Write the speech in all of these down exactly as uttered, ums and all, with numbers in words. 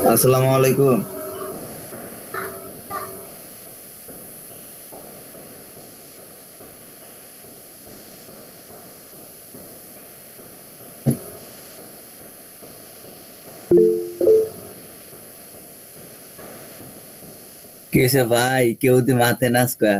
আসসালামু আলাইকুম। कैसे भाई क्यों दिमाते ना इसका।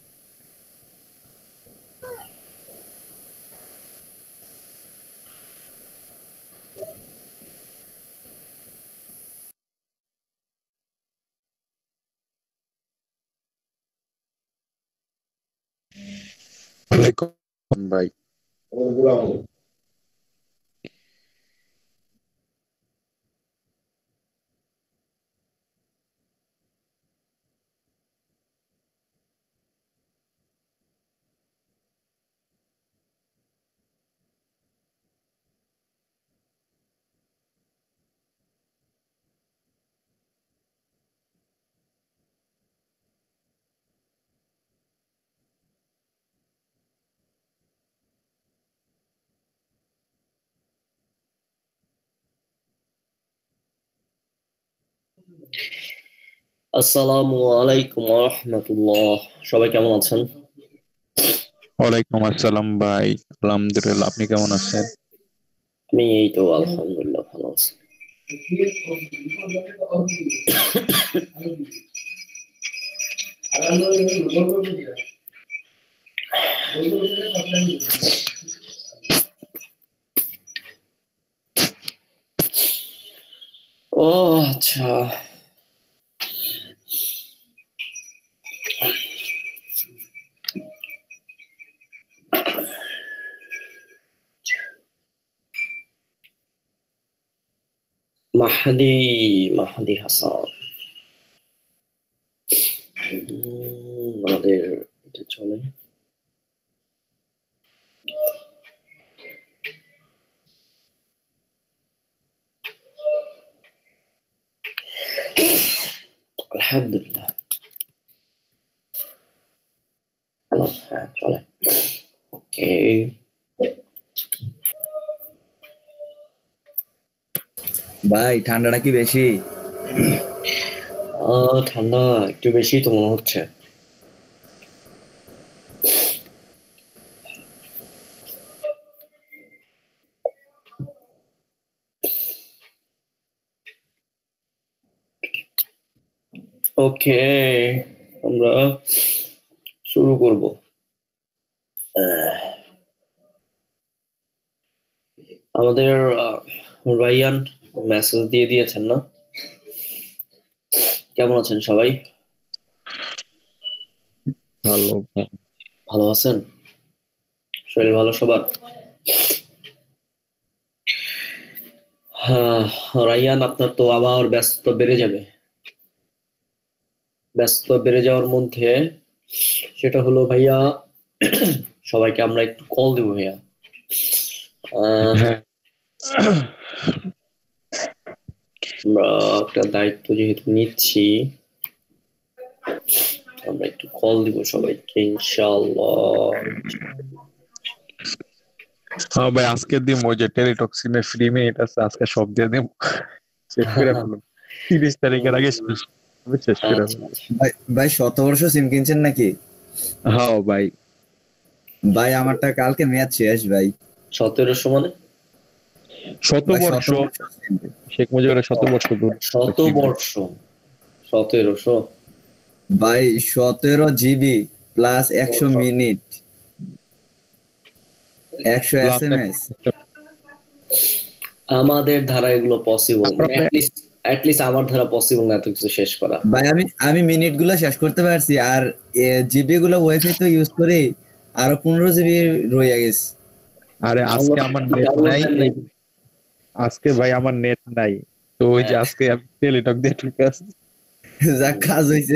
ওয়ালাইকুম ভাই। আসসালামু আলাইকুম ওয়া রাহমাতুল্লাহ। সবাই কেমন আছেন? ওয়ালাইকুম আসসালাম ভাই। আলহামদুলিল্লাহ, আপনি কেমন আছেন? আমি এই তো আলহামদুলিল্লাহ ভালো আছি। ও আচ্ছা, মাহদি মাহদি হাসান। উম, আমাদের এটা চলে। আলহামদুলিল্লাহ ভালো, হ্যাঁ চলে। ওকে, ভাই ঠান্ডাটা কি বেশি? আহ ঠান্ডা একটু বেশি তো মনে হচ্ছে। ওকে, আমরা শুরু করব। আহ, আমাদের আহ, রায়ান মেসেজ দিয়ে দিয়েছেন না? কেমন আছেন সবাই? ভালো। ভালো আছেন? শরীর ভালো সবার? হ্যাঁ, রায়ান আপনার তো আবার ব্যস্ত বেড়ে যাবে। ব্যস্ত বেড়ে যাওয়ার মধ্যে সেটা হলো ভাইয়া, সবাইকে আমরা একটু কল দেবো ভাইয়া। আহ, হ্যাঁ, আমরা একটা দায়িত্ব যেহেতু নিচ্ছি, আমরা একটু কল দিব সবাইকে ইনশাআল্লাহ। হ্যাঁ ভাই, আজকে দিম ওই যে টেলিটক্সিনের ফ্রি মিনিট আছে, আজকে সব দিয়ে দিম, শেষ করে ফেলুন। তিরিশ তারিখের আগে শেষ আমি শেষ করে আচ্ছা ফেলুন। আচ্ছা, ভাই ভাই শতবর্ষ সিম কিনছেন নাকি? হ্যাঁ ভাই। ভাই আমারটা কালকে মেয়াদ শেষ ভাই। সতেরোশো মানে? ভাই শতবর্ষ, শতবর্ষ সিম। শেখ মুজিবের শতবর্ষ দূর। শত বর্ষ, সতেরোশো। ভাই সতেরো জিবি প্লাস একশো মিনিট, একশো এস প্লাস এম এস। আমাদের ধারা এগুলো পসিবল, মানে আপনার অ্যাটলিস্ট অ্যাটলিস্ট আমার ধারা পসিবল না এত কিছু শেষ করা। ভাই আমি আমি মিনিট গুলো শেষ করতে পারছি, আর জিবি গুলো ওয়াইফাই তো ইউজ করি, আরো পনেরো জিবি রয়ে গেছে। আরে আজকে ডাউনলোড আমার নেট ডাউনলোড নাই দেন এই, নাই? আজকে ভাই আমার নেট নাই, তো ওই যে হ্যাঁ, আজকে আমি টেলিটক দিয়ে ঠিক আছে। যা কাজ হয়েছে।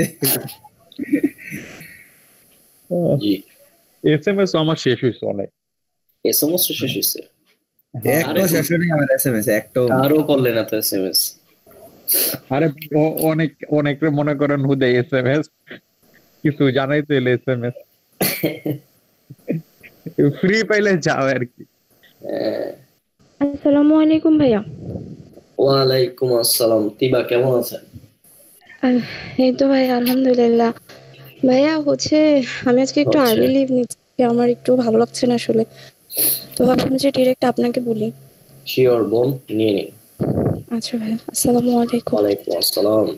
জি। এস এম এস আমার শেষ হয়েছে অনেক। এস এম এস শেষ হয়েছে? হ্যাঁ। আরে একটাও শেষ হয়নি আমার এস এম এস, একটাও না। কারো করলে না তো এস এম এস। আরে ও- অনেক অনেক মনে করেন হুদে এস এম এস, কিছু জানাই তো এলে এস এম এস ফ্রি পাইলে যাও আর কি। হ্যাঁ, আসসালামু আলাইকুম ভাইয়া। ওয়ালাইকুম আসসালাম। তিবা কেমন আছেন? আহ, এই তো ভাই আলহামদুলিল্লাহ। ভাইয়া হচ্ছে আমি আজকে একটু হচ্ছে আর্লি লিভ নিচ্ছি, আমার একটু ভালো লাগছে না আসলে, তো ভাবলাম যে ডিরেক্ট আপনাকে বলি। শিওর বোন, নিয়ে নিন। আচ্ছা ভাইয়া, আসসালামু আলাইকুম। ওয়ালাইকুম আসসালাম।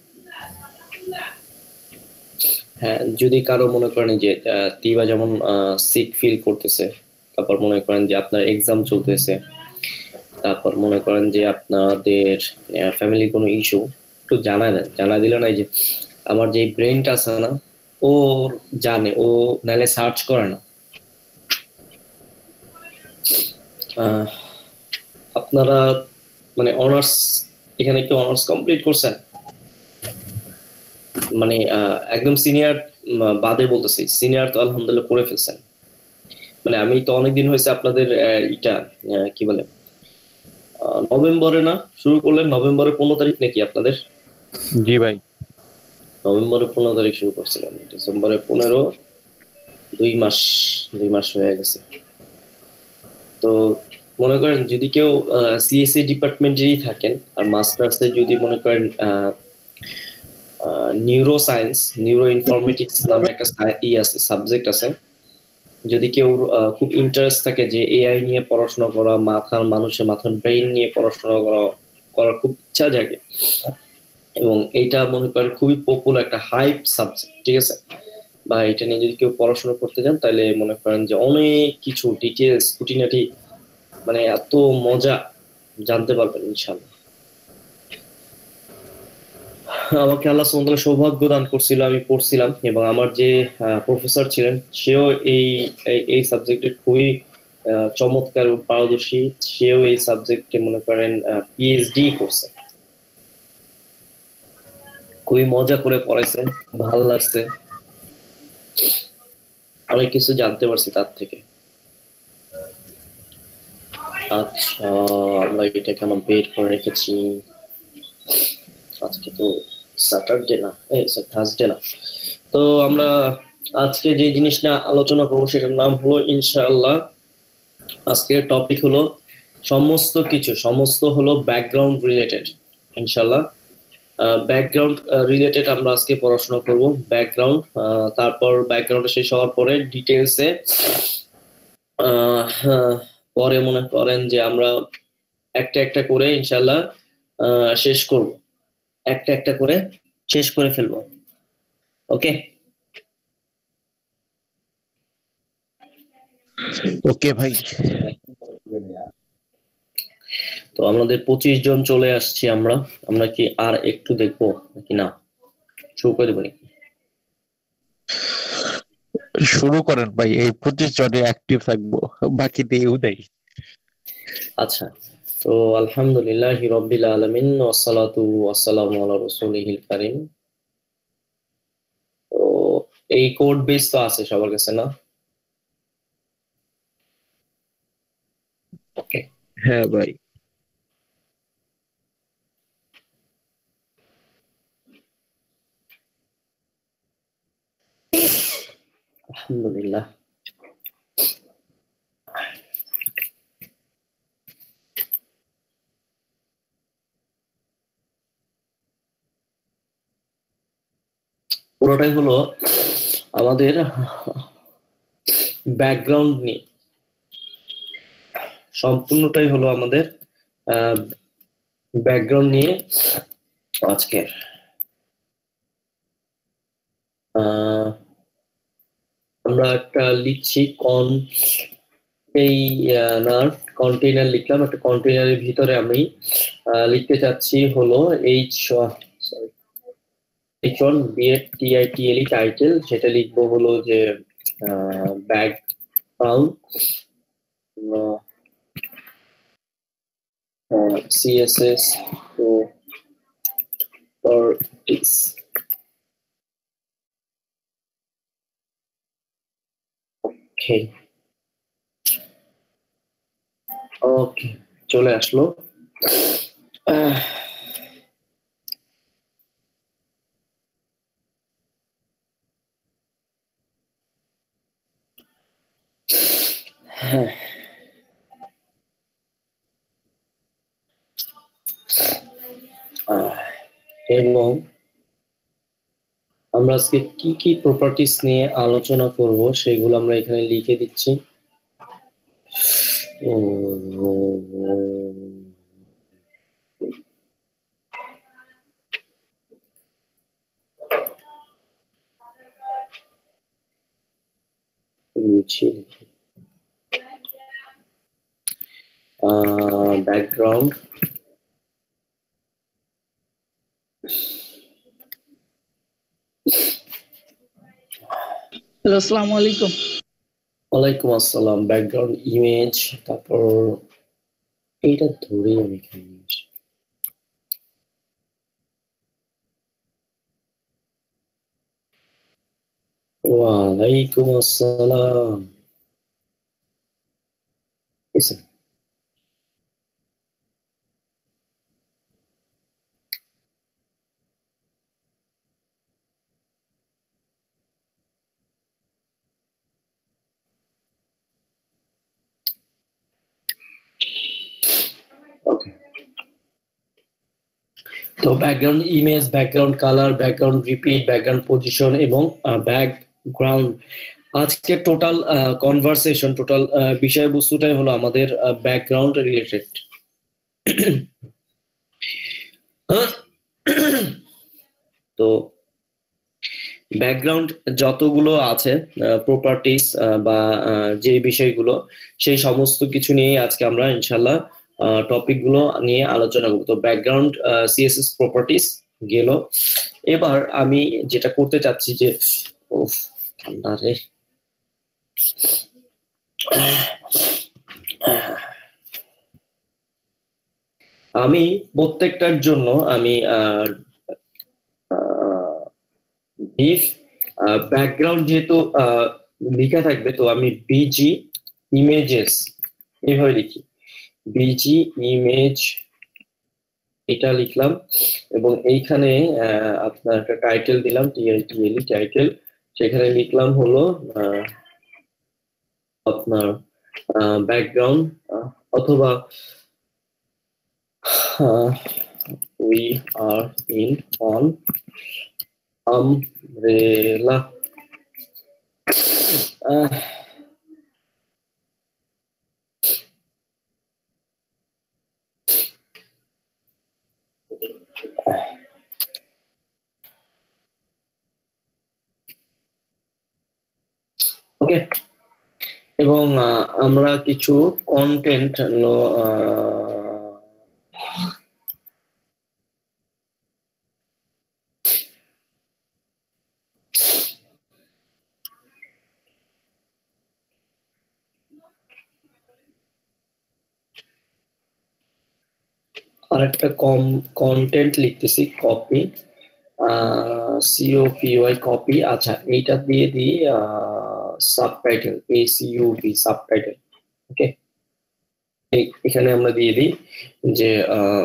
হ্যাঁ, যদি কারো মনে করেন যে আহ, তিবা যেমন সিক ফিল করতেছে, তারপর মনে করেন যে আপনার এক্সাম চলতেছে, তারপর মনে করেন যে আপনাদের ফ্যামিলি কোনো ইস্যু, একটু জানায় দেন। জানাই দিলে না, এই যে আমার যে ব্রেনটা আছে না, ও জানে, ও নাহলে সার্চ করে না। আহ, আপনারা মানে অনার্স, এখানে কি অনার্স কমপ্লিট করছেন? মানে আহ, একদম সিনিয়র বাদে বলতেছি, সিনিয়র তো আলহামদুলিল্লাহ করে ফেলছেন। মানে আমি তো অনেকদিন হয়েছে আপনাদের আহ, এটা আহ, কি বলে আহ, নভেম্বরে না শুরু করলেন? নভেম্বরের পনেরো তারিখ নাকি আপনাদের? জি ভাই। নভেম্বরের পনেরো তারিখ শুরু করছিলেন, ডিসেম্বরে পনেরো, দুই মাস, দুই মাস হয়ে গেছে। তো মনে করেন যদি কেউ সিএসসি ডিপার্টমেন্টেরই থাকেন আর মাস্টার্সে যদি মনে করেন নিউরো সায়েন্স, নিউরো ইনফরমেটিক্স নামে একটা ই আছে, সাবজেক্ট আছে, যদি কেউ আহ, খুব ইন্টারেস্ট থাকে যে এআই নিয়ে পড়াশোনা করা, মাথার মানুষের মাথার ব্রেইন নিয়ে পড়াশোনা করা, করার খুব ইচ্ছা জাগে, এবং এইটা মনে করেন খুবই পপুলার একটা হাইপ সাবজেক্ট, ঠিক আছে, বা এটা নিয়ে যদি কেউ পড়াশোনা করতে যান, তাহলে মনে করেন যে অনেক কিছু ডিটেলস খুঁটিনাটি, মানে এত মজা জানতে পারবেন ইনশাল্লাহ। আমাকে আল্লাহ সুবহানাহু ওয়া তাআলা সৌভাগ্য দান করছিল, আমি পড়ছিলাম, এবং আমার যে প্রফেসর ছিলেন সেও এই এই- এই সাবজেক্টে খুবই আহ, চমৎকার ও পারদর্শী। সেও এই সাবজেক্টে মনে করেন পিএইচডি করছে, খুবই মজা করে পড়াইছে, ভালো লাগছে, অনেক কিছু জানতে পারছি তার থেকে। আচ্ছা, আমরা এটা কেমন বের করে রেখেছি, আজকে তো স্যাটারডে না, এই থার্সডে না, তো আমরা আজকে যে জিনিসটা আলোচনা করবো সেটার নাম হলো ইনশাআল্লাহ, আজকের টপিক হলো সমস্ত কিছু, সমস্ত হলো ব্যাকগ্রাউন্ড রিলেটেড ইনশাআল্লাহ। ব্যাকগ্রাউন্ড রিলেটেড আমরা আজকে পড়াশোনা করব, ব্যাকগ্রাউন্ড, তারপর ব্যাকগ্রাউন্ড শেষ হওয়ার পরে ডিটেলসে পরে মনে করেন যে আমরা একটা একটা করে ইনশাআল্লাহ আহ, শেষ করব, একটা একটা করে শেষ করে ফেলবো। ওকে, ওকে ভাই। তো আমাদের পঁচিশ জন চলে আসছি আমরা। আমরা কি আর একটু দেখবো নাকি না শুরু করে দেবো নাকি? শুরু করেন ভাই, এই পঁচিশ জনে অ্যাক্টিভ থাকবো, বাকি দিয়েও দেয়। আচ্ছা, তো আলহামদুলিল্লাহ রব্বিল আলামিন ওয়াসসালাতু ওয়াসসালামু আলা রাসূলিহিল কারীম। তো এই কোড বেস তো আছে সবার কাছে না? ওকে, হ্যাঁ ভাই। আলহামদুলিল্লাহ। পুরোটাই হলো আমাদের ব্যাকগ্রাউন্ড নিয়ে, সম্পূর্ণটাই হলো আমাদের ব্যাকগ্রাউন্ড নিয়ে আজকের। আহ, আমরা একটা লিখছি কন, এই না কন্টেইনার লিখলাম, একটা কন্টেইনারের ভিতরে আমি আহ, লিখতে চাচ্ছি হলো এইচ, সরি, এইচ ওয়ান বিএড টিআইটিএলই টাইটেল, সেটা লিখবো হলো যে background CSS properties. Okay, okay, চলে আসলো। আহ, হ্যাঁ, আহ, এবং আমরা আজকে কি কি প্রপার্টিস নিয়ে আলোচনা করব সেগুলো আমরা এখানে লিখে দিচ্ছি। ব্যাকগ্রাউন্ড, হ্যালো, আসসালামু আলাইকুম। ওয়ালাইকুম আসসালাম। ব্যাকগ্রাউন্ড ইমেজ, তারপর এইটা ধরেই আমি এখানে নিয়ে আসি। ওয়ালাইকুম আসসালাম। Listen. Okay. তো background image, background colour, background repeat, background position এবং ব্যাকগ্রাউন্ড, আজকে টোটাল কনভারসেশন, টোটাল বিষয়বস্তুটাই হলো আমাদের ব্যাকগ্রাউন্ড রিলেটেড। তো ব্যাকগ্রাউন্ড যতগুলো আছে প্রপার্টিস বা যে বিষয়গুলো, সেই সমস্ত কিছু নিয়ে আজকে আমরা ইনশাল্লাহ টপিক গুলো নিয়ে আলোচনা করব। তো ব্যাকগ্রাউন্ড সিএসএস প্রপার্টিস গেল। এবার আমি যেটা করতে চাচ্ছি যে, উফ ঠান্ডা রে, আমি প্রত্যেকটার জন্য আমি ইফ ব্যাকগ্রাউন্ড যেহেতু লেখা থাকবে, তো আমি বিজি ইমেজেস এভাবে লিখি, বিজি ইমেজ এটা লিখলাম এবং এইখানে আপনার একটা টাইটেল দিলাম, টিআইটিএলই টাইটেল। সেখানে লিখলাম হলো আপনার ব্যাকগ্রাউন্ড, অথবা we are in on umbrella. Okay, এবং আমরা কিছু কন্টেন্ট আর একটা কম কন্টেন্ট লিখতেছি, কপি, সিওপিওয়াই কপি। আচ্ছা, এইটা দিয়ে দিই সাবটাইটেল, এসইউবি সাবটাইটেল। ওকে, এখানে আমরা দিয়ে দিই যে আহ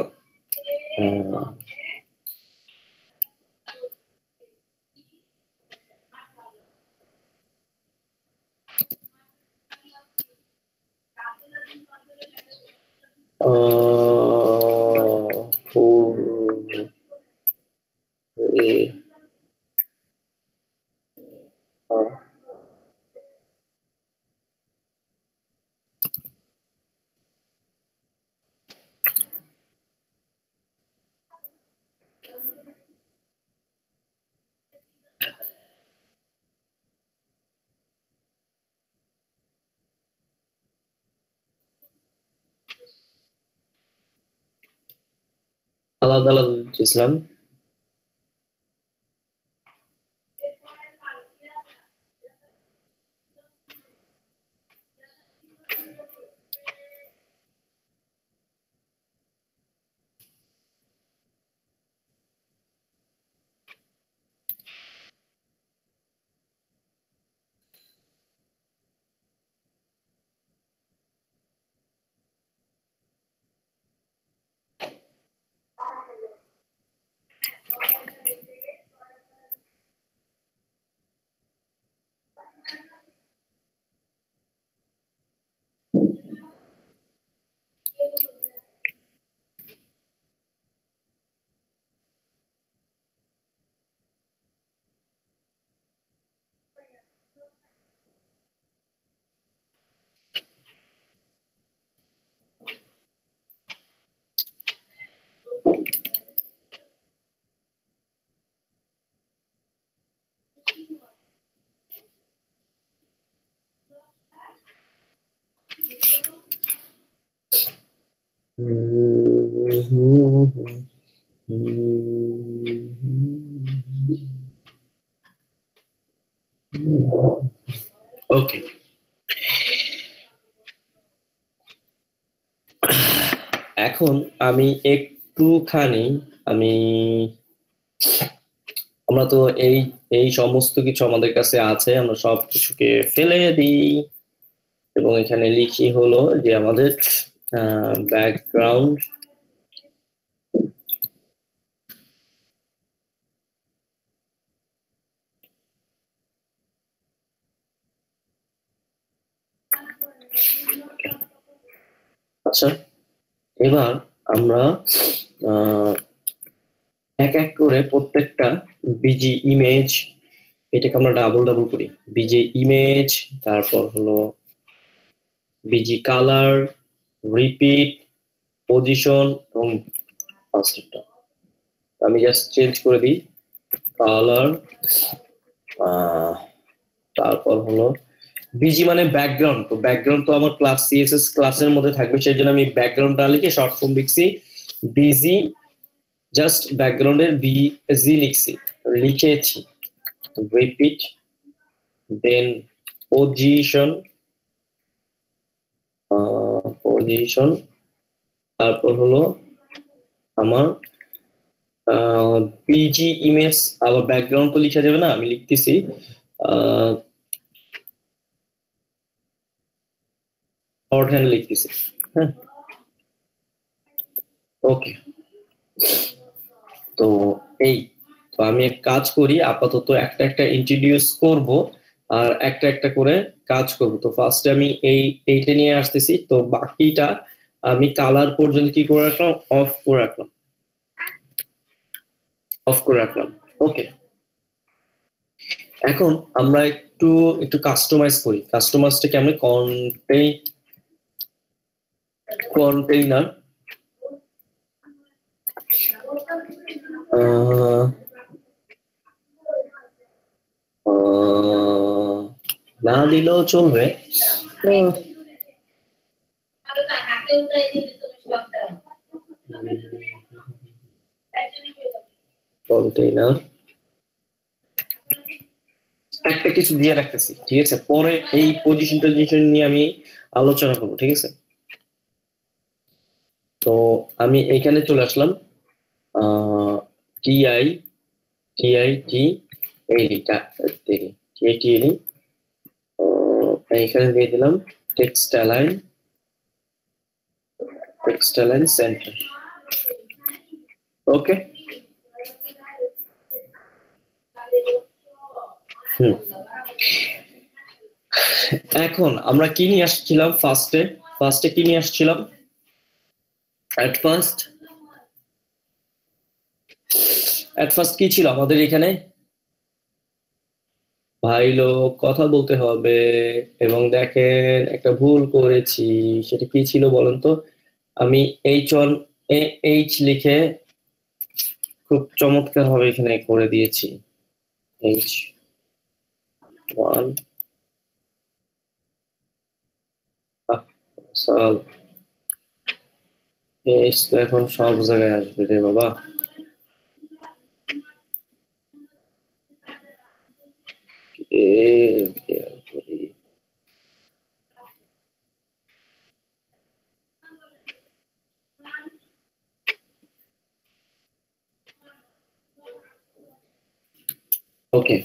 আলাদা আলাদা দিয়েছিলাম। ওকে, এখন আমি একটুখানি আমি আমরা তো এই এই সমস্ত কিছু আমাদের কাছে আছে, আমরা সব কিছুকে ফেলে দিই এবং এখানে লিখি হলো যে আমাদের ব্যাকগ্রাউন্ড আচ্ছা। এবার আমরা এক এক করে প্রত্যেকটা বিজি ইমেজ, এটাকে আমরা ডাবল ডাবল করি, বিজি ইমেজ, তারপর হলো বিজি কালার, রিপিট, পজিশন এবং ফার্স্টটা আমি জাস্ট চেঞ্জ করে দিই কালার, তারপর হলো বিজি মানে ব্যাকগ্রাউন্ড, তো ব্যাকগ্রাউন্ড তো আমার ক্লাস সিএসএস ক্লাসের মধ্যে থাকবে, সেই জন্য আমি ব্যাকগ্রাউন্ডটা লিখে শর্ট ফর্ম লিখছি বিজি, জাস্ট ব্যাকগ্রাউন্ডের বিজি লিখছি, লিখেছি, রিপিট, দেন পজিশন, পজিশন, তারপর হলো আমার বিজি ইমেজ, আবার ব্যাকগ্রাউন্ড তো লিখা যাবে না, আমি লিখতেছি শর্ট হ্যান্ড লিখতেছি, হ্যাঁ ওকে। তো এই তো আমি এক কাজ করি, আপাতত একটা একটা ইন্ট্রোডিউস করব আর একটা একটা করে কাজ করব। তো ফার্স্টে আমি এই এইটা নিয়ে আসতেছি, তো বাকিটা আমি কালার পর্যন্ত কি করে রাখলাম, অফ করে রাখলাম, অফ করে রাখলাম ওকে। এখন আমরা একটু একটু কাস্টমাইজ করি, কাস্টমাইজটা কি আমরা কন্টেইন কন্টেইনার না দিলেও চলবে, কন্টেইনার একটা কিছু দিয়ে রাখতেছি, ঠিক আছে, পরে এই পজিশন টজিশন নিয়ে আমি আলোচনা করবো, ঠিক আছে। তো আমি এখানে চলে আসলাম, টিআই টিআই টি এইটা টিআই টি এলি, এখানে দিয়ে দিলাম text align, text align centre, okay. হুম, এখন আমরা কি নিয়ে আসছিলাম ফার্স্টে, ফার্স্টে কি নিয়ে আসছিলাম অ্যাট ফার্স্ট, অ্যাট ফার্স্ট কি ছিল আমাদের এখানে, ভাই লোক কথা বলতে হবে, এবং দেখেন একটা ভুল করেছি, সেটা কি ছিল বলেন তো, আমি এইচ ওয়ান এইচ লিখে খুব চমৎকার ভাবে এখানে করে দিয়েছি, এইচ ওয়ান এইচ তো এখন সব জায়গায় আসবে রে বাবা, ওকে।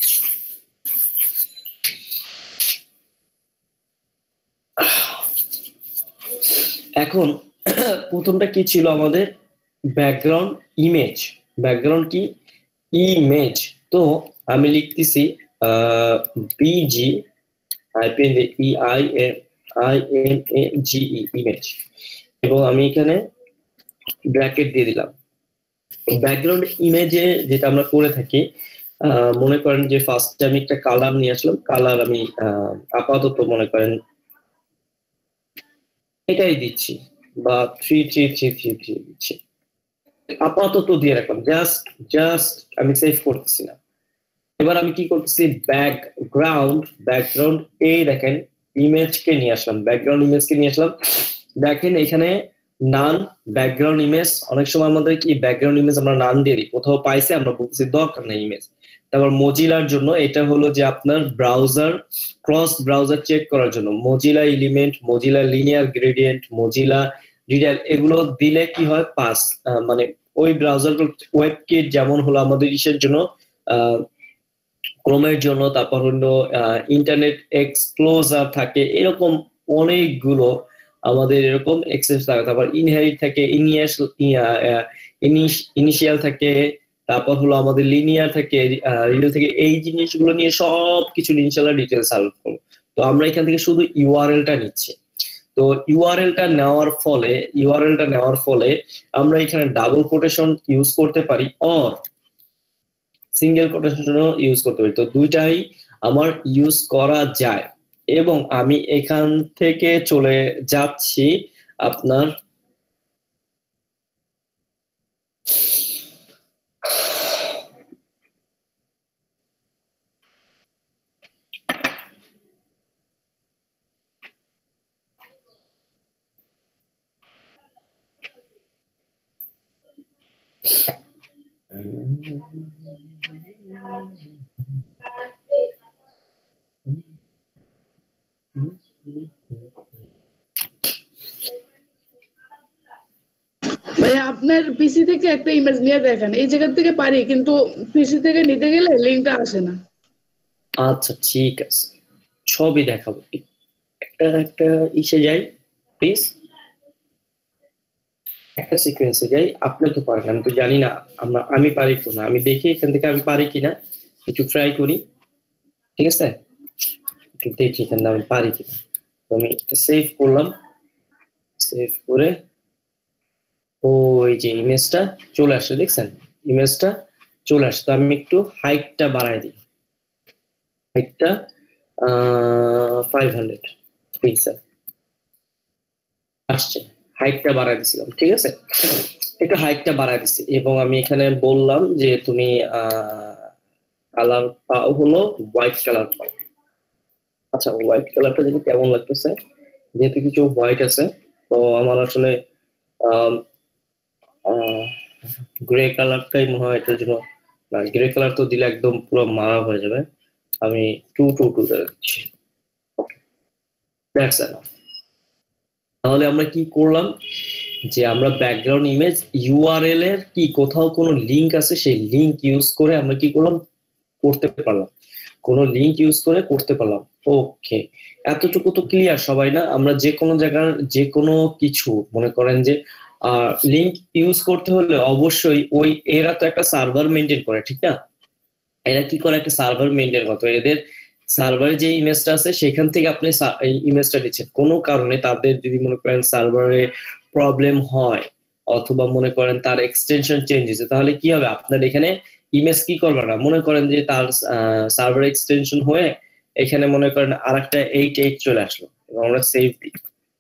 এখন প্রথমটা কি ছিল আমাদের, ব্যাকগ্রাউন্ড ইমেজ, ব্যাকগ্রাউন্ড কি ইমেজ, তো আমি লিখতেছি BG hyphen E I M I M A G E image, এবং আমি এখানে ব্র্যাকেট দিয়ে দিলাম। ব্যাকগ্রাউন্ড ইমেজে যেটা আমরা করে থাকি, মনে করেন যে ফার্স্টে আমি একটা কালার নিয়ে আসলাম, কালার আমি আপাতত মনে করেন এটাই দিচ্ছি, বা three three three three three দিচ্ছি, আপাতত দিয়ে রাখলাম, জাস্ট জাস্ট আমি সেভ করতেছি না। এবার আমি কি করতেছি, ব্যাকগ্রাউন্ড ব্যাকগ্রাউন্ড এই দেখেন ইমেজকে নিয়ে আসলাম, ব্যাকগ্রাউন্ড ইমেজকে নিয়ে আসলাম, দেখেন এখানে নান ব্যাকগ্রাউন্ড ইমেজ, অনেক সময় আমাদের কি ব্যাকগ্রাউন্ড ইমেজ আমরা নান দিয়ে দিই, কোথাও পাইছে আমরা বলছি দরকার নেই ইমেজ। তারপর মজিলার জন্য এটা হলো যে আপনার ব্রাউজার ক্রস ব্রাউজার চেক করার জন্য Mozilla element, Mozilla linear gradient, Mozilla radial এগুলো দিলে কি হয় পাস, মানে ওই ব্রাউজার ওয়েব কিট যেমন হলো আমাদের ইসের জন্য ক্রোমের জন্য, তারপর হলো ইন্টারনেট এক্সপ্লোজার থাকে, এরকম অনেকগুলো আমাদের এরকম এক্সেস থাকে। তারপর ইনহেরিট থাকে, ইনিশিয়াল থাকে, তারপর হলো আমাদের লিনিয়ার থাকে, রিডাল থেকে, এই জিনিসগুলো নিয়ে সব কিছু ইনশাআল্লাহ ডিটেইলস আলোচনা করব। তো আমরা এখান থেকে শুধু ইউআরএলটা নিচ্ছি। তো ইউআরএলটা নেওয়ার ফলে ইউআরএলটা নেওয়ার ফলে আমরা এখানে ডাবল কোটেশন ইউজ করতে পারি অর সিঙ্গেল কোটেশন ইউজ করতে পারি। তো দুইটাই আমার ইউজ করা যায় এবং আমি এখান থেকে চলে যাচ্ছি আপনার ভাই আপনার পিসি থেকে একটা ইমেজ নিয়ে দেখেন, এই জায়গা থেকে পারি কিন্তু পিসি থেকে নিতে গেলে লিংকটা আসে না। আচ্ছা ঠিক আছে, ছবি দেখাবো, একটা একটা ইসে যাই প্লিজ, একটা সিকোয়েন্সে যাই। আপনি তো পারেন, আমি তো জানি না, আমরা আমি পারি তো না, আমি দেখি এখান থেকে আমি পারি কিনা, একটু ট্রাই করি, ঠিক আছে? একটু দেখি এখানে আমি পারি কিনা। তো আমি সেভ করলাম, সেভ করে ওই যে ইমেজটা চলে আসছে, দেখছেন ইমেজটা চলে আসছে। তো আমি একটু হাইটটা বাড়াই দিই, হাইটটা ফাইভ হান্ড্রেড পিক্সেল আসছে, হাইটটা বাড়াই দিছিলাম, ঠিক আছে? একটু হাইটটা বাড়াই দিছি এবং আমি এখানে বললাম যে তুমি কালার পাও হলো হোয়াইট কালার পাও। আচ্ছা হোয়াইট কালারটা যদি কেমন লাগতেছে, যেহেতু কিছু হোয়াইট আছে তো আমার আসলে গ্রে কালারটাই মনে হয় এটার জন্য, না গ্রে কালার তো দিলে একদম পুরো মারা হয়ে যাবে, আমি টু টু টু দিচ্ছি। তাহলে আমরা কি করলাম যে আমরা ব্যাকগ্রাউন্ড ইমেজ ইউআরএল এর কি কোথাও কোনো লিংক আছে সেই লিংক ইউজ করে আমরা কি করলাম করতে পারলাম, কোনো লিংক ইউজ করে করতে পারলাম। ওকে, এতটুকু তো ক্লিয়ার সবাই না? আমরা যে কোনো জায়গার যে কোনো কিছু মনে করেন যে লিংক ইউজ করতে হলে অবশ্যই ওই এরা তো একটা সার্ভার মেনটেন করে, ঠিক না? এরা কি করে একটা সার্ভার মেনটেন করতে, এদের সার্ভারে যে ইমেজটা আছে সেখান থেকে আপনি এই ইমেজটা দিচ্ছেন, কোনো কারণে তাদের যদি মনে করেন সার্ভারে প্রবলেম হয় অথবা মনে করেন তার এক্সটেনশন চেঞ্জ হয়েছে, তাহলে কি হবে আপনার এখানে ইমেজ কি করবে না, মনে করেন যে তার সার্ভার এক্সটেনশন হয়ে এখানে মনে করেন আর একটা এইট এইট চলে আসলো এবং আমরা সেভ দিই,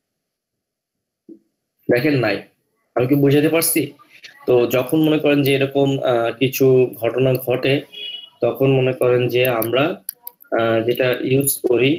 দেখেন নাই, আমি কি বুঝাতে পারছি? তো যখন মনে করেন যে এরকম কিছু ঘটনা ঘটে তখন মনে করেন যে আমরা যেটা ইউজ করি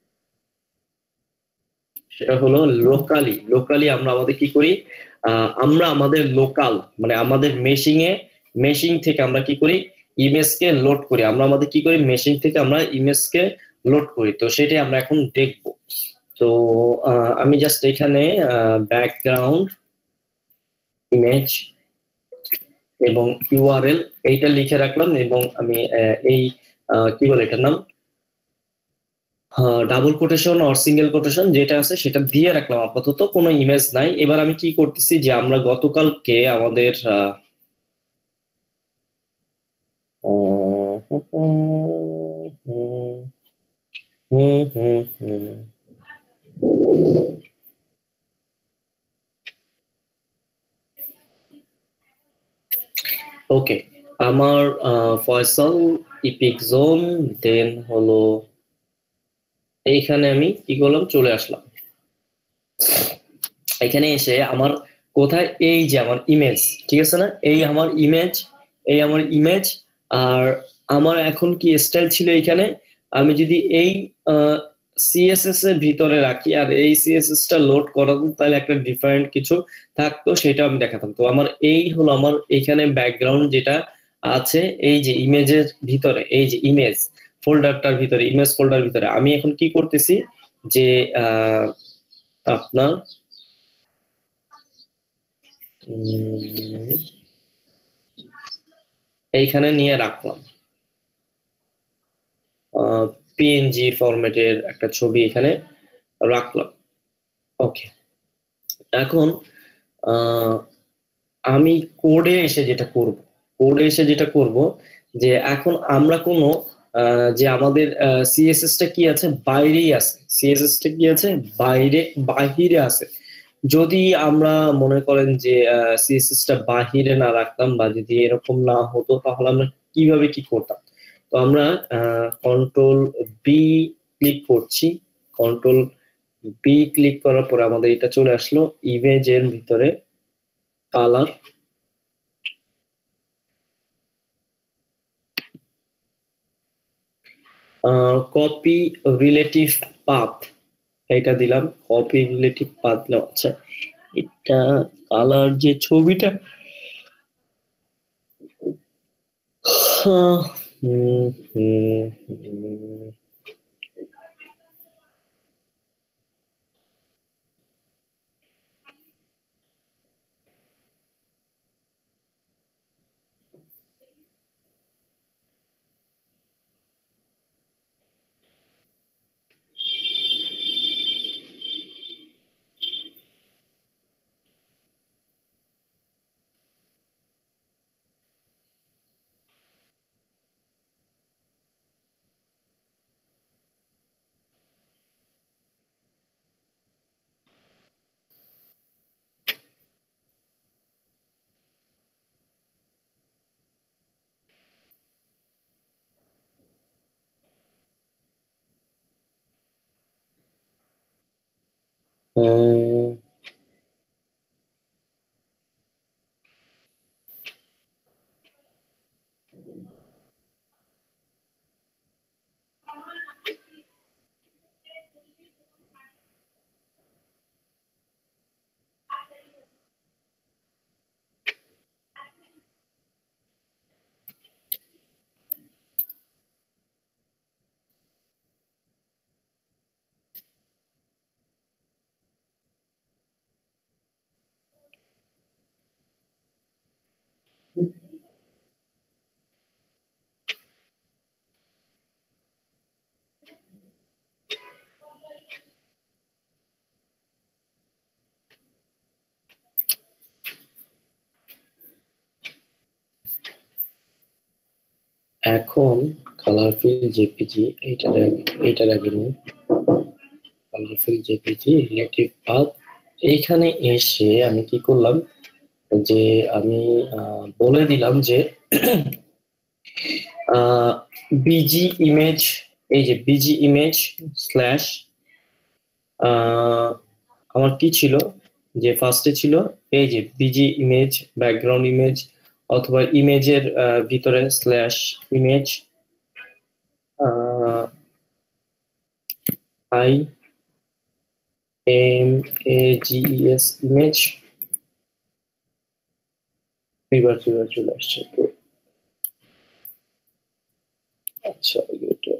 সেটা হলো লোকালি লোকালি আমরা আমাদের কি করি, আমরা আমাদের লোকাল মানে আমাদের মেশিং এ মেশিন থেকে আমরা কি করি ইমেজকে লোড করি, আমরা আমাদের কি করি মেশিন থেকে আমরা ইমেজকে লোড করি। তো সেটাই আমরা এখন দেখব। তো আমি জাস্ট এখানে ব্যাকগ্রাউন্ড ইমেজ এবং ইউআরএল এইটা লিখে রাখলাম এবং আমি এই কি বলে এটার নাম ডাবল কোটেশন আর সিঙ্গেল কোটেশন যেটা আছে সেটা দিয়ে রাখলাম, আপাতত কোনো ইমেজ নাই। এবার আমি কি করতেছি যে আমরা গতকালকে আমাদের ওকে আমার ফয়সাল ইপিক জোন দেন হলো এইখানে আমি কি করলাম চলে আসলাম, এখানে এসে আমার কোথায় এই যে আমার ইমেজ, ঠিক আছে না, এই আমার ইমেজ এই আমার ইমেজ আর আমার এখন কি স্টাইল ছিল এখানে, আমি যদি এই সিএসএস এর ভিতরে রাখি আর এই সিএসএস টা লোড করাবো, তাহলে একটা ডিফারেন্ট কিছু থাকতো, সেটা আমি দেখাতাম। তো আমার এই হলো আমার এখানে ব্যাকগ্রাউন্ড যেটা আছে, এই যে ইমেজের ভিতরে, এই যে ইমেজ ফোল্ডারটার ভিতরে, ইমেজ ফোল্ডার ভিতরে আমি এখন কি করতেছি যে আহ আপনার এইখানে নিয়ে রাখলাম পিএনজি ফরম্যাটের একটা ছবি এখানে রাখলাম। ওকে, এখন আমি কোডে এসে যেটা করব কোডে এসে যেটা করব যে এখন আমরা কোনো যে আমাদের সিএসএস টা কি আছে, বাইরেই আছে, সিএসএস টা কি আছে, বাইরে বাহিরে আছে। যদি আমরা মনে করেন যে সিএসএস টা বাহিরে না রাখতাম বা যদি এরকম না হতো, তাহলে আমরা কিভাবে কি করতাম? তো আমরা কন্ট্রোল বি ক্লিক করছি, কন্ট্রোল বি ক্লিক করার পরে আমাদের এটা চলে আসলো ইমেজের ভিতরে কালার, কপি রিলেটিভ পাথ, এটা দিলাম কপি রিলেটিভ পাথ দিলাম। আচ্ছা, এটা কালার যে ছবিটা হুম হুম হুম হুম এখন কালারফুল জেপিজি এইটা এইটা রাখিনি, কালারফুল জেপিজি রিলেটিভ পাথ। এইখানে এসে আমি কি করলাম যে আমি বলে দিলাম যে বিজি ইমেজ, এই যে বিজি ইমেজ স্ল্যাশ আমার কি ছিল যে ফার্স্টে ছিল এই যে বিজি ইমেজ ব্যাকগ্রাউন্ড ইমেজ অথবা ইমেজের ভিতরে slash image I M A G S image, এবার চলে চলে আসছে। তো আচ্ছা, এটা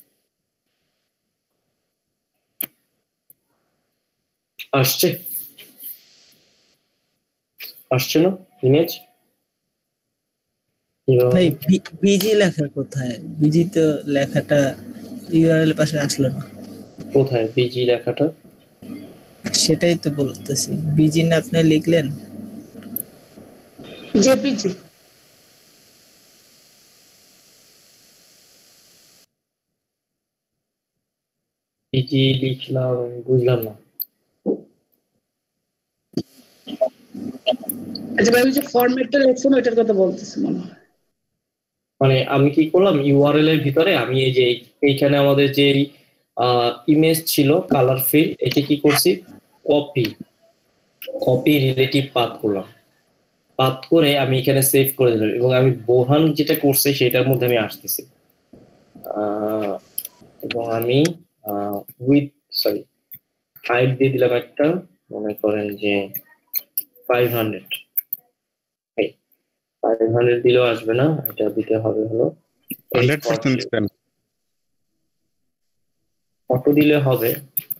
আসছে আসছে না ইমেজ? ভাই বিজি লেখা কোথায়? বিজি তো লেখাটা ইউআরএল পাশে আসলো না। কোথায় বিজি লেখাটা? সেটাই তো বলতেছি, বিজি না আপনি লিখলেন জেপিজি। বিজি লিখলাম, বুঝলাম না। আচ্ছা ভাই, ওই যে ফরম্যাটটা লেখছেন ওইটার কথা বলতেছি মনে হয়। মানে আমি কি করলাম, ইউআরএল এর ভিতরে আমি এই যে এইখানে আমাদের যে ইমেজ ছিল কালার ফিল, একে কি করছি কপি কপি রিলেটিভ পাথ করলাম, পাথ করে আমি এখানে সেভ করে দিলাম এবং আমি বোরহান যেটা করছে সেটার মধ্যে আমি আসতেছি এবং আমি উইথ সরি হাইট দিয়ে দিলাম একটা, মনে করেন যে ফাইভ হান্ড্রেড। ফাইভ হান্ড্রেড দিলেও আসবে না, এটা দিতে হবে হলো হান্ড্রেড পার্সেন্ট স্প্যান। অটো দিলে হবে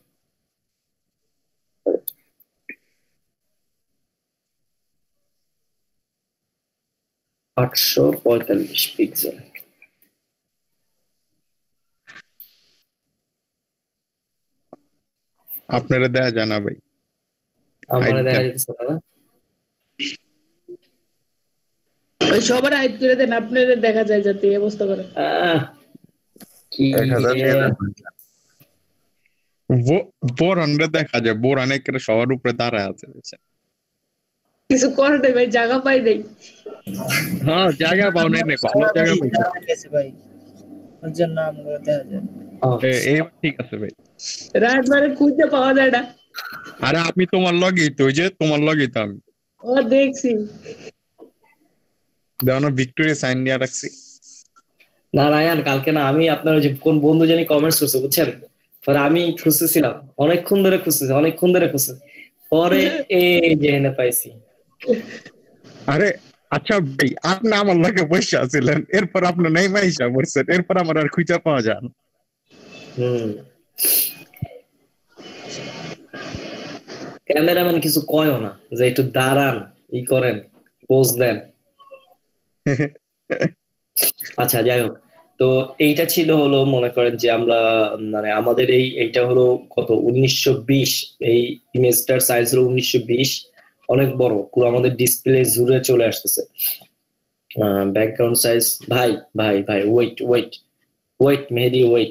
আটশো পঁয়তাল্লিশ পিক্সেল। আপনারা দেখা যায় না ভাই, আমার Height দেখা দেন। যেতেছে না। ওই সবার হাইট করে দেন, আপনাদের দেখা যায় যাতে এই অবস্থা করে। আহ, কি এক হাজার রে। দিয়ে দেন। বো- বোরানরে দেখা যায়, বোরান একেবারে সবার উপরে দাঁড়ায় আছে বুঝছেন? কিছু করে দেয় ভাই, জায়গা পাই দেয়। হ্যাঁ জায়গা পাও নাই, ভালো জায়গা পাইছে। দাঁড়ায় গেছে ভাই, ওর জন্য আমগুলো দেখা যায় না। এ- এইবার ঠিক আছে ভাই। রাত বারে খুঁজতে পাওয়া যায় না। আরে আমি তোমার লগেই তো, ওই যে তোমার লগেই তো আমি ও দেখছি। দেওয়ানো ভিক্টোরিয়া সাইন নিয়ে রাখছি। না রায়ান, কালকে না আমি আপনার ওই যে কোন বন্ধু জানি কমেন্টস করছে বুঝছেন, পরে আমি খুঁজতেছিলাম অনেকক্ষণ ধরে খুঁজতেছি অনেকক্ষণ ধরে খুঁজতেছি পরে এই যে এনে পাইছি। আরে আচ্ছা ভাই, আপনি আমার লাগে বসে আছিলেন, এরপর আপনি নাই মাইসা বলছেন, এরপর আমার আর খুঁজে পাওয়া যায় না। হম ক্যামেরাম্যান কিছু কয়ও না যে একটু দাঁড়ান, ই করেন, পোজ দেন। আচ্ছা যাই হোক, তো এইটা ছিল হলো মনে করেন যে আমরা মানে আমাদের এই এইটা হলো কত উনিশশো বিশ, এই ইমেজটার সাইজ হলো উনিশশো বিশ, অনেক বড়, পুরো আমাদের ডিসপ্লে জুড়ে চলে আসতেছে। ব্যাকগ্রাউন্ড সাইজ ভাই ভাই ভাই wait wait wait Mehedi wait.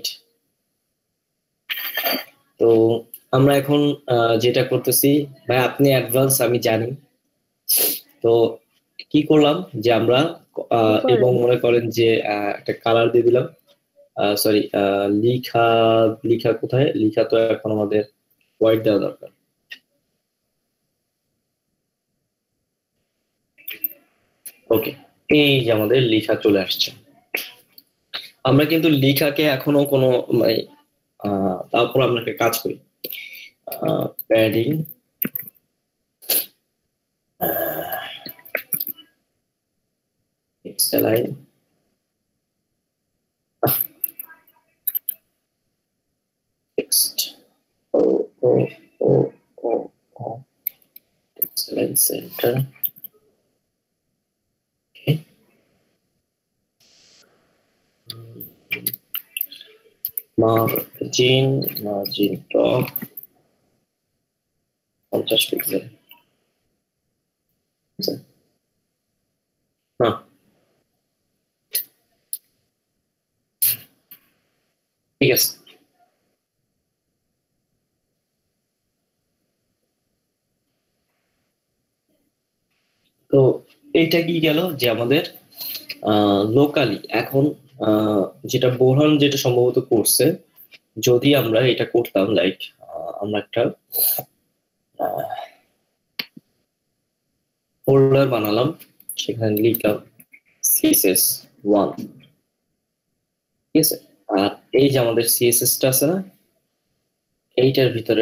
তো আমরা এখন আহ, যেটা করতেছি ভাই, আপনি অ্যাডভান্স আমি জানি, তো কি করলাম যে আমরা আহ, এবং মনে করেন যে আহ, একটা কালার দিয়ে দিলাম, সরি লিখা লিখা কোথায়, লিখা তো এখন আমাদের হোয়াইট দেওয়া দরকার। ওকে, এই যে আমাদের লিখা চলে আসছে। আমরা কিন্তু লিখাকে এখনো কোনো মানে আহ, তারপর আমরা একটা কাজ করি, প্যাডিং এক্সেলাইন text o o o o o excellent center. Okay. Margin margin top পঞ্চাশ পিক্সেল। হ্যাঁ ঠিক আছে। তো এইটা কি গেল যে আমাদের লোকালি এখন আহ, যেটা বোরহান যেটা সম্ভবত করছে, যদি আমরা এটা করতাম লাইক আমরা একটা ফোল্ডার বানালাম, সেখানে লিখলাম সিএসএস ওয়ান, ঠিক আছে, আর এই যে আমাদের সিএসএস টা আছে না, এইটার ভিতরে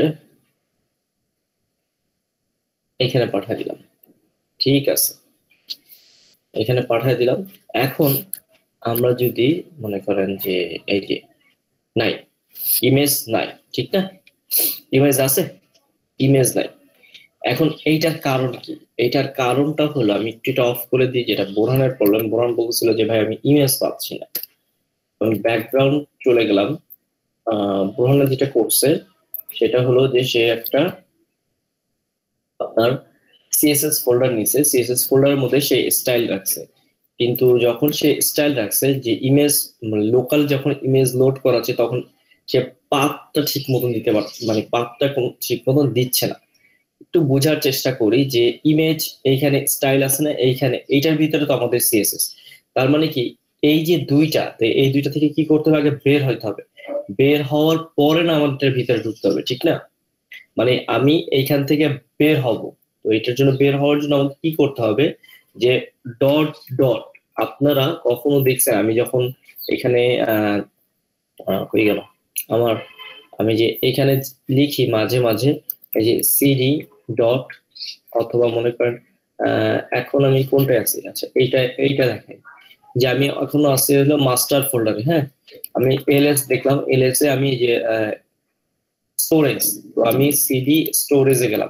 এখানে পাঠিয়ে দিলাম, ঠিক আছে, এখানে পাঠিয়ে দিলাম। এখন আমরা যদি মনে করেন যে এই যে নাই ইমেজ নাই, ঠিক না, ইমেজ আছে ইমেজ নাই। এখন এইটার কারণ কি, এইটার কারণটা হলো আমি একটু এটা অফ করে দিই, যেটা বোরহানের প্রবলেম। বোরহান বলছিল যে ভাই আমি ইমেজ পাচ্ছি না, আমি ব্যাকগ্রাউন্ড চলে গেলাম। আহ বোরহান যেটা করছে সেটা হলো যে সে একটা আপনার সিএসএস ফোল্ডার নিছে, সিএসএস ফোল্ডারের মধ্যে সে স্টাইল রাখছে, কিন্তু যখন সে স্টাইল রাখছে যে ইমেজ লোকাল যখন ইমেজ লোড করাচ্ছে তখন সে পাথটা ঠিক মতন দিতে পারছে, মানে পাথটা ঠিক মতন দিচ্ছে না। একটু বোঝার চেষ্টা করি যে ইমেজ এইখানে স্টাইল আছে না, এইখানে এইটার ভিতরে তো আমাদের সিএসএস, তার মানে কি এই যে দুইটা, এই দুইটা থেকে কি করতে হবে, আগে বের হইতে হবে, বের হওয়ার পরে না আমাদের ভিতরে ঢুকতে হবে, ঠিক না। মানে আমি এইখান থেকে বের হব, তো এটার জন্য বের হওয়ার জন্য আমাকে কি করতে হবে যে ডট ডট, আপনারা কখনো দেখছেন আমি যখন এখানে আহ হয়ে গেল আমার আমি যে এখানে লিখি মাঝে মাঝে এই যে সিডি ডট অথবা মনে করেন এখন আমি কোনটা আছি, আচ্ছা এইটা এইটা দেখেন যে আমি এখনো আছে হলো মাস্টার ফোল্ডারে। হ্যাঁ, আমি এলএস দেখলাম, এলএস এ আমি যে স্টোরেজ, তো আমি সিডি স্টোরেজে গেলাম,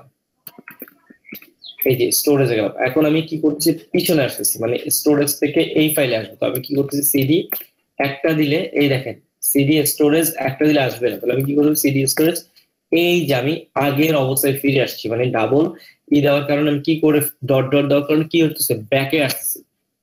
এই যে স্টোরেজে গেলাম। এখন আমি কি করছি, পিছনে আসতেছি, মানে স্টোরেজ থেকে এই ফাইলে আসবো। তো আমি কি করতেছি, সিডি একটা দিলে এই দেখেন সিডি স্টোরেজ একটা দিলে আসবে না, তাহলে আমি কি করবো, সিডি স্টোরেজ এই যে আমি আগের অবস্থায় ফিরে আসছি, মানে ডাবল ই দেওয়ার কারণে আমি কি করে ডট ডট দেওয়ার কারণে কি হচ্ছে, ব্যাকে আসতেছি।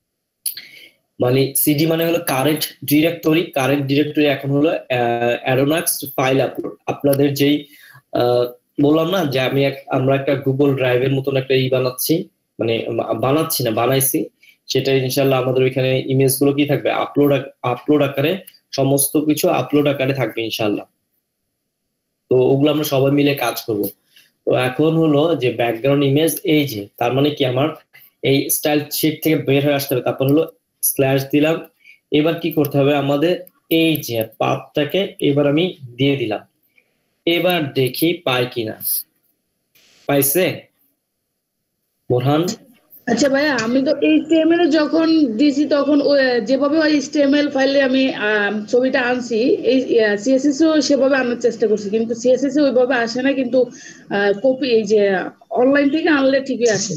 মানে সিডি মানে হলো কারেন্ট ডিরেক্টরি, কারেন্ট ডিরেক্টরি এখন হলো অ্যারোনাক্স ফাইল আপলোড। আপনাদের যেই বললাম না যে আমি আমরা একটা গুগল ড্রাইভের মতন একটা ই বানাচ্ছি, মানে বানাচ্ছি না বানাইছি, সেটা ইনশাল্লাহ আমাদের ওইখানে ইমেজ গুলো কি থাকবে, আপলোড আপলোড আকারে, সমস্ত কিছু আপলোড আকারে থাকবে ইনশাল্লাহ। তো ওগুলো আমরা সবাই মিলে কাজ করব। তো এখন হলো যে ব্যাকগ্রাউন্ড ইমেজ এই যে, তার মানে কি আমার এই স্টাইল শিট থেকে বের হয়ে আসতে হবে, তারপর হলো স্ল্যাশ দিলাম। এবার কি করতে হবে আমাদের, এই যে পাথটাকে এবার আমি দিয়ে দিলাম, এবার দেখি পাই কিনা। পাইছে বোরহান? আচ্ছা ভাইয়া, আমি তো এইচটিএমএল যখন দিছি তখন যেভাবে ওই এইচটিএমএল ফাইলে আমি ছবিটা আনছি, এই সিএসএস ও সেভাবে আনার চেষ্টা করছি, কিন্তু সিএসএস ওইভাবে আসে না, কিন্তু কপি এই যে অনলাইন থেকে আনলে ঠিকই আসে।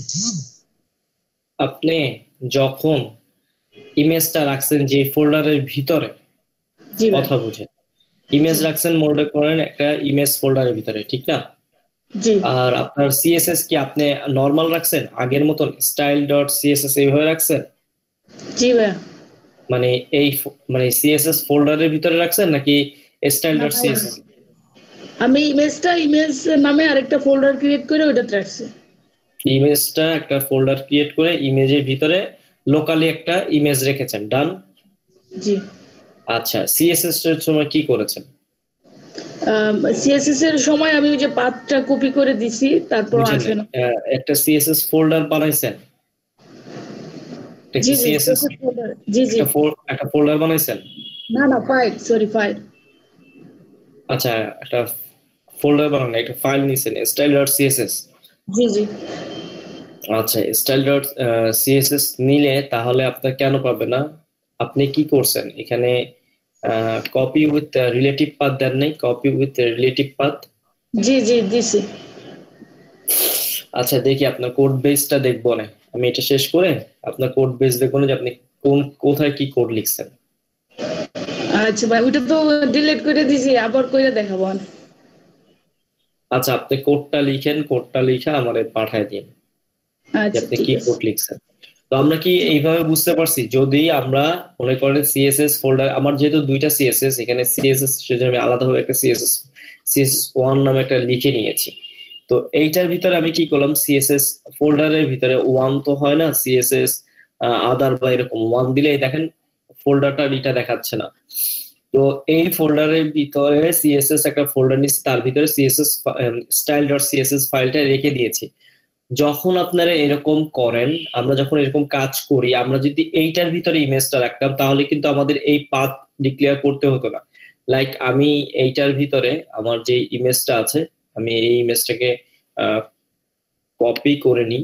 আপনি যখন ইমেজটা রাখছেন যে ফোল্ডারের ভিতরে, কথা বুঝে ইমেজ রাখছেন মনে করেন একটা ইমেজ ফোল্ডারের ভিতরে, ঠিক না? আর আপনার সিএসএস কি আপনি নরমাল রাখছেন আগের মতন স্টাইল ডট সিএসএস এইভাবে রাখছেন? জি ভাই। মানে এই মানে সিএসএস ফোল্ডারের ভিতরে রাখছেন নাকি স্টাইল ডট সিএসএস? আমি ইমেজটা ইমেজ নামে আরেকটা ফোল্ডার ক্রিয়েট করে ওইটাতে রাখছি। ইমেজটা একটা ফোল্ডার ক্রিয়েট করে ইমেজের ভিতরে লোকালি একটা ইমেজ রেখেছেন, ডান? জি। আচ্ছা, সিএসএস এর সময় কি করেছেন? সিএসএস এর সময় আমি ওই যে পাথটা কপি করে দিছি, তারপর আসে না। একটা সিএসএস ফোল্ডার বানাইছেন? জি জি সিএসএস ফোল্ডার, জি জি একটা ফোল্ডার বানাইছেন? না না ফাইল, সরি ফাইল। আচ্ছা, একটা ফোল্ডার বানান, একটা ফাইল নিছেন স্টাইল ডট সিএসএস? জি জি। আচ্ছা, স্টাইল ডট সিএসএস নিলে তাহলে আপনার কেন পাবে না? আপনি কি করছেন এখানে, কপি উইথ রিলেটিভ পাথ দেন নাই? কপি উইথ রিলেটিভ পাথ, জি জি দিছি। আচ্ছা দেখি আপনার কোড বেসটা দেখবো না, আমি এটা শেষ করে আপনার কোড বেস দেখবো না যে আপনি কোন কোথায় কি কোড লিখছেন। আচ্ছা ভাই, ওটা তো ডিলিট করে দিছি, আবার কইরা দেখাবো। আচ্ছা, আপনি কোডটা লিখেন, কোডটা লিখে আমারে পাঠায় দিন আপনি কি কোড লিখছেন। তো আমরা কি এইভাবে বুঝতে পারছি, যদি আমরা মনে করেন সিএসএস ফোল্ডার, আমার যেহেতু দুইটা সিএসএস, এখানে সিএসএস সেজন্য আমি আলাদাভাবে একটা সিএসএস সিএসএস ওয়ান নামে একটা লিখে নিয়েছি। তো এইটার ভিতরে আমি কি করলাম, সিএসএস ফোল্ডারের ভিতরে ওয়ান তো হয় না, সিএসএস আদার বা এরকম ওয়ান দিলেই দেখেন ফোল্ডারটা এটা দেখাচ্ছে না। তো এই ফোল্ডারের ভিতরে সিএসএস একটা ফোল্ডার নিচ্ছি, তার ভিতরে সিএসএস স্টাইল ডট সিএসএস ফাইলটা রেখে দিয়েছি। যখন আপনারা এরকম করেন, আমরা যখন এরকম কাজ করি, আমরা যদি এইটার ভিতরে ইমেজটা রাখতাম তাহলে কিন্তু আমাদের এই পাথ ডিক্লেয়ার করতে হতো না। লাইক আমি এইটার ভিতরে আমার যে ইমেজটা আছে, আমি এই ইমেজটাকে কপি করে নিই,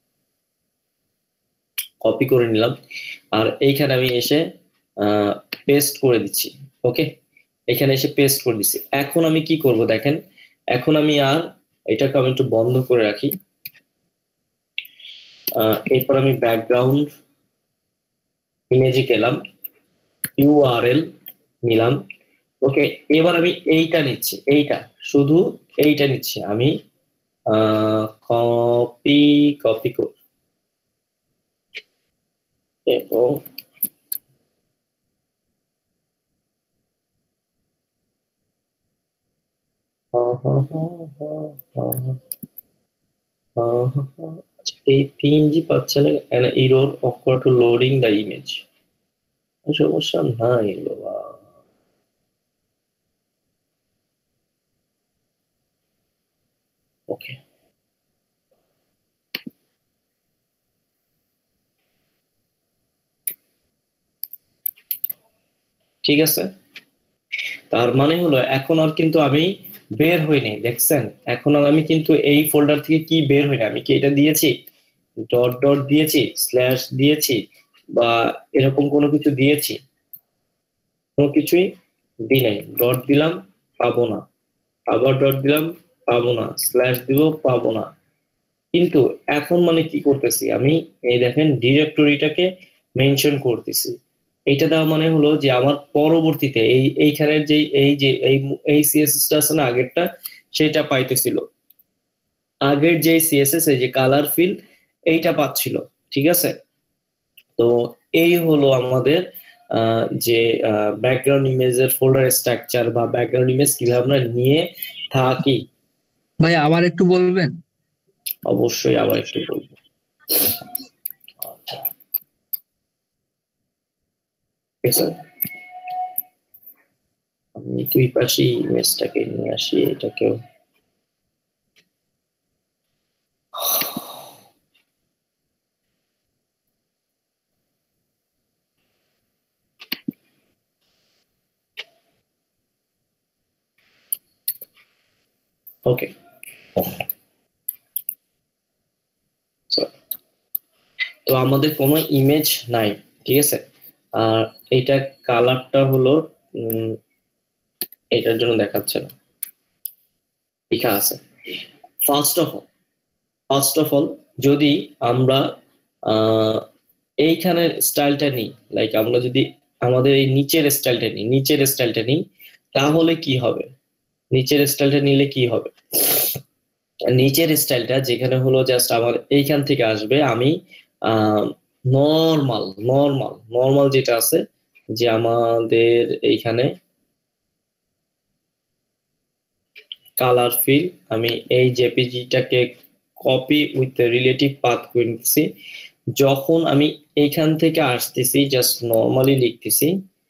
কপি করে নিলাম, আর এইখানে আমি এসে পেস্ট করে দিচ্ছি। ওকে, এখানে এসে পেস্ট করে দিচ্ছি। এখন আমি কি করব দেখেন, এখন আমি আর এটাকে আমি একটু বন্ধ করে রাখি। এরপর আমি ব্যাকগ্রাউন্ড ইমেজে গেলাম, ইউআরএল নিলাম। ওকে, এবার আমি এইটা নিচ্ছি, এইটা শুধু এইটা নিচ্ছি আমি, কপি কপি করি এবং এই পিএনজি পাচ্ছে না, an error occur to loading the image। সমস্যা নাই বাবা। ওকে, ঠিক আছে। তার মানে হলো এখন আর কিন্তু আমি বের হইনি, দেখছেন? এখন আর আমি কিন্তু এই ফোল্ডার থেকে কি বের হইনি, আমি কি এটা দিয়েছি, ডট ডট দিয়েছি, স্ল্যাশ দিয়েছি, বা এরকম কোনো কিছু দিয়েছি? কোনো কিছুই দিই নাই। ডট দিলাম, পাবো না, আবার ডট দিলাম, পাবো না, স্ল্যাশ দিব, পাবো না। কিন্তু এখন মানে কি করতেছি আমি, এই দেখেন ডিরেক্টরিটাকে মেনশন করতেছি। এটা দেওয়া মানে হলো যে আমার পরবর্তীতে এই এইখানের যে এই যে এই এই সিএসএসটা আছে না আগেরটা, সেটা পাইতেছিল। আগের যে সিএসএস এই যে কালার ফিল এইটা পাচ্ছিল, ঠিক আছে? তো এই হলো আমাদের আহ, যে ব্যাকগ্রাউন্ড ইমেজের ফোল্ডার স্ট্রাকচার বা ব্যাকগ্রাউন্ড ইমেজ কিভাবে আমরা নিয়ে থাকি। ভাই আবার একটু বলবেন? অবশ্যই আবার একটু বলবো। ঠিক আছে, আমি দুই পাশে ইমেজটাকে নিয়ে আসি, এটাকেও ওকে। তো আমাদের কোনো ইমেজ নাই, ঠিক আছে? আর এইটা কালারটা হলো উম, এটার জন্য দেখাচ্ছে না, লেখা আছে। First of all first of all যদি আমরা আহ, এইখানের স্টাইলটা নিই, লাইক আমরা যদি আমাদের এই নিচের স্টাইলটা নিই, নিচের স্টাইলটা নিই, তাহলে কি হবে? নিচের স্টাইলটা নিলে কি হবে? নিচের স্টাইলটা যেখানে হলো জাস্ট আমার এইখান থেকে আসবে, আমি নর্মাল নর্মাল নর্মাল যেটা আছে, যে আমাদের এইখানে কালার ফিল, আমি এই জেপিজিটাকে কপি উইথ রিলেটিভ পাথ করে নিতেছি। যখন আমি এইখান থেকে আসতেছি জাস্ট নর্মালি লিখতেছি,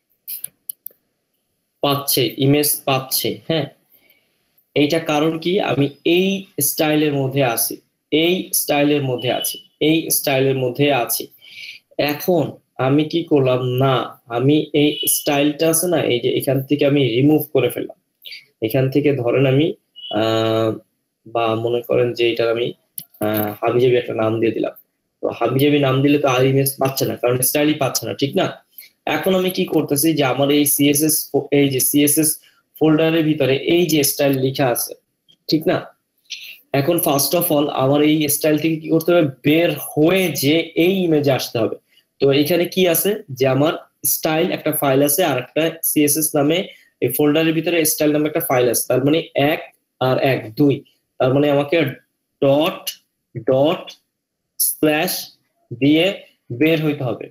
পাচ্ছে ইমেজ পাচ্ছে, হ্যাঁ। এইটা কারণ কি, আমি এই স্টাইলের মধ্যে আছি, এই স্টাইলের মধ্যে আছি, এই স্টাইলের মধ্যে আছি। এখন আমি কি করলাম না, আমি এই স্টাইলটা আছে না, এই যে এখান থেকে আমি রিমুভ করে ফেললাম। এখান থেকে ধরেন আমি আহ বা মনে করেন যে এটার আমি আহ হাবিজাবি একটা নাম দিয়ে দিলাম। তো হাবিজাবি নাম দিলে তো আর ইমেজ পাচ্ছে না, কারণ স্টাইলই পাচ্ছে না, ঠিক না? এখন আমি কি করতেছি, যে আমার এই সিএসএস এই যে সিএসএস ফোল্ডারের ভিতরে এই যে স্টাইল লেখা আছে, ঠিক না? এখন ফার্স্ট অফ অল আমার এই স্টাইল থেকে কি করতে হবে, বের হয়ে যে এই ইমেজে আসতে হবে। তো এখানে কি আছে, যে আমার স্টাইল একটা ফাইল আছে, আর একটা সিএসএস নামে এই ফোল্ডারের ভিতরে স্টাইল নামে একটা ফাইল আছে, তার মানে এক আর এক দুই। তার মানে আমাকে ডট ডট স্ল্যাশ দিয়ে বের হইতে হবে,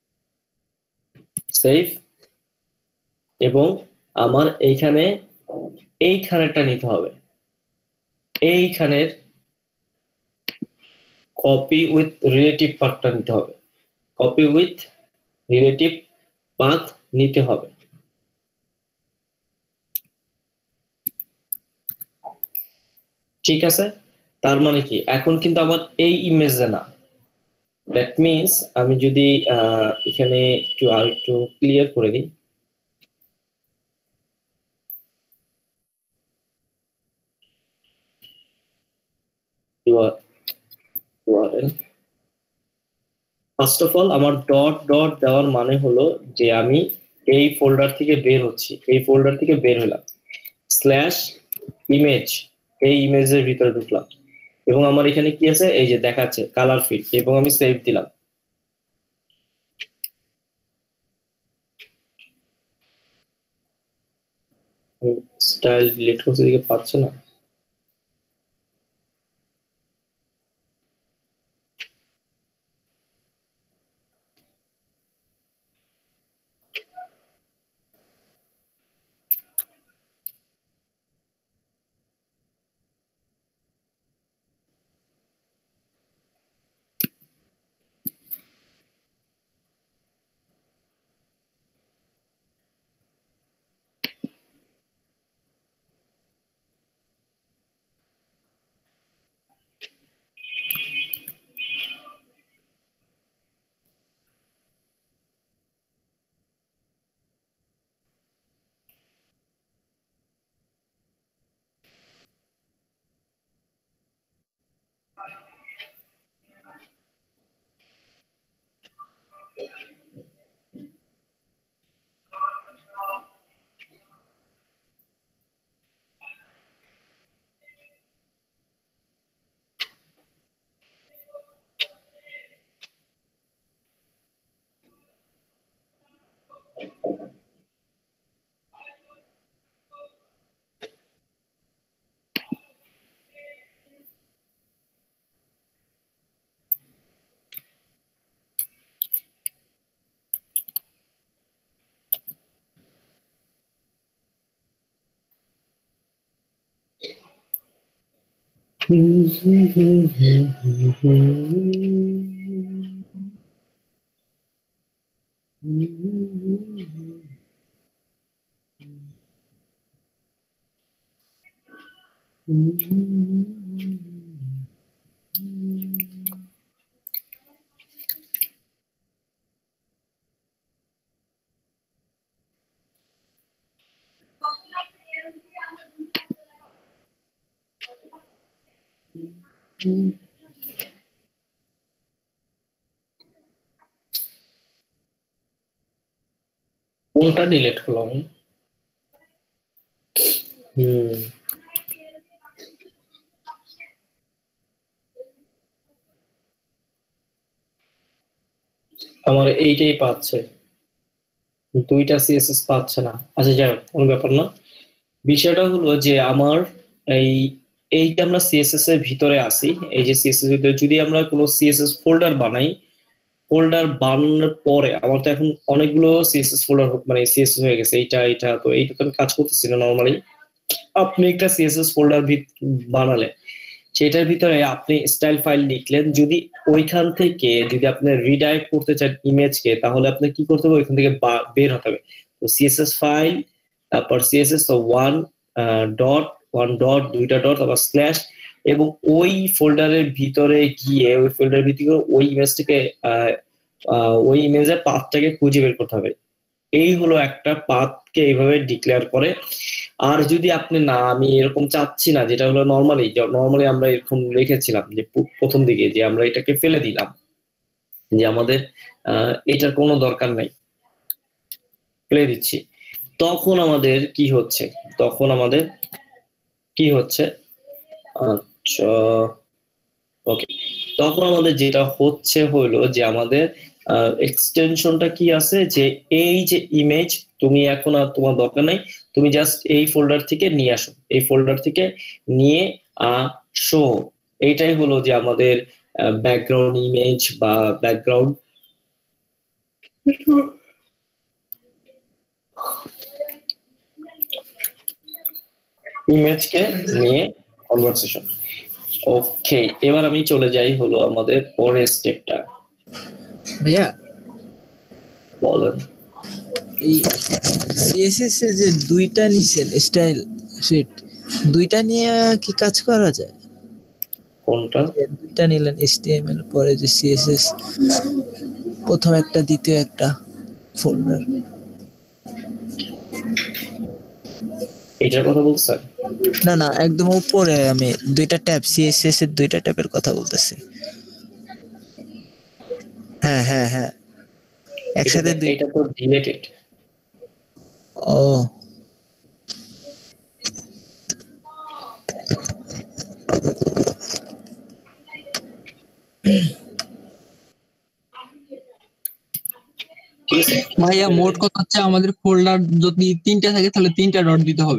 সেভ। এবং আমার এইখানে এইখানেরটা নিতে হবে, এইখানের কপি উইথ রিলেটিভ পাথটা নিতে হবে, কপি উইথ রিলেটিভ পাথ নিতে হবে। ঠিক আছে, তার মানে কি এখন কিন্তু আমার এই ইমেজে না। দ্যাট মিনস আমি যদি আহ এখানে একটু আর একটু ক্লিয়ার করে দিই, ফার্স্ট অফ অল আমার ডট ডট দেওয়ার মানে হলো যে আমি এই ফোল্ডার থেকে বের হচ্ছি, এই ফোল্ডার থেকে বের হলাম, স্ল্যাশ ইমেজ, এই ইমেজের ভিতরে ঢুকলাম, এবং আমার এখানে কি আছে, এই যে দেখাচ্ছে কালার ফিল, এবং আমি সেভ দিলাম। স্টাইল ডিলিট করতে দিকে পাচ্ছে না। কোনটা ডিলিট করলাম? হুম আমার এইটাই পাচ্ছে, দুইটা সিএসএস পাচ্ছে না। আচ্ছা যাই হোক, কোনো ব্যাপার না। বিষয়টা হলো যে আমার এই এই যে আমরা সিএসএস এর ভিতরে আসি, এই যে সিএসএস এর ভিতরে যদি আমরা কোনো সিএসএস ফোল্ডার বানাই, ফোল্ডার বানানোর পরে আমার তো এখন অনেকগুলো সিএসএস ফোল্ডার মানে সিএসএস হয়ে গেছে, এইটা এইটা তো এইটা তো আমি কাজ করতেছি না নর্মালি। আপনি একটা সিএসএস ফোল্ডার বানালে সেটার ভিতরে আপনি স্টাইল ফাইল লিখলেন, যদি ওইখান থেকে যদি আপনি রিডাইরেক্ট করতে চান ইমেজকে, তাহলে আপনি কি করতে হবে, ওইখান থেকে বের হতে হবে। তো সিএসএস ফাইল, তারপর CSS one dot one dot দুইটা ডট আবার স্ল্যাশ, এবং ওই ফোল্ডারের ভিতরে গিয়ে ওই ফোল্ডারের ভিতরে ওই ইমেজটাকে ওই ইমেজের পাথটাকে খুঁজে বের করতে হবে। এই হলো একটা পাথকে এইভাবে ডিক্লেয়ার করে। আর যদি আপনি না, আমি এরকম চাচ্ছি না, যেটা হলো নর্মালি নর্মালি আমরা এরকম রেখেছিলাম যে প্রথম দিকে যে আমরা এটাকে ফেলে দিলাম, যে আমাদের আহ এটার কোনো দরকার নাই, ফেলে দিচ্ছি, তখন আমাদের কি হচ্ছে, তখন আমাদের কি হচ্ছে আচ্ছা ওকে, তখন আমাদের যেটা হচ্ছে হলো যে আমাদের এক্সটেনশনটা কি আছে, যে এই যে ইমেজ তুমি এখন আর তোমার দরকার নাই, তুমি জাস্ট এই ফোল্ডার থেকে নিয়ে আসো, এই ফোল্ডার থেকে নিয়ে আসো। এইটাই হলো যে আমাদের ব্যাকগ্রাউন্ড ইমেজ বা ব্যাকগ্রাউন্ড ইমেজকে নিয়ে কনভারসেশন। ওকে, এবার আমি চলে যাই হলো আমাদের পরের স্টেপটা। ভাইয়া বলেন। এই সিএসএস এর যে দুইটা নিছেন স্টাইল শিট, দুইটা নিয়ে কি কাজ করা যায়? কোনটা? দুইটা নিলেন এইচটিএমএল, পরে যে সিএসএস প্রথম একটা দ্বিতীয় একটা ফোল্ডার, এটার কথা বলছেন? না না একদম উপরে আমি দুইটা ট্যাব সিএসএস এর দুইটা ট্যাবের কথা বলতেছি। হ্যাঁ হ্যাঁ হ্যাঁ একসাথে দুই, এটা তো ডিলেটেড। ও ভাইয়া মোট কথা হচ্ছে আমাদের ফোল্ডার যদি তিনটা থাকে তাহলে তিনটা ডট দিতে হবে।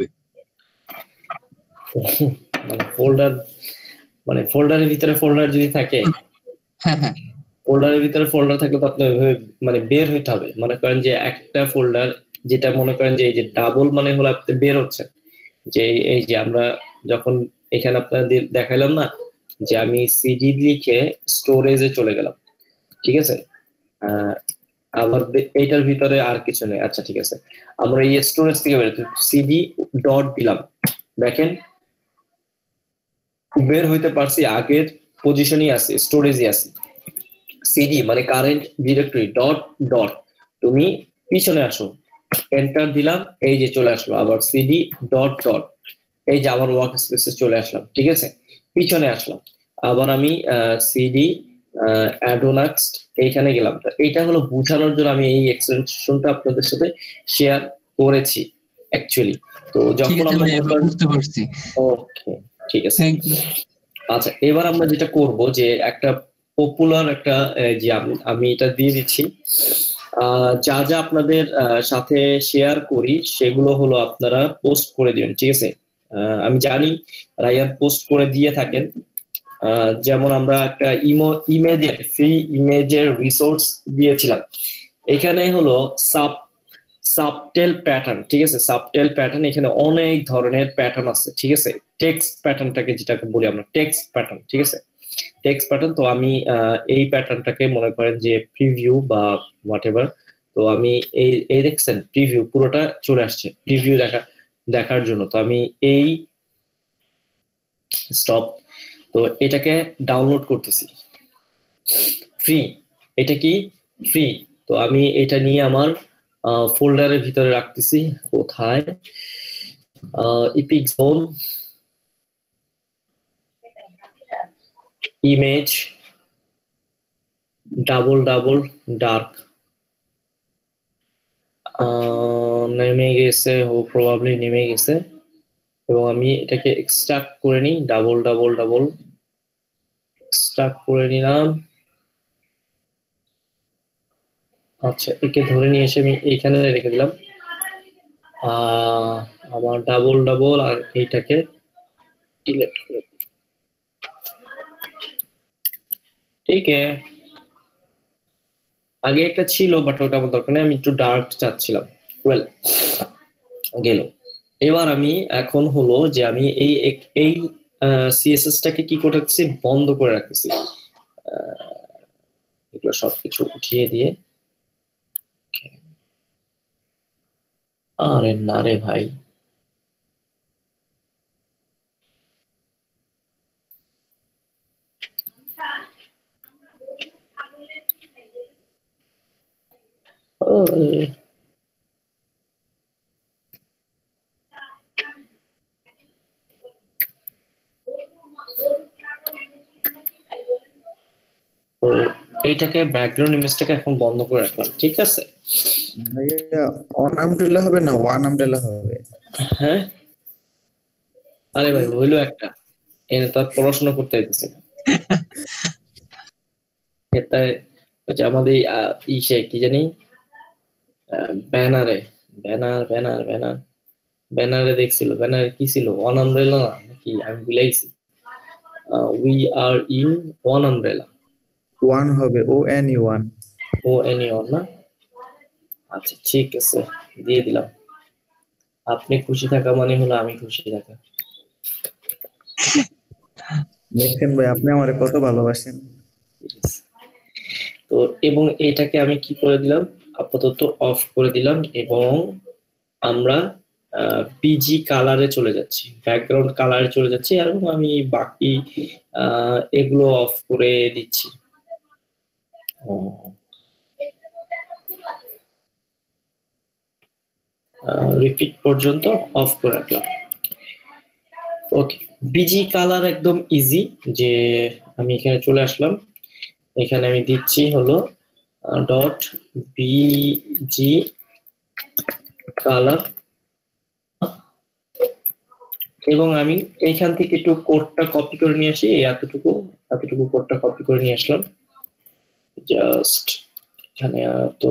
মানে ফোল্ডার মানে ফোল্ডারের ভিতরে ফোল্ডার যদি থাকে, হ্যাঁ হ্যাঁ ফোল্ডারের ভিতরে ফোল্ডার থাকলে তো আপনার মানে বের হইতে হবে। মনে করেন যে একটা ফোল্ডার, যেটা মনে করেন যে এই যে ডাবল মানে হলো আপনি বের হচ্ছে, যে এই যে আমরা যখন এখানে আপনাদের দেখাইলাম না যে আমি সিডি লিখে স্টোরেজে চলে গেলাম, ঠিক আছে, আহ আবার এইটার ভিতরে আর কিছু নেই। আচ্ছা ঠিক আছে, আমরা এই স্টোরেজ থেকে বের সিডি ডট দিলাম, দেখেন বের হইতে পারছি, আগের পজিশনই আছে, স্টোরেজই আছে। সিডি মানে কারেন্ট ডিরেক্টরি ডট ডট, তুমি পিছনে আসো, এন্টার দিলাম, এই যে চলে আসলো। আবার সিডি ডট ডট, এই যে আমার ওয়ার্ক স্পেসে চলে আসলাম, ঠিক আছে, পিছনে আসলাম। আবার আমি সিডি অ্যাডোনাক্সট এইখানে গেলাম। তো এইটা হলো বোঝানোর জন্য আমি এই এক্সটেনশনটা আপনাদের সাথে শেয়ার করেছি অ্যাকচুয়ালি। তো যখন আমরা বুঝতে পারছি, ওকে ঠিক আছে। আচ্ছা এবার আমরা যেটা করব যে একটা পপুলার একটা যে আমি এটা দিয়ে দিচ্ছি, যা যা আপনাদের সাথে শেয়ার করি সেগুলো হলো আপনারা পোস্ট করে দিবেন, ঠিক আছে। আমি জানি রায়ান পোস্ট করে দিয়ে থাকেন। যেমন আমরা একটা ইমো ইমেজের ফ্রি ইমেজের রিসোর্স দিয়েছিলাম, এখানে হলো সাব সাবটেল প্যাটার্ন, ঠিক আছে? সাবটেল প্যাটার্ন, এখানে অনেক ধরনের প্যাটার্ন আছে, ঠিক আছে? টেক্সট প্যাটার্নটাকে যেটাকে বলি আমরা টেক্সট প্যাটার্ন, ঠিক আছে? Text pattern. তো আমি এই প্যাটার্নটাকে মনে করেন যে প্রিভিউ বা হোয়াট এভার, তো আমি এই এই দেখছেন প্রিভিউ পুরোটা চলে আসছে প্রিভিউ দেখা দেখার জন্য। তো আমি এই স্টপ, তো এটাকে ডাউনলোড করতেছি ফ্রি, এটা কি ফ্রি। তো আমি এটা নিয়ে আমার ফোল্ডারের ভিতরে রাখতেছি, কোথায়, epic zone, image, double double dark, নেমে গেছে, ও প্রবাবলি নেমে গেছে, এবং আমি এটাকে এক্সট্রাক্ট করে নিই, ডাবল ডাবল ডাবল এক্সট্রাক্ট করে নিলাম। আচ্ছা, একে ধরে নিয়ে এসে আমি এইখানে রেখে দিলাম, আহ আমার ডাবল ডাবল আর এইটাকে ডিলিট করে দিই। ঠিক আছে, আগে একটা ছিল বাট ওটা আমার দরকার নেই, আমি একটু ডার্ক চাচ্ছিলাম। ওয়েল, গেল। এবার আমি এখন হলো যে আমি এই এই সিএসএস টাকে কি করতেছি, বন্ধ করে রাখতেছি, এগুলো সবকিছু উঠিয়ে দিয়ে। আরে না রে ভাই, তো এইটাকে ব্যাকগ্রাউন্ড ইমেজটাকে এখন বন্ধ করে রাখলাম, ঠিক আছে? ভাইয়া অন আমব্রেলা হবে না ওয়ান আমব্রেলা হবে? হ্যাঁ, আরে ভাই হইলো একটা, এনে তো আর পড়াশোনা করতে হইতেছে না। এটা হচ্ছে আমাদের ইসে কি জানি, ব্যানারে, ব্যানার ব্যানার ব্যানার ব্যানারে দেখছিল, ব্যানারে কি ছিল, ওয়ান আমব্রেলা নাকি, আমি ভুলাইছি। We are in one umbrella, one হবে, O N E one, O N E one না? আচ্ছা ঠিক আছে, দিয়ে দিলাম। আপনি খুশি থাকা মানে হলো আমি খুশি থাকা। দেখেন ভাই আপনি আমারে কত ভালোবাসেন। তো এবং এটাকে আমি কি করে দিলাম, আপাতত অফ করে দিলাম, এবং আমরা পিজি কালারে চলে যাচ্ছি, ব্যাকগ্রাউন্ড কালারে চলে যাচ্ছি, আর আমি বাকি এগুলো অফ করে দিচ্ছি। রিপিট পর্যন্ত অফ করে রাখলাম। ওকে, বিজি কালার একদম ইজি, যে আমি এখানে চলে আসলাম, এখানে আমি দিচ্ছি হলো ডট বিজি কালার, এবং আমি এইখান থেকে একটু কোডটা কপি করে নিয়ে আসি, এতটুকু এতটুকু কোডটা কপি করে নিয়ে আসলাম, জাস্ট এখানে তো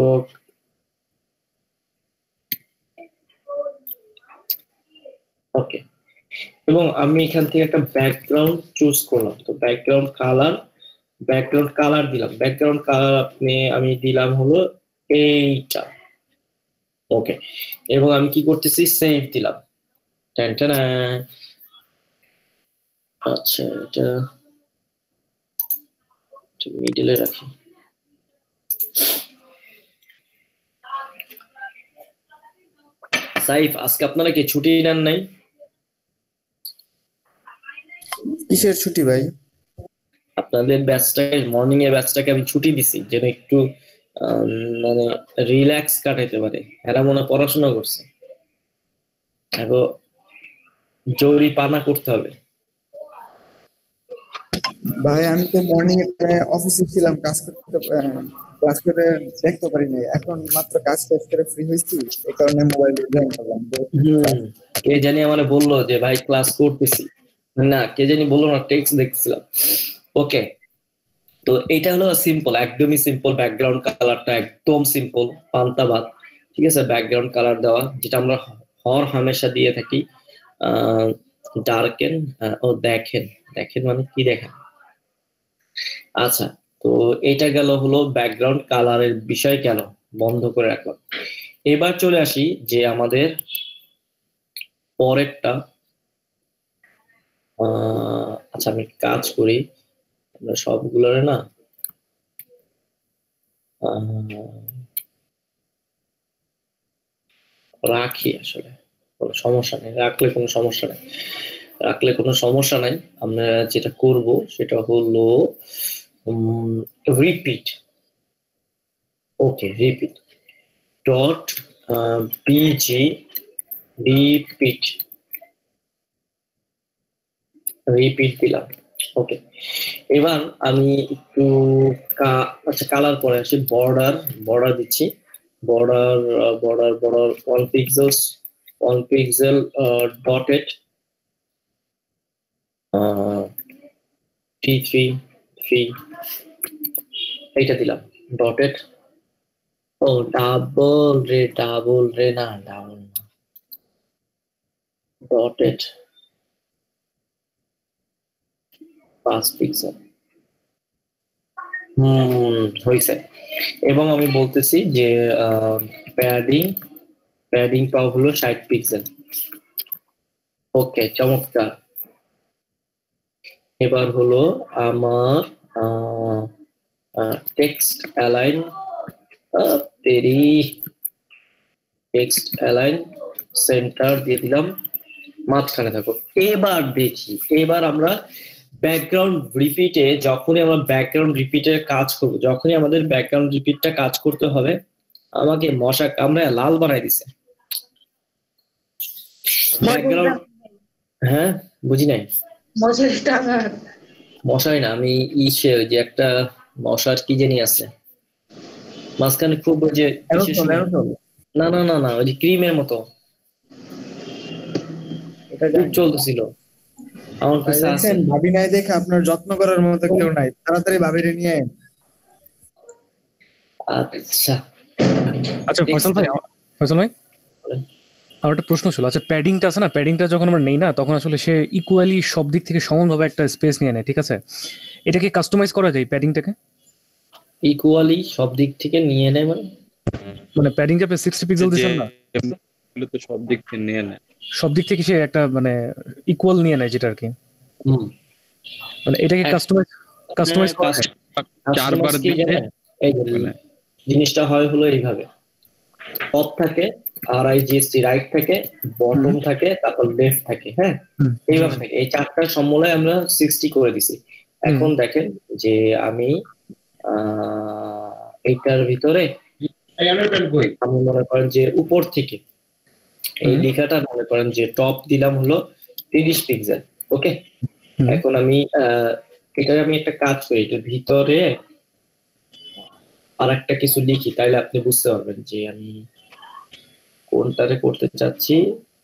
ওকে। এবং আমি এখান থেকে একটা ব্যাকগ্রাউন্ড চুজ করলাম, তো ব্যাকগ্রাউন্ড কালার, ব্যাকগ্রাউন্ড কালার দিলাম, ব্যাকগ্রাউন্ড কালার আপনি আমি দিলাম হলো এইটা, ওকে। এবং আমি কি করতেছি, সেভ দিলাম, টানটানা। আচ্ছা, এটা মিডলে রাখি। সাইফ, আজকে আপনারা কি ছুটি নেন নাই? কিসের ছুটি ভাই? আপনাদের ব্যাচটাকে, মর্নিং এর ব্যাচটাকে আমি ছুটি দিছি, যেন একটু মানে রিল্যাক্স কাটাইতে পারে। এরা মনে পড়াশোনা করছে, এখন জরুরি পানা করতে হবে। ভাই আমি তো মর্নিং এ অফিসে ছিলাম, কাজ করতে ক্লাস করে দেখতে পারি নাই, এখন মাত্র কাজ শেষ করে ফ্রি হয়েছি, এই কারণে মোবাইলে জয়েন করলাম। কে জানি আমারে বললো যে ভাই ক্লাস করতেছি, না কে জানি বললো না, টেক্সট দেখছিলাম। ওকে, তো এটা হলো সিম্পল, একদমই সিম্পল, ব্যাকগ্রাউন্ড কালারটা একদম সিম্পল, পান্তা ভাত, ঠিক আছে? ব্যাকগ্রাউন্ড কালার দেওয়া, যেটা আমরা হর হামেশা দিয়ে থাকি, আহ ডার্কেন, ও দেখেন, দেখেন মানে কি দেখেন। আচ্ছা, তো এটা গেল হলো ব্যাকগ্রাউন্ড কালারের বিষয়, গেল, বন্ধ করে রাখলাম। এবার চলে আসি যে আমাদের পরেরটা আহ, আচ্ছা আমি কাজ করি আমরা সবগুলোরে না আহ, রাখি আসলে কোনো সমস্যা নেই রাখলে কোনো সমস্যা নেই রাখলে কোনো সমস্যা নাই আমরা যেটা করব সেটা হলো repeat okay repeat dot BG repeat repeat দিলাম ওকে এবার আমি একটু কা- আচ্ছা কালার পরে আসি বর্ডার বর্ডার দিচ্ছি border border border one pixel one pixel dotted T three three এইটা দিলাম ডটেড ও ডাবল রে ডাবল রে না ডাবল না ডটেড পাঁচ পিক্সেল হুম হয়েছে এবং আমি বলতেছি যে প্যাডিং প্যাডিং পাও হলো ষাট পিক্সেল ওকে চমৎকার এবার হলো আমার টেক্সট অ্যালাইন তেরি টেক্সট অ্যালাইন সেন্টার দিয়ে দিলাম মাঝখানে থাকো এবার দেখি এবার আমরা ব্যাকগ্রাউন্ড রিপিটে যখনই আমরা ব্যাকগ্রাউন্ড রিপিটে কাজ করব যখনই আমাদের ব্যাকগ্রাউন্ড রিপিটটা কাজ করতে হবে আমাকে মশা কামড়ায় লাল বানাই দিছে ব্যাকগ্রাউন্ড হ্যাঁ বুঝি নাই মশারি টাঙান মশারি না আমি ইসে ওই যে একটা মশার কি জানি আছে মাঝখানে খুব ওই যে Aerosol, aerosol। না না না না ওই যে ক্রিমের মতো এটা খুব চলতেছিল আমার কাছে আছে দেখেন ভাবি নাই দেখে আপনার যত্ন করার মতো কেউ নাই তাড়াতাড়ি ভাবিরে নিয়ে আয়েন। আচ্ছা আচ্ছা ফয়সাল ভাই ফয়সাল ভাই আমার একটা প্রশ্ন ছিল আচ্ছা প্যাডিংটা আছে না প্যাডিংটা যখন আমরা নেই না তখন আসলে সে ইকুয়ালি সব দিক থেকে সমানভাবে একটা স্পেস নিয়ে নেয় ঠিক আছে এটাকে কাস্টমাইজ করা যায় প্যাডিংটাকে ইকুয়ালি সব দিক থেকে নিয়ে নেয় মানে মানে প্যাডিংটা আপনি সিক্সটি পিক্সেল দিচ্ছেন না এগুলো তো সব দিক থেকে নিয়ে নেয় সব দিক থেকে সে একটা মানে ইকুয়াল নিয়ে নেয় যেটা আর কি হুম মানে এটাকে কাস্টমাইজ কাস্টমাইজ করা যায় চারবার কি দিলে জানেন? এই যে জিনিসটা হয় হলো এইভাবে টপ থাকে আর আই জিএসটি রাইট থাকে বটম থাকে তারপর লেফট থাকে হ্যাঁ হুম। এইভাবে থাকে এই চারটার সমন্বয়ে আমরা সিক্সটি করে দিছি এখন দেখেন যে আমি আহ এইটার ভিতরে আমি মনে করেন যে উপর থেকে এই হুম। লেখাটা মনে করেন যে টপ দিলাম হলো তিরিশ পিক্সেল ওকে হুম। এখন আমি আহ এটা আমি একটা কাজ করি এটার ভিতরে আর একটা কিছু লিখি তাইলে আপনি বুঝতে পারবেন যে আমি কোনটারে করতে চাচ্ছি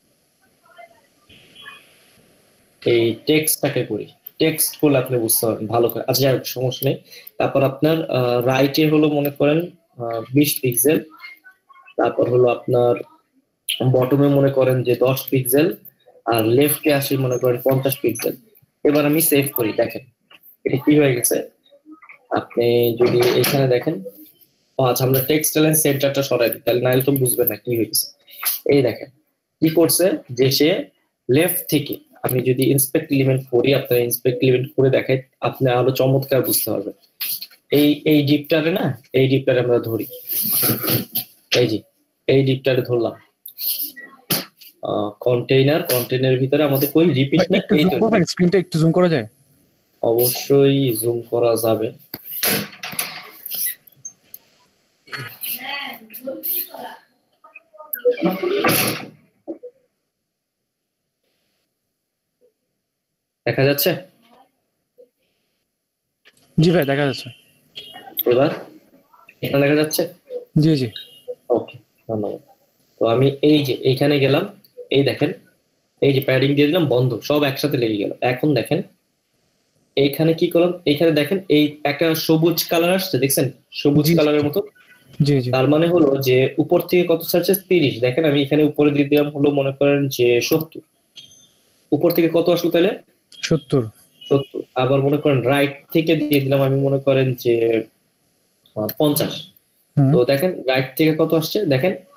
এই টেক্সটটাকে করি টেক্সট করলে আপনি বুঝতে পারবেন ভালো করে আচ্ছা যাই হোক, সমস্যা নেই তারপর আপনার রাইটে হলো মনে করেন বিশ পিক্সেল তারপর হলো আপনার বটমে মনে করেন যে দশ পিক্সেল আর লেফটে আসি মনে করেন পঞ্চাশ পিক্সেল এবার আমি সেভ করি দেখেন এটা কি হয়ে গেছে আপনি যদি এখানে দেখেন ও আচ্ছা আমরা টেক্সট লাইন সেন্টারটা সরাই দিই তাহলে নাইলে তো বুঝবেন না কি হয়েছে এই দেখেন কি করছে যে সে লেফট থেকে আমি যদি ইন্সপেক্ট এলিমেন্ট করি আপনার ইন্সপেক্ট এলিমেন্ট করে দেখাই আপনি আরো চমৎকার বুঝতে পারবেন এই এই ডিপটারে না এই ডিপটারে আমরা ধরি এই যে এই ডিপটারে ধরলাম কন্টেইনার কন্টেইনারের ভিতরে আমাদের কই রিপিট না একটু এই জুম তো করবেন স্ক্রিনটা একটু জুম করা যায় অবশ্যই জুম করা যাবে দেখা যাচ্ছে জি ভাই দেখা যাচ্ছে এবার এটা দেখা যাচ্ছে জি জি ওকে ধন্যবাদ তো আমি এই যে এইখানে গেলাম এই দেখেন এই যে প্যাডিং দিয়ে দিলাম বন্ধ সব একসাথে লেগে গেল এখন দেখেন এইখানে কি করলাম এইখানে দেখেন এই একটা সবুজ কালার আসছে দেখছেন সবুজ জি। কালারের মতো জি জি তার মানে হলো যে উপর থেকে কত ছাড়ছে তিরিশ দেখেন আমি এখানে উপরে দিয়ে দিলাম হলো মনে করেন যে সত্তর উপর থেকে কত আসলো তাহলে সত্তর সত্তর আবার মনে করেন রাইট থেকে দিয়ে দিলাম আমি মনে করেন যে আহ, পঞ্চাশ হুম। তো দেখেন রাইট থেকে কত আসছে দেখেন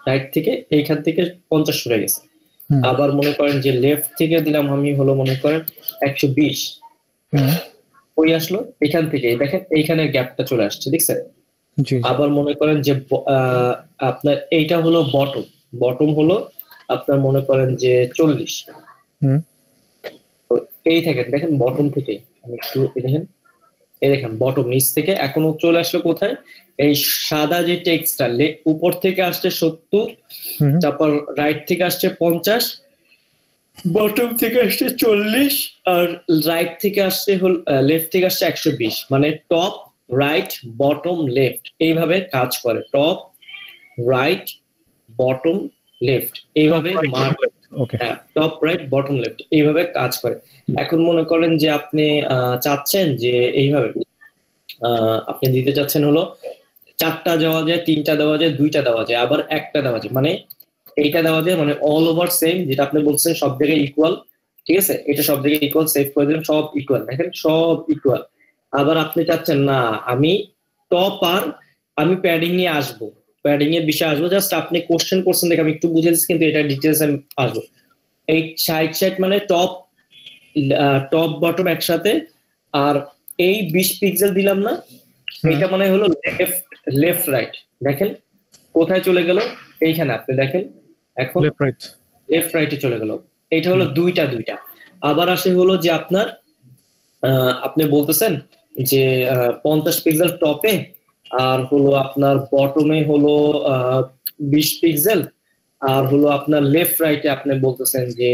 রাইট থেকে এইখান থেকে পঞ্চাশ সরে গেছে। হুম। আবার মনে করেন যে লেফট থেকে দিলাম আমি হলো মনে করেন একশো বিশ, হুম, ওই আসলো এখান থেকে, দেখেন এইখানে গ্যাপটা চলে আসছে, দেখছেন? জি জি। আবার মনে করেন যে ব- আহ, আপনার এইটা হলো বটম, বটম হলো আপনার মনে করেন যে চল্লিশ। হুম, তো এই থাকেন দেখেন বটম থেকে আমি একটু এই দেখেন, এই দেখেন বটম নিচ থেকে এখনো চলে আসলো কোথায়, এই সাদা যে টেক্সটটা উপর থেকে আসছে সত্তর, হুম, তারপর রাইট থেকে আসছে পঞ্চাশ, বটম থেকে আসছে চল্লিশ, আর রাইট থেকে আসছে হল লেফট থেকে আসছে একশো বিশ। মানে টপ রাইট বটম লেফট এইভাবে কাজ করে, টপ রাইট বটম লেফট এইভাবে mark, okay. Top right bottom left এইভাবে কাজ করে। এখন মনে করেন যে আপনি আহ, চাচ্ছেন যে এইভাবে আহ, আপনি দিতে চাচ্ছেন হলো চারটা দেওয়া যায়, তিনটা দেওয়া যায়, দুইটা দেওয়া যায়, আবার একটা দেওয়া যায়, মানে এইটা দেওয়া যায়, মানে অল ওভার সেম, যেটা আপনি বলছেন সব জায়গায় ইকুয়াল, ঠিক আছে? এটা সব জায়গায় ইকুয়াল, সেভ করে দিলেন, সব ইকুয়াল, দেখেন সব ইকুয়াল। আবার আপনি চাচ্ছেন না আমি টপ আর আমি প্যাডিং নিয়ে আসবো, প্যাডিং এর বিষয়ে আসবো, জাস্ট আপনি কোশ্চেন করছেন দেখে আমি একটু বুঝে দিচ্ছি, কিন্তু এটা ডিটেলস আমি আসবো। এই সাইড সাইড মানে টপ টপ বটম একসাথে, আর এই বিশ পিক্সেল দিলাম না, এটা মানে হলো লেফট লেফট রাইট, দেখেন কোথায় চলে গেল, এইখানে আপনি দেখেন এখন লেফট রাইট। লেফট রাইটে চলে গেল। এটা হলো দুইটা দুইটা। আবার আসে হলো যে আপনার আহ, আপনি বলতেছেন যে আহ, পঞ্চাশ পিক্সেল টপে আর হলো আপনার বটমে হলো আহ, বিশ পিক্সেল, আর হলো আপনার লেফট রাইটে আপনি বলতেছেন যে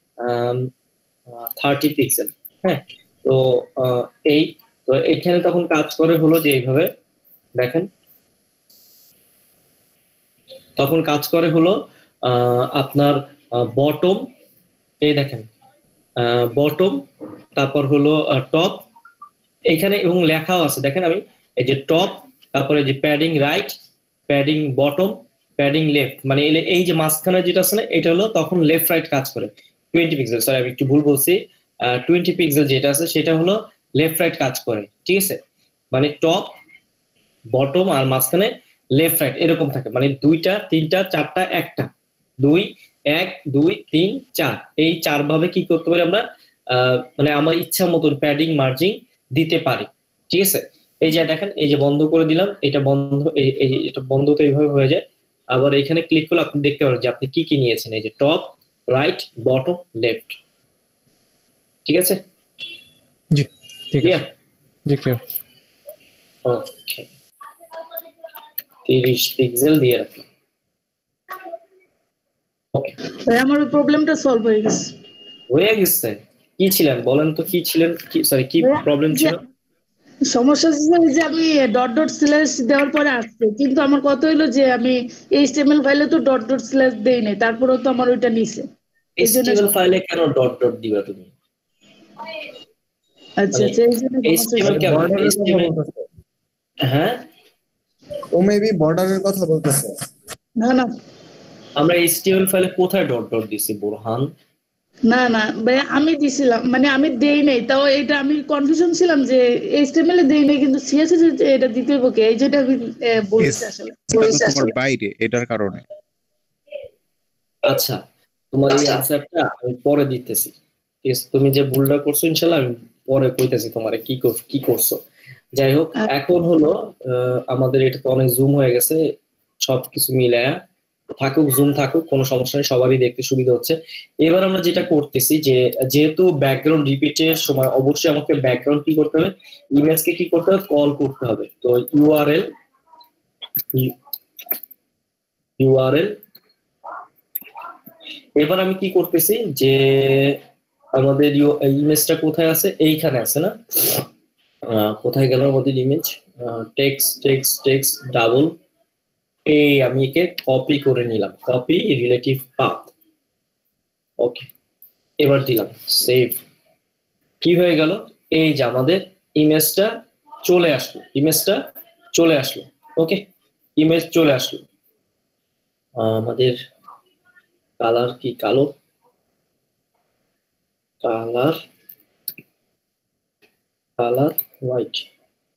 থার্টি পিক্সেল। হ্যাঁ, তো আহ, এই তো এখানে তখন কাজ করে হলো যে এইভাবে দেখেন, তখন কাজ করে হলো আহ, আপনার বটম, এই দেখেন বটম, তারপর হলো টপ এখানে, এবং লেখাও আছে দেখেন, আমি এই যে টপ, তারপরে যে padding right, padding bottom, padding left, মানে এই- এই যে মাঝখানে যেটা আছে না, এটা হলো তখন লেফট রাইট কাজ করে। টোয়েন্টি পিক্সেল, সরি আমি একটু ভুল বলছি, টোয়েন্টি পিক্সেল যেটা আছে সেটা হলো লেফট রাইট কাজ করে, ঠিক আছে? মানে টপ বটম আর মাঝখানে লেফট রাইট এরকম থাকে, মানে দুইটা তিনটা চারটা একটা, দুই এক দুই তিন চার, এই চার ভাবে কি করতে পারি আমরা, আহ, মানে আমার ইচ্ছা মতন প্যাডিং মার্জিং দিতে পারি, ঠিক আছে? এই যে দেখেন, এই যে বন্ধ করে দিলাম, এটা বন্ধ, এই এই যে এটা বন্ধ তো এইভাবে হয়ে যায়। আবার এখানে ক্লিক করলে আপনি দেখতে পারেন যে আপনি কি কি নিয়েছেন, এই যে টপ রাইট বটম লেফট, ঠিক আছে? জি ঠিক আছে। ক্লিয়ার? জি ক্লিয়ার। ওকে, তিরিশ পিক্সেল দিয়ে রাখলাম। ওকে, ভাই আমার ওই প্রবলেমটা সলভ হয়ে গেছে। হয়ে গেছে। কি ছিলেন বলেন তো, কি ছিলেন, কি সরি কি ভাইয়া, প্রবলেম ছিল? সমস্যা হচ্ছে যে আমি ডট ডট স্ল্যাশ দেওয়ার পরে আসছে, কিন্তু আমার কথা হইলো যে আমি এইচটিএমএল ফাইলে তো ডট ডট স্ল্যাশ দেই নাই, তারপরেও তো আমার ওইটা নিছে, এই জন্য। এইচটিএমএল ফাইলে কেন ডট ডট দিবা তুমি? আচ্ছা মানে আচ্ছা, এই জন্য সমস্যা এইচটিএমএল হচ্ছে। কেন, বর্ডারের কথা এইচটিএমএল, বলতেছে, হ্যাঁ ও মেবি বর্ডারের কথা বলতেছে। না না আমরা এইচটিএমএল ফাইলে কোথায় ডট ডট দিছি বোরহান? না না ভাই, আমি দিছিলাম, মানে আমি দেই নাই, তাও এটা আমি কনফিউশন ছিলাম যে এইচটিএমএল এ দেই নাই, কিন্তু সিএসএস এ এটা দিতে হবে কি, এই যেটা আমি আহ, বলছি আসলে বলছি তোমার আসলে বাইরে এটার কারণে। আচ্ছা, তোমার এই অ্যান্সারটা আমি পরে দিতেছি, ঠিক আছে? তুমি যে ভুলটা করছো ইনশাল্লাহ আমি পরে কইতেছি তোমারে কি কর কি করছো। যাই হোক, এখন হলো আহ, আমাদের এটা তো অনেক জুম হয়ে গেছে, সবকিছু মিলায়া থাকুক, জুম থাকুক, কোনো সমস্যা নেই, সবারই দেখতে সুবিধা হচ্ছে। এবার আমরা যেটা করতেছি যে যেহেতু ব্যাকগ্রাউন্ড রিপিটের সময় অবশ্যই আমাকে ব্যাকগ্রাউন্ড কি করতে হবে, ইমেজকে কি করতে হবে, কল করতে হবে। তো ইউআরএল ইউআরএল এবার আমি কি করতেছি যে আমাদের ইমেজটা কোথায় আছে, এইখানে আছে না, আহ, কোথায় গেল আমাদের image, text text text double, এই আমি একে কপি করে নিলাম, কপি রিলেটিভ পাথ। ওকে, এবার দিলাম সেভ। কি হয়ে গেল, এই যে আমাদের ইমেজটা চলে আসলো, ইমেজটা চলে আসলো। ওকে, ইমেজ চলে আসলো। আহ, আমাদের কালার কি কালো, কালার কালার হোয়াইট।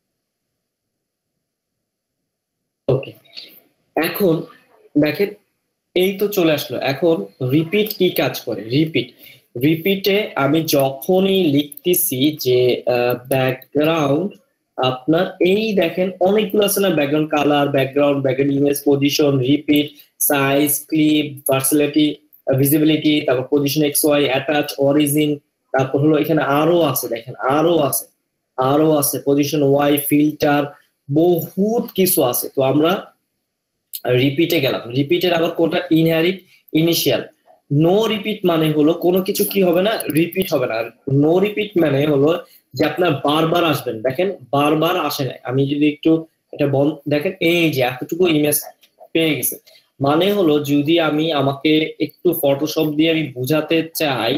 ওকে, এখন দেখেন এই তো চলে আসলো। এখন রিপিট কি কাজ করে? রিপিট রিপিটে আমি যখনই লিখতেছি যে ব্যাকগ্রাউন্ড, আপনার এই দেখেন অনেকগুলো আছে না, background colour, background background image, position, repeat, size, clip, ভার্সিলিটি, ভিজিবিলিটি, তারপর position X Y, attach, origin, তারপর হলো এখানে আরো আছে, দেখেন আরো আছে আরো আছে পজিশন ওয়াই, ফিল্টার, বহুত কিছু আছে। তো আমরা রিপিটে গেলাম। রিপিটের আবার কোনটা? Inherit, initial. নো রিপিট মানে হলো কোনো কিছু কি হবে না, রিপিট হবে না। নো রিপিট মানে হলো যে আপনার বারবার আসবেন। দেখেন বারবার আসে না। আমি যদি একটু এটা বন্ধ, দেখেন এই যে এতটুকু ইমেজ পেয়ে গেছে। মানে হলো যদি আমি আমাকে একটু ফটোশপ দিয়ে আমি বুঝাতে চাই,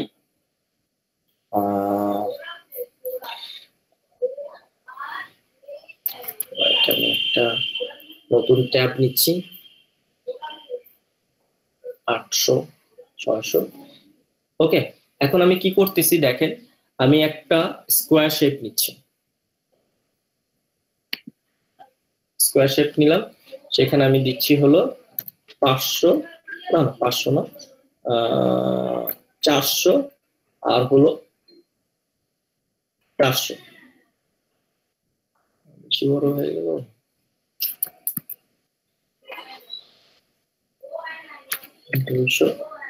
আহ আমি একটা নতুন ট্যাব নিচ্ছি, আটশো ছয়শো। ওকে, এখন আমি কি করতেছি দেখেন, আমি একটা স্কোয়ার শেপ নিচ্ছি, স্কোয়ার শেপ নিলাম, সেখানে আমি দিচ্ছি হলো পাঁচশো, না না পাঁচশো না, আহ চারশো, আর হলো চারশো। বেশি বড় হয়ে গেল, দুশো,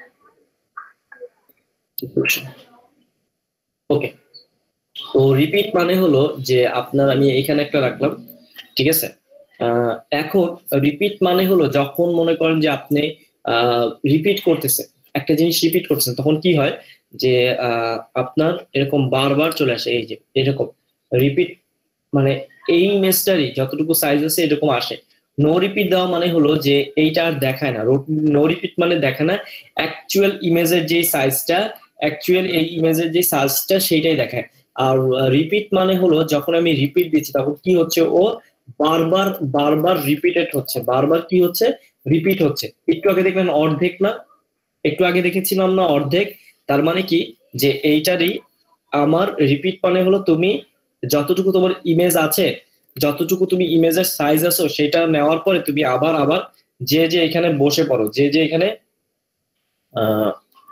ওকে। তো রিপিট মানে হলো যে আপনার, আমি এখানে একটা রাখলাম, ঠিক আছে। এখন রিপিট মানে হলো যখন মনে করেন যে আপনি রিপিট করতেছেন, একটা জিনিস রিপিট করতেছেন, তখন কি হয় যে আপনার এরকম বারবার চলে আসে, এই যে এরকম রিপিট, মানে এই ইমেজটারই যতটুকু সাইজ আছে এরকম আসে। নো রিপিট দেওয়া মানে হলো যে এইটা আর দেখায় না। নো রিপিট মানে দেখে না, অ্যাকচুয়াল ইমেজের যে সাইজটা, অ্যাকচুয়াল এই ইমেজের যে সাইজটা সেইটাই দেখায়। আর রিপিট মানে হলো যখন আমি রিপিট দিচ্ছি তখন কি হচ্ছে, ও বারবার বারবার রিপিটেড হচ্ছে, বারবার কি হচ্ছে, রিপিট হচ্ছে। একটু আগে দেখলেন অর্ধেক না, একটু আগে দেখেছিলাম না অর্ধেক, তার মানে কি যে এইটারই আমার রিপিট মানে হলো তুমি যতটুকু তোমার ইমেজ আছে, যতটুকু তুমি ইমেজের সাইজ আছো সেটা নেওয়ার পরে তুমি আবার আবার যে যে এখানে বসে পড়ো, যে যে এখানে আহ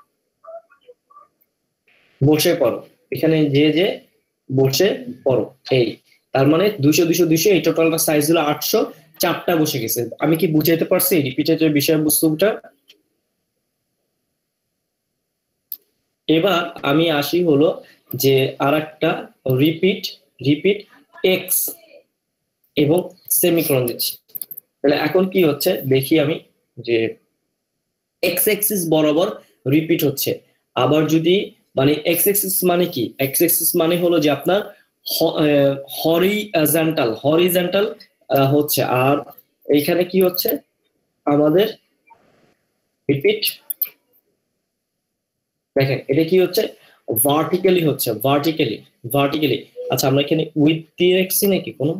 বসে পড়ো, এখানে যে যে বসে পড়ো, এই তার মানে দুইশো দুইশো দুইশো, এই টোটালটা সাইজ হলো আটশো, চারটা বসে গেছে। আমি কি বুঝাইতে পারছি রিপিটের বিষয়বস্তুটা? এবার আমি আসি হলো যে আর একটা রিপিট, রিপিট এক্স এবং সেমিকোলন দিচ্ছি। তাহলে এখন কি হচ্ছে দেখি আমি, যে এক্স এক্সিস বরাবর রিপিট হচ্ছে। আবার যদি মানে এক্স এক্সিস মানে কি, এক্স এক্সিস মানে হলো যে আপনার হরিজন্টাল, হরিজন্টাল হচ্ছে। আর এইখানে কি হচ্ছে আমাদের রিপিট, দেখেন এটা কি হচ্ছে, ভার্টিক্যালি হচ্ছে, ভার্টিক্যালি ভার্টিক্যালি। আচ্ছা আমরা এখানে উইথ দিয়ে রাখছি নাকি কোনো,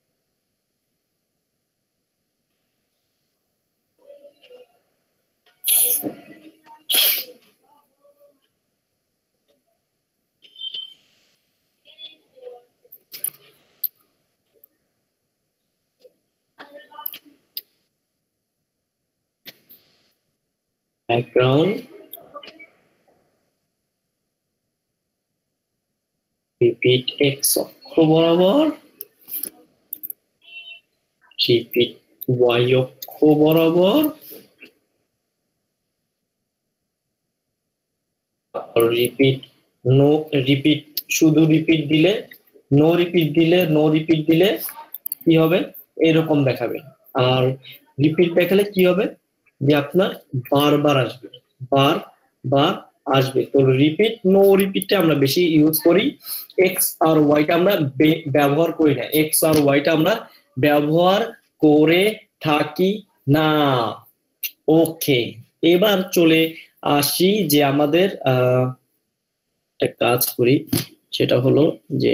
ব্যাকগ্রাউন্ড রিপিট এক্স অক্ষ বরাবর, রিপিট ওয়াই অক্ষ বরাবর, রিপিট নো রিপিট, শুধু রিপিট দিলে, নো রিপিট দিলে, নো রিপিট দিলে কি হবে, এরকম দেখাবে। আর রিপিট দেখালে কি হবে, যে আপনার বারবার আসবে, বার বার আসবে। তো রিপিট, নো রিপিটটা আমরা বেশি ইউজ করি, এক্স আর ওয়াইটা আমরা ব্যবহার করি না, এক্স আর ওয়াইটা আমরা ব্যবহার করে থাকি না। ওকে, এবার চলে আসি যে আমাদের আহ একটা কাজ করি, সেটা হলো যে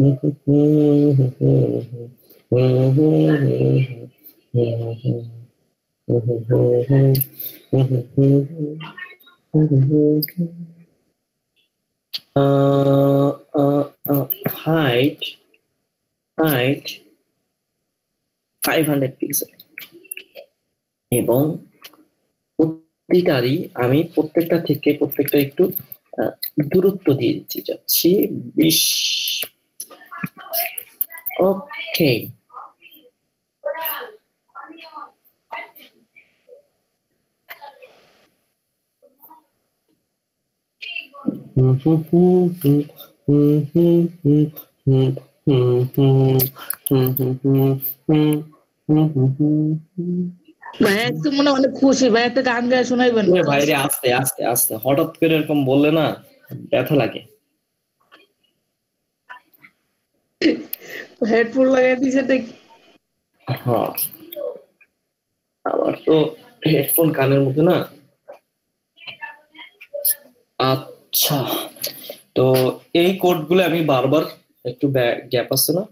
uh, uh, uh, height height five hundred pixel এবং প্রতিটারই আমি প্রত্যেকটা থেকে প্রত্যেকটা একটু আহ, দূরত্ব দিয়ে দিতে যাচ্ছি বিশ ওকে ভাই একটু মনে হয় অনেক খুশি ভাই, একটা গান গায়ে শোনাইবেন? ভাইরে আস্তে আস্তে আস্তে হঠাৎ করে এরকম বললে না ব্যথা লাগে। হেডফোন লাগাই দিছে দেখি। হ্যাঁ আমার তো হেডফোন কানের মধ্যে না। আচ্ছা তো এই কোড গুলো আমি বারবার একটু গ্যাপ আছে না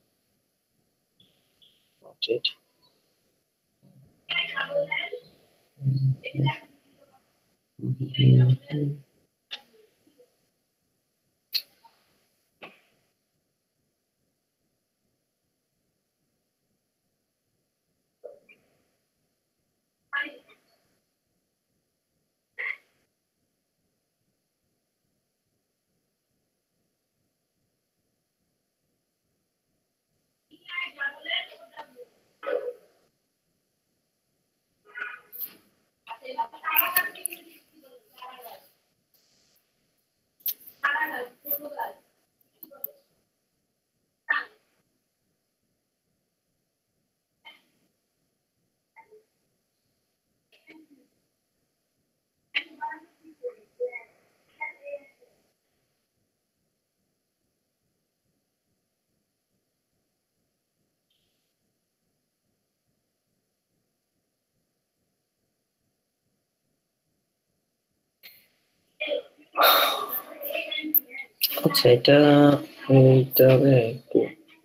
আচ্ছা এটা এটা একটু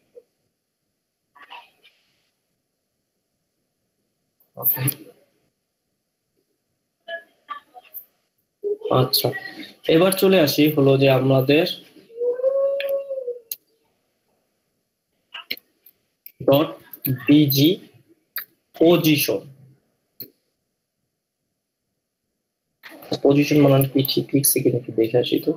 আচ্ছা এবার চলে আসি হলো যে আমাদের ডট বিজি পজিশন পজিশন মানে কি ঠিক লিখছি কিনা একটু দেখে আসি তো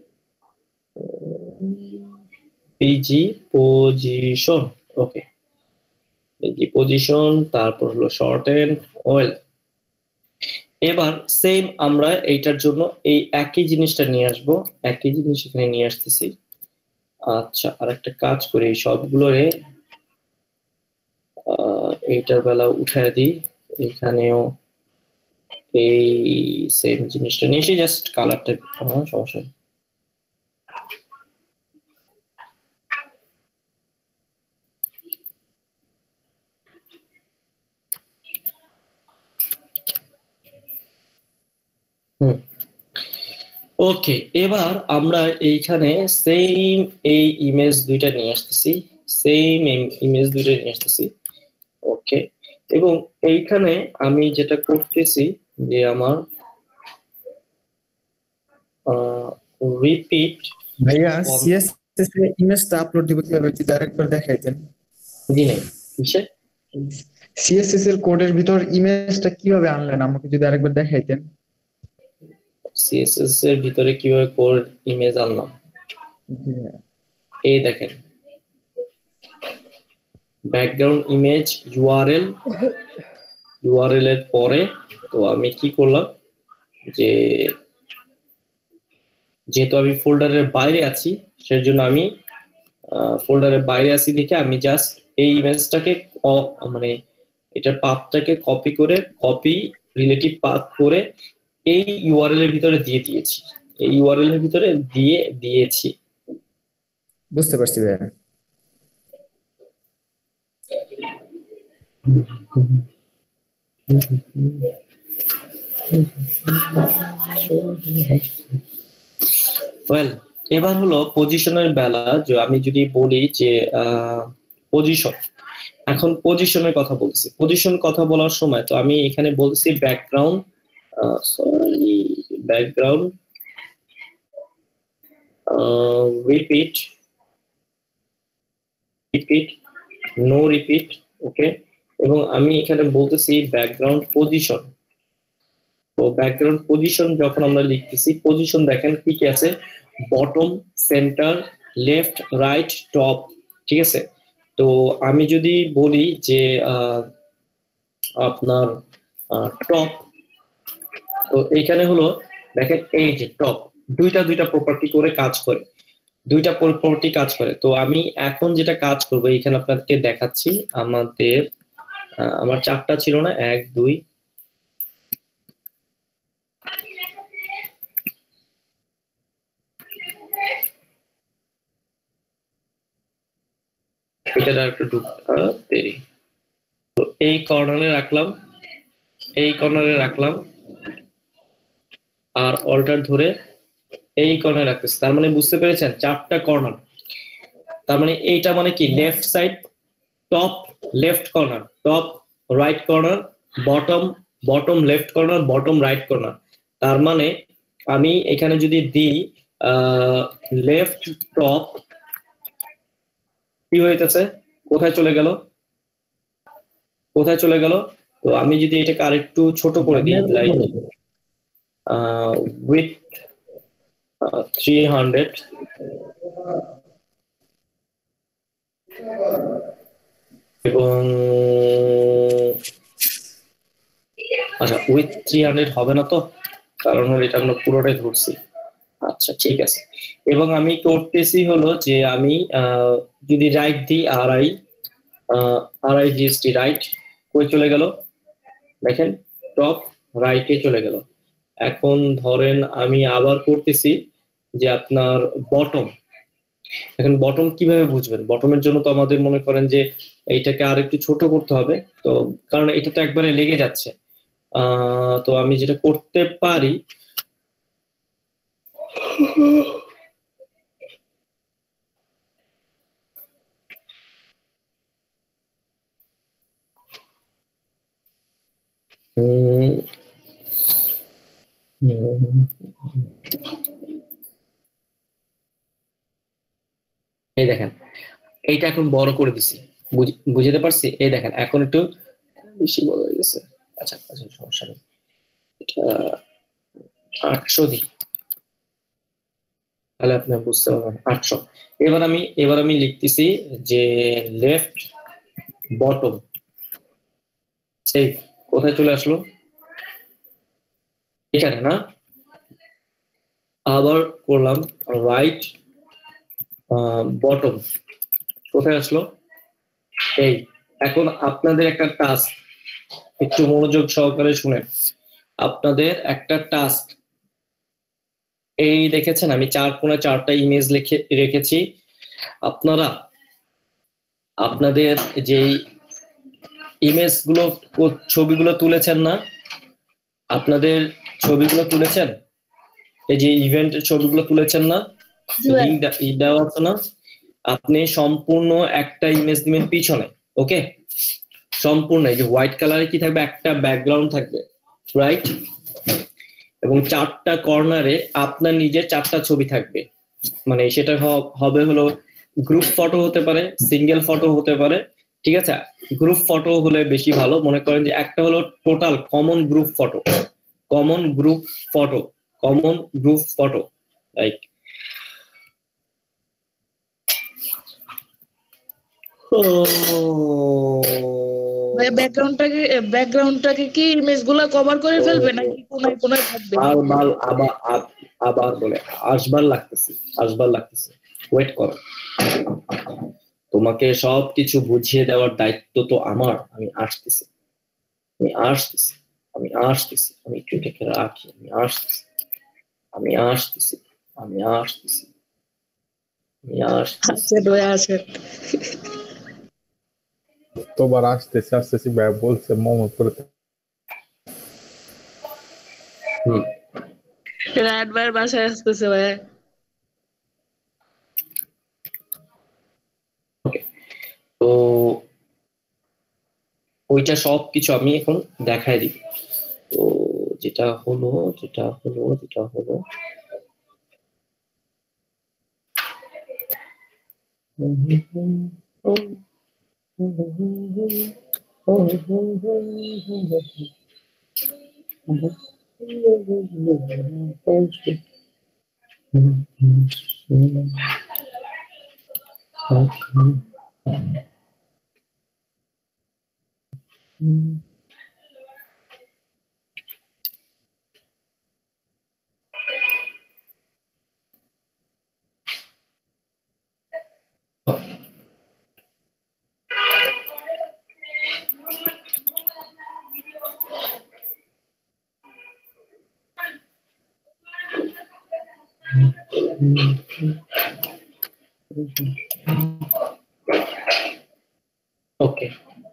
BG position okay BG position তারপর হলো শর্ট এন্ড ওয়েল এবার সেম আমরা এইটার জন্য এই একই জিনিসটা নিয়ে আসবো একই জিনিস এখানে নিয়ে আসতেছি আচ্ছা আর একটা কাজ করি এই সবগুলোরে এইটার বেলা উঠায় দিই এখানেও এই সেম জিনিসটা নিয়ে এসে জাস্ট কালারটা সমস্যা হুম ওকে এবার আমরা এইখানে সেম এই ইমেজ দুইটা নিয়ে আসতেছি সেম ইমেজ দুইটা নিয়ে আসতেছি ওকে এবং এইখানে আমি যেটা করতেছি যে আমার রিপিট ভাইয়া সিএসএস এর ইমেজটা আপলোড দিব কিভাবে যদি আরেকবার দেখাইতেন? জি নাই কিসে সিএসএস এর কোডের ভিতর ইমেজটা কিভাবে আনলেন আমাকে যদি আরেকবার দেখাইতেন? সিএসএস এর ভিতরে কিভাবে কোড ইমেজ আনলাম এই দেখেন ব্যাকগ্রাউন্ড ইমেজ ইউআরএল ইউআরএল এর পরে তো আমি কি করলাম যে যেহেতু আমি ফোল্ডারের বাইরে আছি সেজন্য আমি ফোল্ডারের বাইরে আছি দেখে আমি জাস্ট এই ইমেজটাকে মানে এটার পাথটাকে কপি করে কপি রিলেটিভ পাথ করে এই ইউআরএল এর ভিতরে দিয়ে দিয়েছি এই ইউআরএল এর ভিতরে দিয়ে দিয়েছি বুঝতে পারছি ভাইয়া ওয়েল এবার হলো পজিশনের বেলা, যে আমি যদি বলি যে পজিশন, এখন পজিশনের কথা বলছি, পজিশন কথা বলার সময় তো আমি এখানে বলছি background, sorry background repeat repeat no repeat, okay. এবং আমি এখানে বলতেছি ব্যাকগ্রাউন্ড পজিশন। তো ব্যাকগ্রাউন্ড পজিশন যখন আমরা লিখতেছি, পজিশন দেখেন কি কি আছে, bottom, centre, left, right, top, ঠিক আছে। তো আমি যদি বলি যে আপনার টপ, তো এখানে হলো দেখেন এই যে টপ দুইটা দুইটা প্রপার্টি করে কাজ করে, দুইটা প্রপার্টি কাজ করে। তো আমি এখন যেটা কাজ করব এখানে আপনাদেরকে দেখাচ্ছি। আমাদের আমার চারটা ছিল না, এক দুই এটা একটু দেরি। তো এই কর্নারে রাখলাম, এই কর্নারে রাখলাম, আর অল্টার ধরে এই কর্নারে রাখতেছি। তার মানে বুঝতে পেরেছেন চারটা কর্নার। তার মানে এইটা মানে কি, left side, top left corner, top right corner, bottom bottom left corner, bottom right corner. তার মানে আমি এখানে যদি দিই লেফট টপ, কি হইতেছে, কোথায় চলে গেল, কোথায় চলে গেল। তো আমি যদি এটাকে আরেকটু ছোট করে দিই, লাইক উইথ থ্রি হান্ড্রেড, এবং আচ্ছা উইথ থ্রি হান্ড্রেড হবে না তো, কারণ হলো এটা আমরা পুরোটাই ধরছি। আচ্ছা ঠিক আছে। এবং আমি করতেছি হলো যে আমি যদি রাইট দিই, আর আই আর আই জিএসটি রাইট, কই চলে গেল দেখেন, টপ রাইটে চলে গেল। এখন ধরেন আমি আবার করতেছি যে আপনার বটম। এখন বটম কিভাবে বুঝবেন, বটমের জন্য তো আমাদের মনে করেন যে এইটাকে আর একটু ছোট করতে হবে, তো কারণ এটা তো একবারে লেগে যাচ্ছে। আহ তো আমি যেটা করতে পারি, এই দেখেন এইটা এখন বড় করে দিছি, বুঝতে পারছি। এই দেখেন এখন একটু বেশি বড় হয়ে গেছে। আচ্ছা আচ্ছা সমস্যা নেই, এটা আটশো দিই, তাহলে আপনি বুঝতে পারবেন। আটশো। এবার আমি এবার আমি লিখতেছি যে লেফট বটম, সেই কোথায় চলে আসলো, এখানে না। আবার করলাম রাইট বটম, কোথায় আসলো, এই। এখন আপনাদের একটা টাস্ক, একটু মনোযোগ সহকারে শুনেন। আপনাদের একটা টাস্ক, এই দেখেছেন আমি চার কোণে চারটা ইমেজ লিখে রেখেছি। আপনারা আপনাদের যে ইমেজ গুলো, ছবিগুলো তুলেছেন না, আপনাদের ছবিগুলো তুলেছেন, এই যে ইভেন্টের ছবিগুলো তুলেছেন না, দেওয়া আছে না, আপনি সম্পূর্ণ একটা ইমেজ দিবেন পিছনে, ওকে। সম্পূর্ণ এই যে হোয়াইট কালারে কি থাকবে, একটা ব্যাকগ্রাউন্ড থাকবে, রাইট। এবং চারটা কর্নারে আপনার নিজের চারটা ছবি থাকবে। মানে সেটা হবে হলো গ্রুপ ফটো হতে পারে, সিঙ্গেল ফটো হতে পারে, ঠিক আছে। গ্রুপ ফটো হলে বেশি ভালো। মনে করেন যে একটা হলো total common group photo, common group photo, common group photo, like ব্যাকগ্রাউন্ডটাকে ব্যাকগ্রাউন্ডটাকে কি ইমেজগুলো কভার করে ফেলবে নাকি কোনায় কোনায় থাকবে? আবার আবার আবার বলে আসবার লাগতেছে, আসবার লাগতেছে, ওয়েট করো। তোমাকে সবকিছু বুঝিয়ে দেওয়ার দায়িত্ব তো আমার। আমি আসতেছি, আমি আসতেছি, আমি আসতেছি, আমি একটু এটাকে রাখি, আমি আসতেছি, আমি আসতেছি, আমি আসতেছি, আমি আসতেছি। তোবার আসতেছি আসতেছি ভাই বলছে মোহাম্মদ করতে। রাত বার বাসায় আসতেছে ভাই। ওইটা সব কিছু আমি এখন দেখাই দিব। তো যেটা হলো যেটা হলো যেটা হলো ওকে।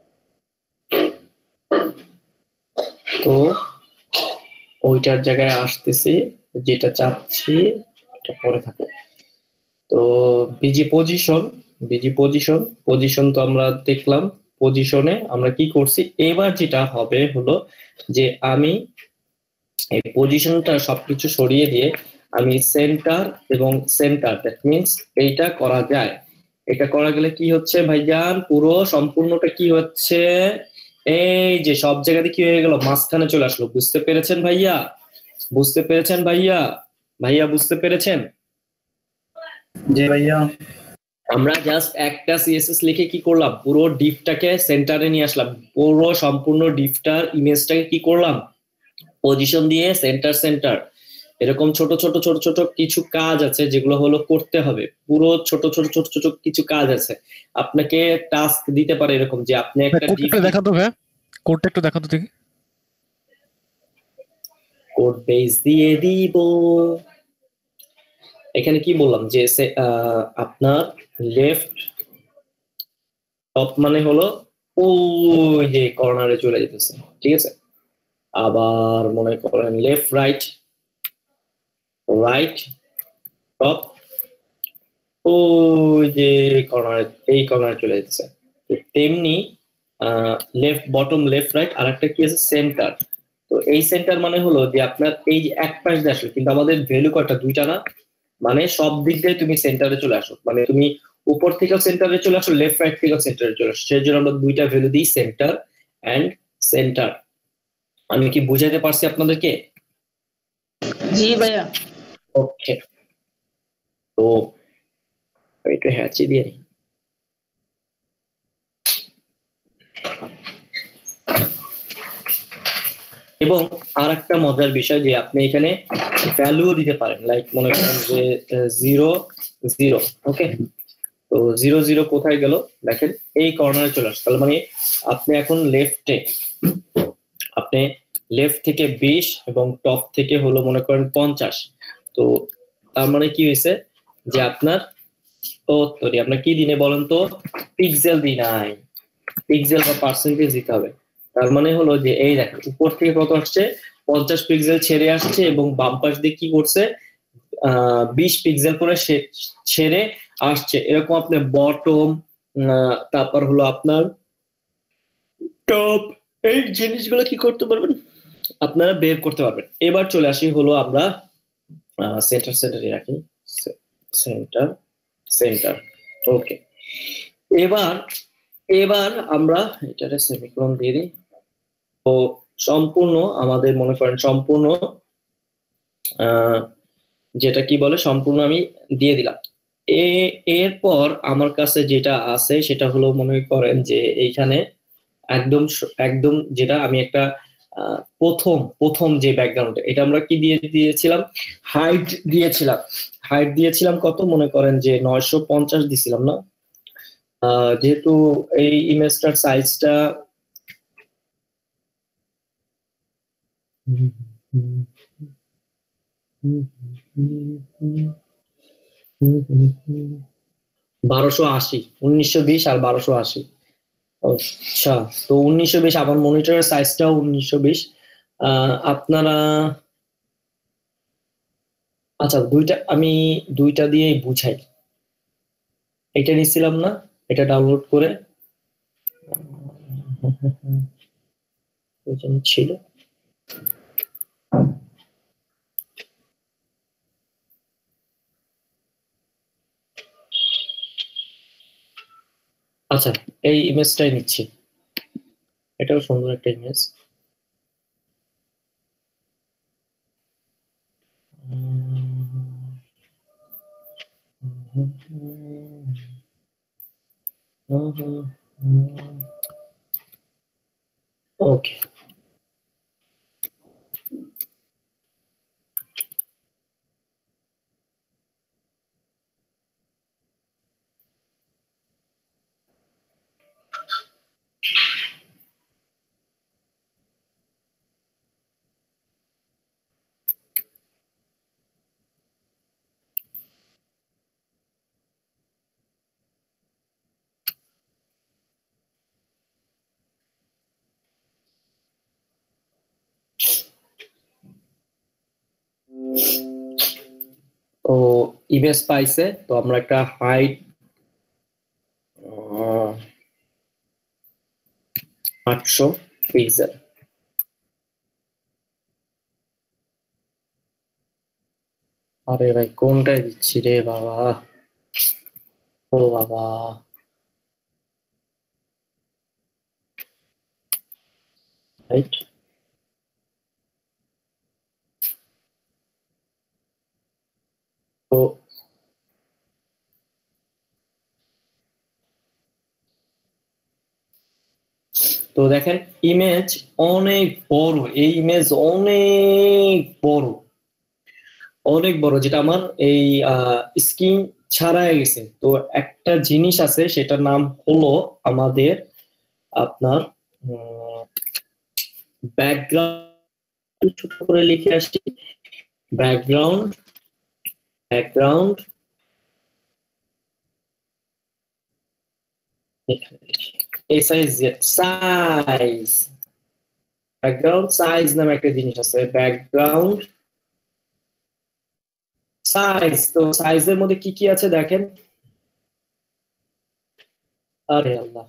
তো ওইটার জায়গায় আসতেছি, যেটা চাচ্ছি এটা পরে থাকে। তো BG position BG position position তো আমরা দেখলাম। পজিশনে আমরা কি করছি, এবার যেটা হবে হলো যে আমি এই পজিশনটা সবকিছু সরিয়ে দিয়ে আমি সেন্টার এবং সেন্টার, দ্যাট মিনস এইটা করা যায়। এটা করা গেলে কি হচ্ছে ভাইজান, পুরো সম্পূর্ণটা কি হচ্ছে, এই যে সব জায়গাতে কি হয়ে গেল, মাঝখানে চলে আসলো। বুঝতে পেরেছেন ভাইয়া? বুঝতে পেরেছেন ভাইয়া? ভাইয়া বুঝতে পেরেছেন? জি ভাইয়া। আমরা জাস্ট একটা সিএসএস লিখে কি করলাম, পুরো ডিফটাকে সেন্টারে নিয়ে আসলাম। পুরো সম্পূর্ণ ডিফটার ইমেজটাকে কি করলাম, পজিশন দিয়ে সেন্টার সেন্টার এরকম ছোট ছোট ছোট ছোট কিছু কাজ আছে যেগুলো হলো করতে হবে। পুরো ছোট ছোট ছোট ছোট কিছু কাজ আছে। আপনাকে টাস্ক দিতে পারে এরকম যে আপনি একটা কোডটা দেখাতো ভাই, কোডটা একটু দেখাতো দেখি। কোড বেস দিয়ে দিব। এখানে কি বললাম যে আপনার লেফট টপ মানে হলো ওই যে কর্নারে চলে যেতেছে, ঠিক আছে। আবার মনে করেন লেফট রাইট রাইট টপ ওই যে কর্নারে, এই কর্নারে চলে যেতেছে। তেমনি লেফট বটম লেফট রাইট আর একটা কি আছে সেন্টার। তো এই সেন্টার মানে হলো যে আপনার এই যে এক পাশ দিয়ে আসলো, কিন্তু আমাদের ভ্যালু কয়টা, দুইটা না, মানে সব দিক দিয়ে তুমি সেন্টারে চলে আসো, মানে তুমি উপর থেকেও সেন্টারে চলে আসো, লেফট রাইট থেকেও সেন্টারে চলে আসো। সেই জন্য আমরা দুইটা ভ্যালু দিই, সেন্টার এন্ড সেন্টার। আমি কি বুঝাইতে পারছি আপনাদেরকে? জি ভাইয়া। ওকে, তো একটু হ্যাচি দিয়ে এবং আর একটা মজার বিষয় যে আপনি এখানে ভ্যালু দিতে পারেন, লাইক মনে করেন যে জিরো জিরো। ওকে, তো জিরো জিরো কোথায় গেল দেখেন, এই কর্নারে চলে আসছে। তাহলে মানে আপনি এখন লেফটে, আপনি লেফট থেকে বিশ এবং টপ থেকে হলো মনে করেন পঞ্চাশ। তো তার মানে কি হয়েছে যে আপনার ও সরি আপনার কি দিনে বলেন তো, পিক্সেল দিই নাই, পিক্সেল বা পার্সেন্টেজ দিতে হবে। তার মানে হলো যে এই দেখেন উপর থেকে কত আসছে, পঞ্চাশ পিক্সেল ছেড়ে আসছে এবং বাম পাশ দিয়ে কি করছে আহ বিশ পিক্সেল করে ছেড়ে আসছে। এরকম আপনি বটম তারপর হলো আপনার টপ, এই জিনিসগুলো কি করতে পারবেন, আপনারা বের করতে পারবেন। এবার চলে আসি হলো আমরা সেন্টার সেন্টারে রাখি, সেন্টার সেন্টার। ওকে, এবার এবার আমরা এটারে সেমিকোলন দিয়ে দিই। তো সম্পূর্ণ আমাদের মনে করেন সম্পূর্ণ আহ যেটা কি বলে সম্পূর্ণ আমি দিয়ে দিলাম। এ এরপর আমার কাছে যেটা আছে সেটা হলো মনে করেন যে এইখানে একদম একদম যেটা আমি একটা প্রথম প্রথম যে ব্যাকগ্রাউন্ড, এটা আমরা কি দিয়ে দিয়েছিলাম, হাইট দিয়েছিলাম। হাইট দিয়েছিলাম কত, মনে করেন যে নয়শো পঞ্চাশ দিছিলাম না, যেহেতু এই ইমেজটার সাইজটা বারোশো আশি, উনিশশো বিশ আর বারোশো আশি। আচ্ছা, তো উনিশশো বিশ আমার মনিটরের সাইজটাও উনিশশো বিশ। আপনারা আচ্ছা দুইটা আমি দুইটা দিয়ে বুঝাই। এটা নিছিলাম না, এটা ডাউনলোড করে ওইখানে ছিল আচ্ছা এই ইমেজটাই নিচ্ছি এটাও সুন্দর একটা ইমেজ ওকে তো ইমেজ পাইছে তো আমরা একটা হাইট আটশো পিক্সেল আরে ভাই কোনটায় দিচ্ছি রে বাবা ও বাবা রাইট তো তো দেখেন ইমেজ অনেক বড় এই ইমেজ অনেক বড় অনেক বড় যেটা আমার এই স্ক্রিন ছাড়াই গেছে তো একটা জিনিস আছে সেটার নাম হলো আমাদের আপনার ব্যাকগ্রাউন্ড ছোট করে লিখে আসছি background background size size background size নামে একটা জিনিস আছে ব্যাকগ্রাউন্ড সাইজ তো সাইজের মধ্যে কি কি আছে দেখেন আরে আল্লাহ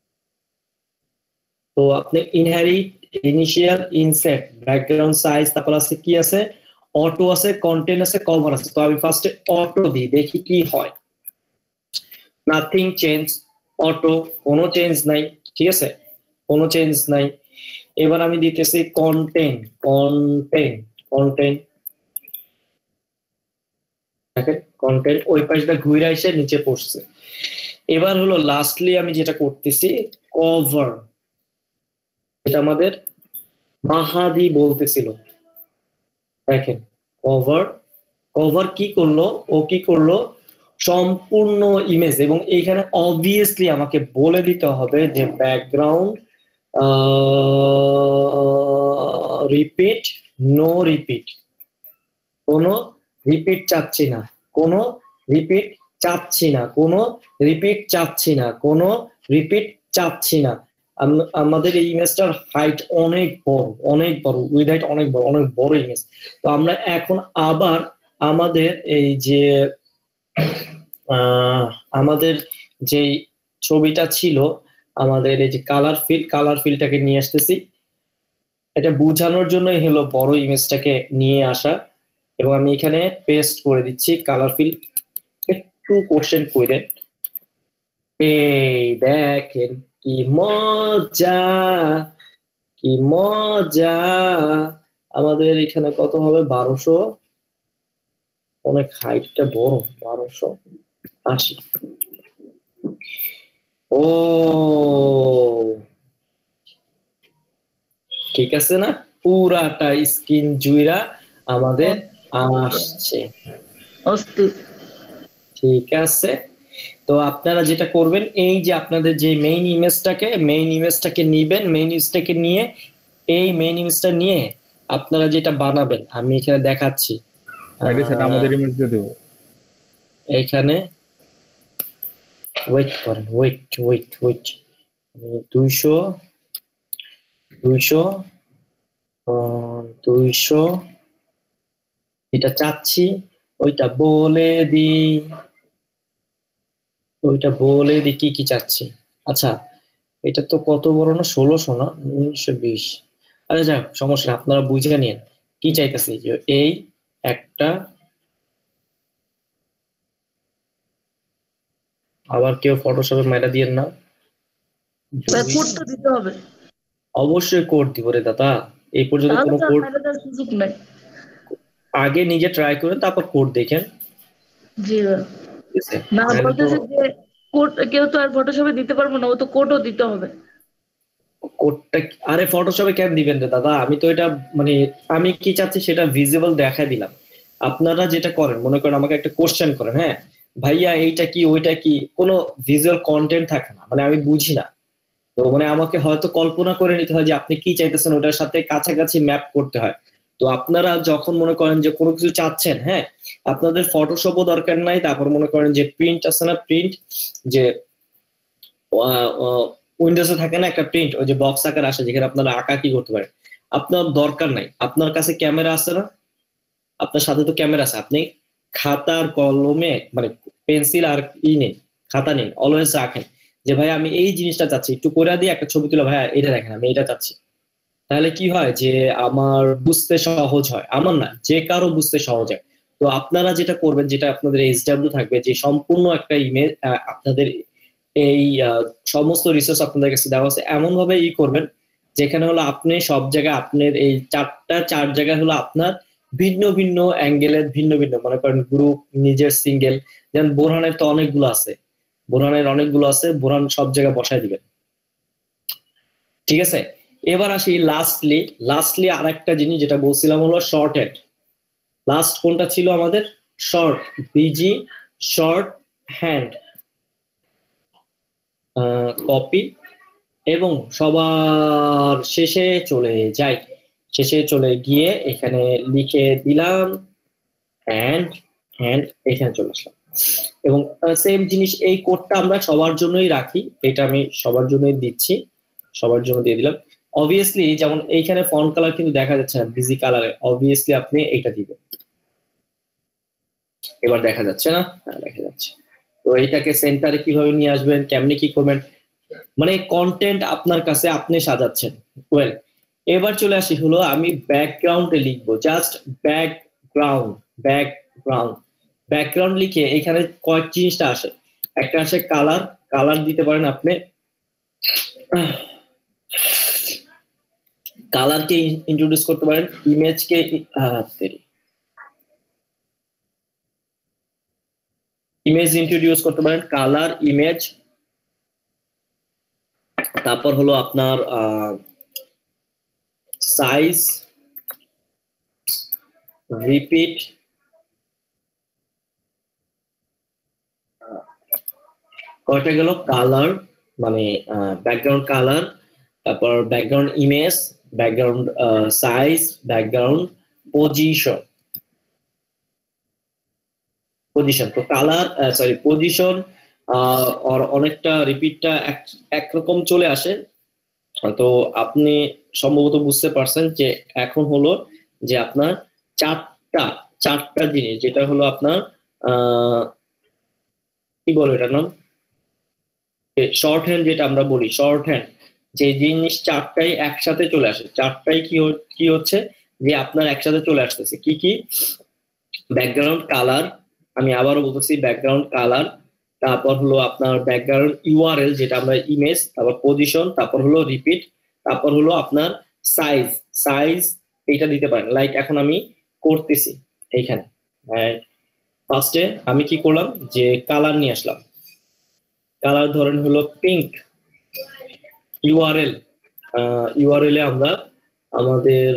তো আপনি inherit initial inset background size তারপর আছে কি আছে অটো আছে কন্টেন্ট আছে কভার আছে তো আমি ফার্স্টে অটো দিই দেখি কি হয় নাথিং চেঞ্জ অটো কোনো চেঞ্জ নাই ঠিক আছে কোনো চেঞ্জ নাই এবার আমি দিতেছি কন্টেন্ট কন্টেন্ট কন্টেন্ট দেখেন কন্টেন্ট ওই পাশটা ঘুরে এসে নিচে পড়ছে এবার হলো লাস্টলি আমি যেটা করতেছি কভার এটা আমাদের মাহাদি বলতেছিল দেখেন কভার কভার কি করলো ও কি করলো সম্পূর্ণ ইমেজ এবং এইখানে অবভিয়াসলি আমাকে বলে দিতে হবে যে ব্যাকগ্রাউন্ড রিপিট নো রিপিট কোনো রিপিট চাচ্ছি না কোনো রিপিট চাচ্ছি না কোনো রিপিট চাচ্ছি না কোনো রিপিট চাচ্ছি না আমাদের এই ইমেজটার হাইট অনেক বড় অনেক বড় উইথ হাইট অনেক বড় অনেক বড় ইমেজ তো আমরা এখন আবার আমাদের এই যে আমাদের যে ছবিটা ছিল আমাদের এই যে কালার ফিল কালার ফিলটাকে নিয়ে আসতেছি এটা বোঝানোর জন্যই হলো বড় ইমেজটাকে নিয়ে আসা এবং আমি এখানে পেস্ট করে দিচ্ছি কালার ফিল একটু কোশ্চেন করে এই দেখেন কি মজা কি মজা আমাদের এখানে কত হবে বারোশো অনেক হাইটটা বড় বারোশো আশি ও ঠিক আছে না পুরাটা স্ক্রিন জুইরা আমাদের আসছে ঠিক আছে তো আপনারা যেটা করবেন এই যে আপনাদের যে মেইন ইমেজটাকে মেইন ইমেজটাকে নিবেন মেইন ইমেজটাকে নিয়ে এই মেইন ইমেজটা নিয়ে আপনারা যেটা বানাবেন আমি এখানে দেখাচ্ছি আমাদের ইমেজ দিয়ে দেব এখানে ওয়েট করেন ওয়েট ওয়েট ওয়েট দুইশো দুইশো দুইশো এটা চাচ্ছি ওইটা বলে দি ওইটা বলে দি কি কি চাচ্ছি আচ্ছা এটা তো কত বড় না, ষোলোশো না উনিশশো বিশ। আরে যাক সমস্যা নেই, আপনারা বুঝে নিন কি চাইতেছি। যে এই একটা, আবার কেউ ফটোশপে মাইরা দিয়েন না, কোডটা দিতে হবে। অবশ্যই কোড দিব রে দাদা, এই পর্যন্ত তাহলে কোনো তো কোড আপনাদের সুযোগ নাই। আগে নিজে ট্রাই করে তারপর কোড দেখেন। জি ভাই। ঠিক আছে, না নাহলে তো- বলতেছে যে কোড কেউ তো আর ফটোশপে দিতে পারবো না, ও তো কোডও দিতে হবে। কোডটা কি- আরে ফটোশপে কেন দিবেন রে দাদা, আমি তো এটা মানে আমি কি চাচ্ছি সেটা ভিজিবল দেখাই দিলাম। আপনারা যেটা করেন, মনে করেন আমাকে একটা কোশ্চেন করেন, হ্যাঁ ভাইয়া এইটা কি ওইটা কি, কোনো ভিজুয়াল কন্টেন্ট থাকে না, মানে আমি বুঝি না, তো মানে আমাকে হয়তো কল্পনা করে নিতে হয় যে আপনি কি চাইতেছেন, ওটার সাথে কাছাকাছি ম্যাপ করতে হয়। তো আপনারা যখন মনে করেন যে কোনো কিছু চাচ্ছেন, হ্যাঁ আপনাদের ফটোশপও দরকার নাই, তারপর মনে করেন যে প্রিন্ট আছে না, প্রিন্ট যে উইন্ডোজে থাকে না একটা প্রিন্ট, ওই যে বক্স আকার আসে যেখানে আপনারা আঁকা কি করতে পারেন, আপনার দরকার নাই। আপনার কাছে ক্যামেরা আছে না, আপনার সাথে তো ক্যামেরা আছে, আপনি খাতার কলমে মানে পেন্সিল আর ই নেই, খাতা নেই, অলওয়েজ রাখেন যে ভাই আমি এই জিনিসটা চাচ্ছি, একটু করে দিয়ে একটা ছবি তুলে, ভাইয়া এটা দেখেন আমি এটা চাচ্ছি। তাহলে কি হয় যে আমার বুঝতে সহজ হয়, আমার না যে কারো বুঝতে সহজ হয়। তো আপনারা যেটা করবেন, যেটা আপনাদের এইচডব্লিউ থাকবে, যে সম্পূর্ণ একটা ইমেজ আপনাদের এই আহ, সমস্ত রিসোর্স আপনাদের কাছে দেওয়া আছে, এমন ভাবে ই করবেন যেখানে হলো আপনি সব জায়গায় আপনার এই চারটা চার জায়গায় হলো আপনার ভিন্ন ভিন্ন অ্যাঙ্গেলের ভিন্ন ভিন্ন, মনে করেন গ্রুপ, নিজের সিঙ্গেল, যেমন বোরহানের তো অনেকগুলো আছে, বোরহানের অনেকগুলো আছে, বোরহান সব জায়গায় বসায় দিবেন। ঠিক আছে, এবার আসি লাস্টলি লাস্টলি আর একটা জিনিস যেটা বলছিলাম হলো শর্ট হ্যান্ড। লাস্ট কোনটা ছিল আমাদের? Short, BG shorthand copy, এবং সবার শেষে চলে যাই, শেষে চলে গিয়ে এখানে লিখে দিলাম হ্যান্ড হ্যান্ড, এখানে চলে আসলাম। এবং সেম জিনিস, এই কোডটা আমরা সবার জন্যই রাখি, এটা আমি সবার জন্যই দিচ্ছি, সবার জন্য দিয়ে দিলাম। অবভিয়াসলি যেমন এইখানে ফন্ট কালার কিন্তু দেখা যাচ্ছে না, বিজি কালারে, অবভিয়াসলি আপনি এইটা দিবেন। এবার দেখা যাচ্ছে না? হ্যাঁ দেখা যাচ্ছে। তো এইটাকে সেন্টারে কিভাবে নিয়ে আসবেন, কেমনি কি করবেন, মানে কন্টেন্ট আপনার কাছে আপনি সাজাচ্ছেন। ওয়েল, এবার চলে আসি হলো আমি ব্যাকগ্রাউন্ডে লিখবো, জাস্ট ব্যাকগ্রাউন্ড ব্যাকগ্রাউন্ড ব্যাকগ্রাউন্ড লিখে এখানে কয়েক জিনিসটা আসে। একটা আসে কালার, কালার দিতে পারেন আপনি, কালারকে ইন্ট্রোডিউস করতে পারেন, ইমেজকে ইমেজ ইন্ট্রোডিউস করতে পারেন, কালার, ইমেজ, তারপর হলো আপনার সাইজ, রিপিট, কয়টা গেল, কালার মানে ব্যাকগ্রাউন্ড কালার, তারপর background image, background size, background position position তো কালার সরি পজিশন আর অনেকটা রিপিটটা একরকম চলে আসে। তো আপনি সম্ভবত বুঝতে পারছেন যে এখন হলো যে আপনার চারটা চারটা জিনিস, যেটা হলো আপনার আহ কি বলো এটার নাম, শর্ট হ্যান্ড, যেটা আমরা বলি শর্ট হ্যান্ড, যে জিনিস চারটাই একসাথে চলে আসে। চারটাই কি কি হচ্ছে যে আপনার একসাথে চলে আসতেছে, কি কি? ব্যাকগ্রাউন্ড কালার, আমি আবারও বলতেছি ব্যাকগ্রাউন্ড কালার, তারপর হলো আপনার ব্যাকগ্রাউন্ড ইউআরএল যেটা আমরা ইমেজ, তারপর পজিশন, তারপর হলো রিপিট, তারপর হলো আপনার সাইজ সাইজ এইটা দিতে পারেন। লাইক এখন আমি করতেছি এইখানে ফার্স্টে আমি কি করলাম যে কালার নিয়ে আসলাম, কালার ধরেন হলো পিঙ্ক, ইউআরএল ইউআরএল এ আমরা আমাদের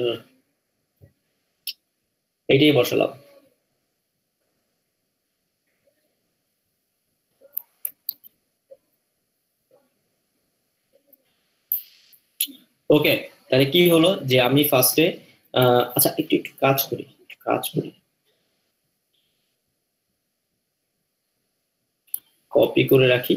এটাই বসালাম। ওকে, তাহলে কি হলো যে আমি ফার্স্টে আচ্ছা একটু একটু কাজ করি একটু কাজ করি কপি করে রাখি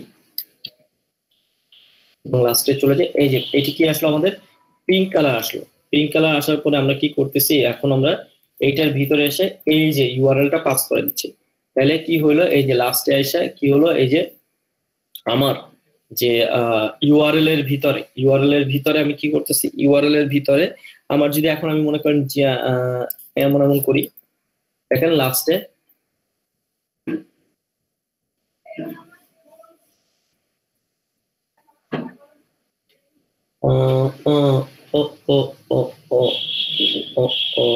এবং লাস্টে চলে যাই। এই যে এটি কি আসলো, আমাদের পিঙ্ক কালার আসলো। পিঙ্ক কালার আসার পরে আমরা কি করতেছি, এখন আমরা এইটার ভিতরে এসে এই যে ইউআরএলটা পাস করে দিচ্ছি। তাহলে কি হলো, এই যে লাস্টে এসে কি হলো, এই যে আমার যে ইউআরএল এর ভিতরে ইউআরএল এর ভিতরে আমি কি করতেছি, ইউআরএল এর ভিতরে আমার যদি এখন আমি মনে করেন যে এমন এমন করি, দেখেন লাস্টে ও ও ও ও ও ও ও ও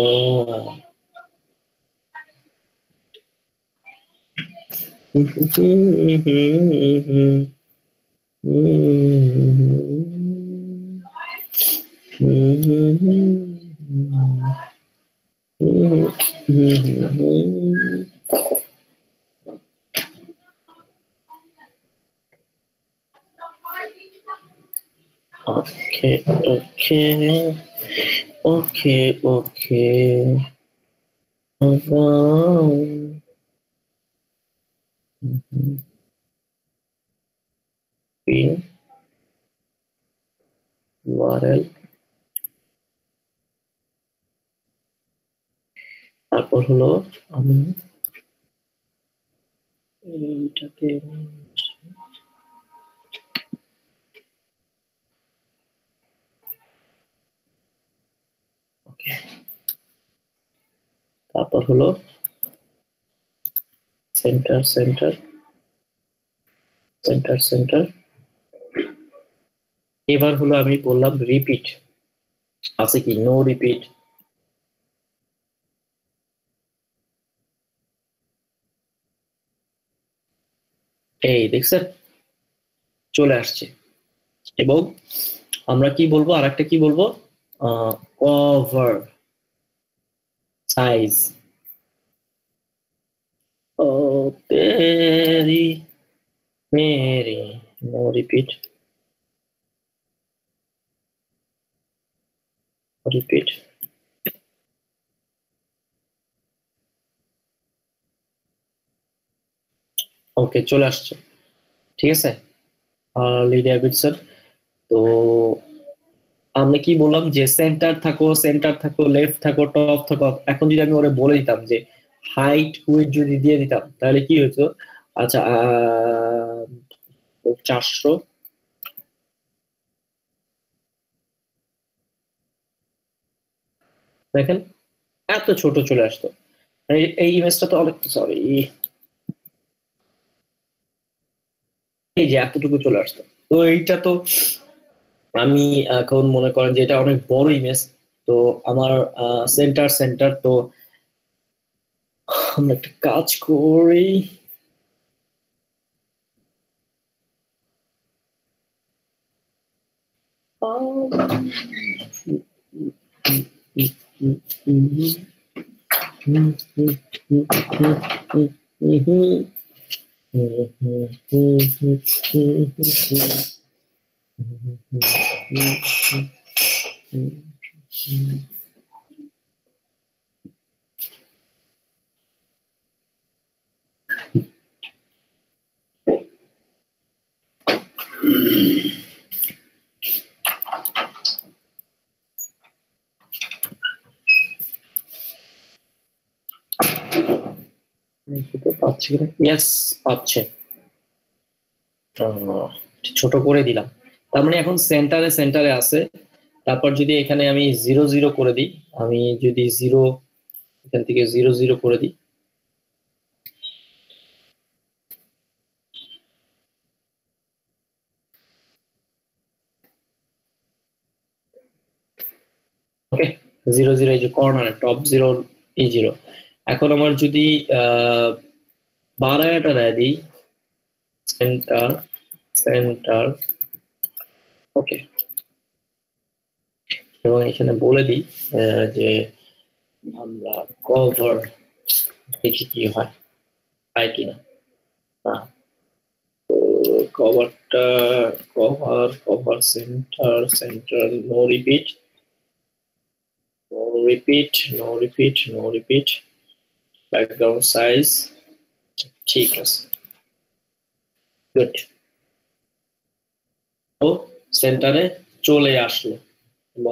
Okay, okay, okay, okay. Pin U R L তারপর হলো আমি এইটাকে ওকে, তারপর হলো সেন্টার সেন্টার সেন্টার সেন্টার এবার হলো আমি বললাম রিপিট আছে কি, নো রিপিট, এই দেখছেন চলে আসছে। এবং আমরা কি বলবো, আর একটা কি বলবো, কভার সাইজ ও তেরি মেরি, নো রিপিট রিপিট ওকে চলে আসছে, ঠিক আছে। হার্লি ডেভিডসন, তো আমরা কি বললাম যে সেন্টার থাকো সেন্টার থাকো লেফট থাকো টপ থাকো। এখন যদি আমি ওরে বলে দিতাম যে হাইট উইথ যদি দিয়ে দিতাম তাহলে কি হতো, আচ্ছা চারশো দেখেন এত ছোট চলে আসতো, এই ইমেজটা তো অনেক, সরি এই যে এতটুকু চলে আসতো। তো এইটা তো আমি এখন মনে করেন যে এটা অনেক বড় ইমেজ, তো আমার সেন্টার সেন্টার তো আমরা একটা কাজ করি, পাচ্ছি কিনা, ইয়েস পাচ্ছে, ছোট করে দিলাম। তার মানে এখন সেন্টারে সেন্টারে আছে। তারপর যদি এখানে আমি জিরো জিরো করে দিই, আমি যদি জিরো এখান থেকে জিরো জিরো করে দিই, ওকে জিরো জিরো এই যে কর্নারে টপ জিরো এই জিরো। এখন আমার যদি আহ বারায়াটা দেয় দিই সেন্টার সেন্টার ওকে, এবং এখানে বলে দিই যে আমরা কভার দেখি কি হয় পাই কিনা। হ্যাঁ কভারটা cover cover centre centre no repeat no repeat no repeat no repeat background size ঠিক আছে, গুড। তো সেন্টারে চলে আসলো এবং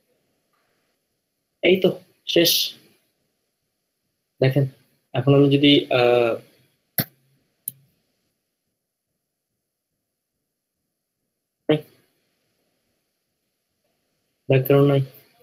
এই তো শেষ। দেখেন এখন আমি যদি আহ ব্যাকগ্রাউন্ড নাই।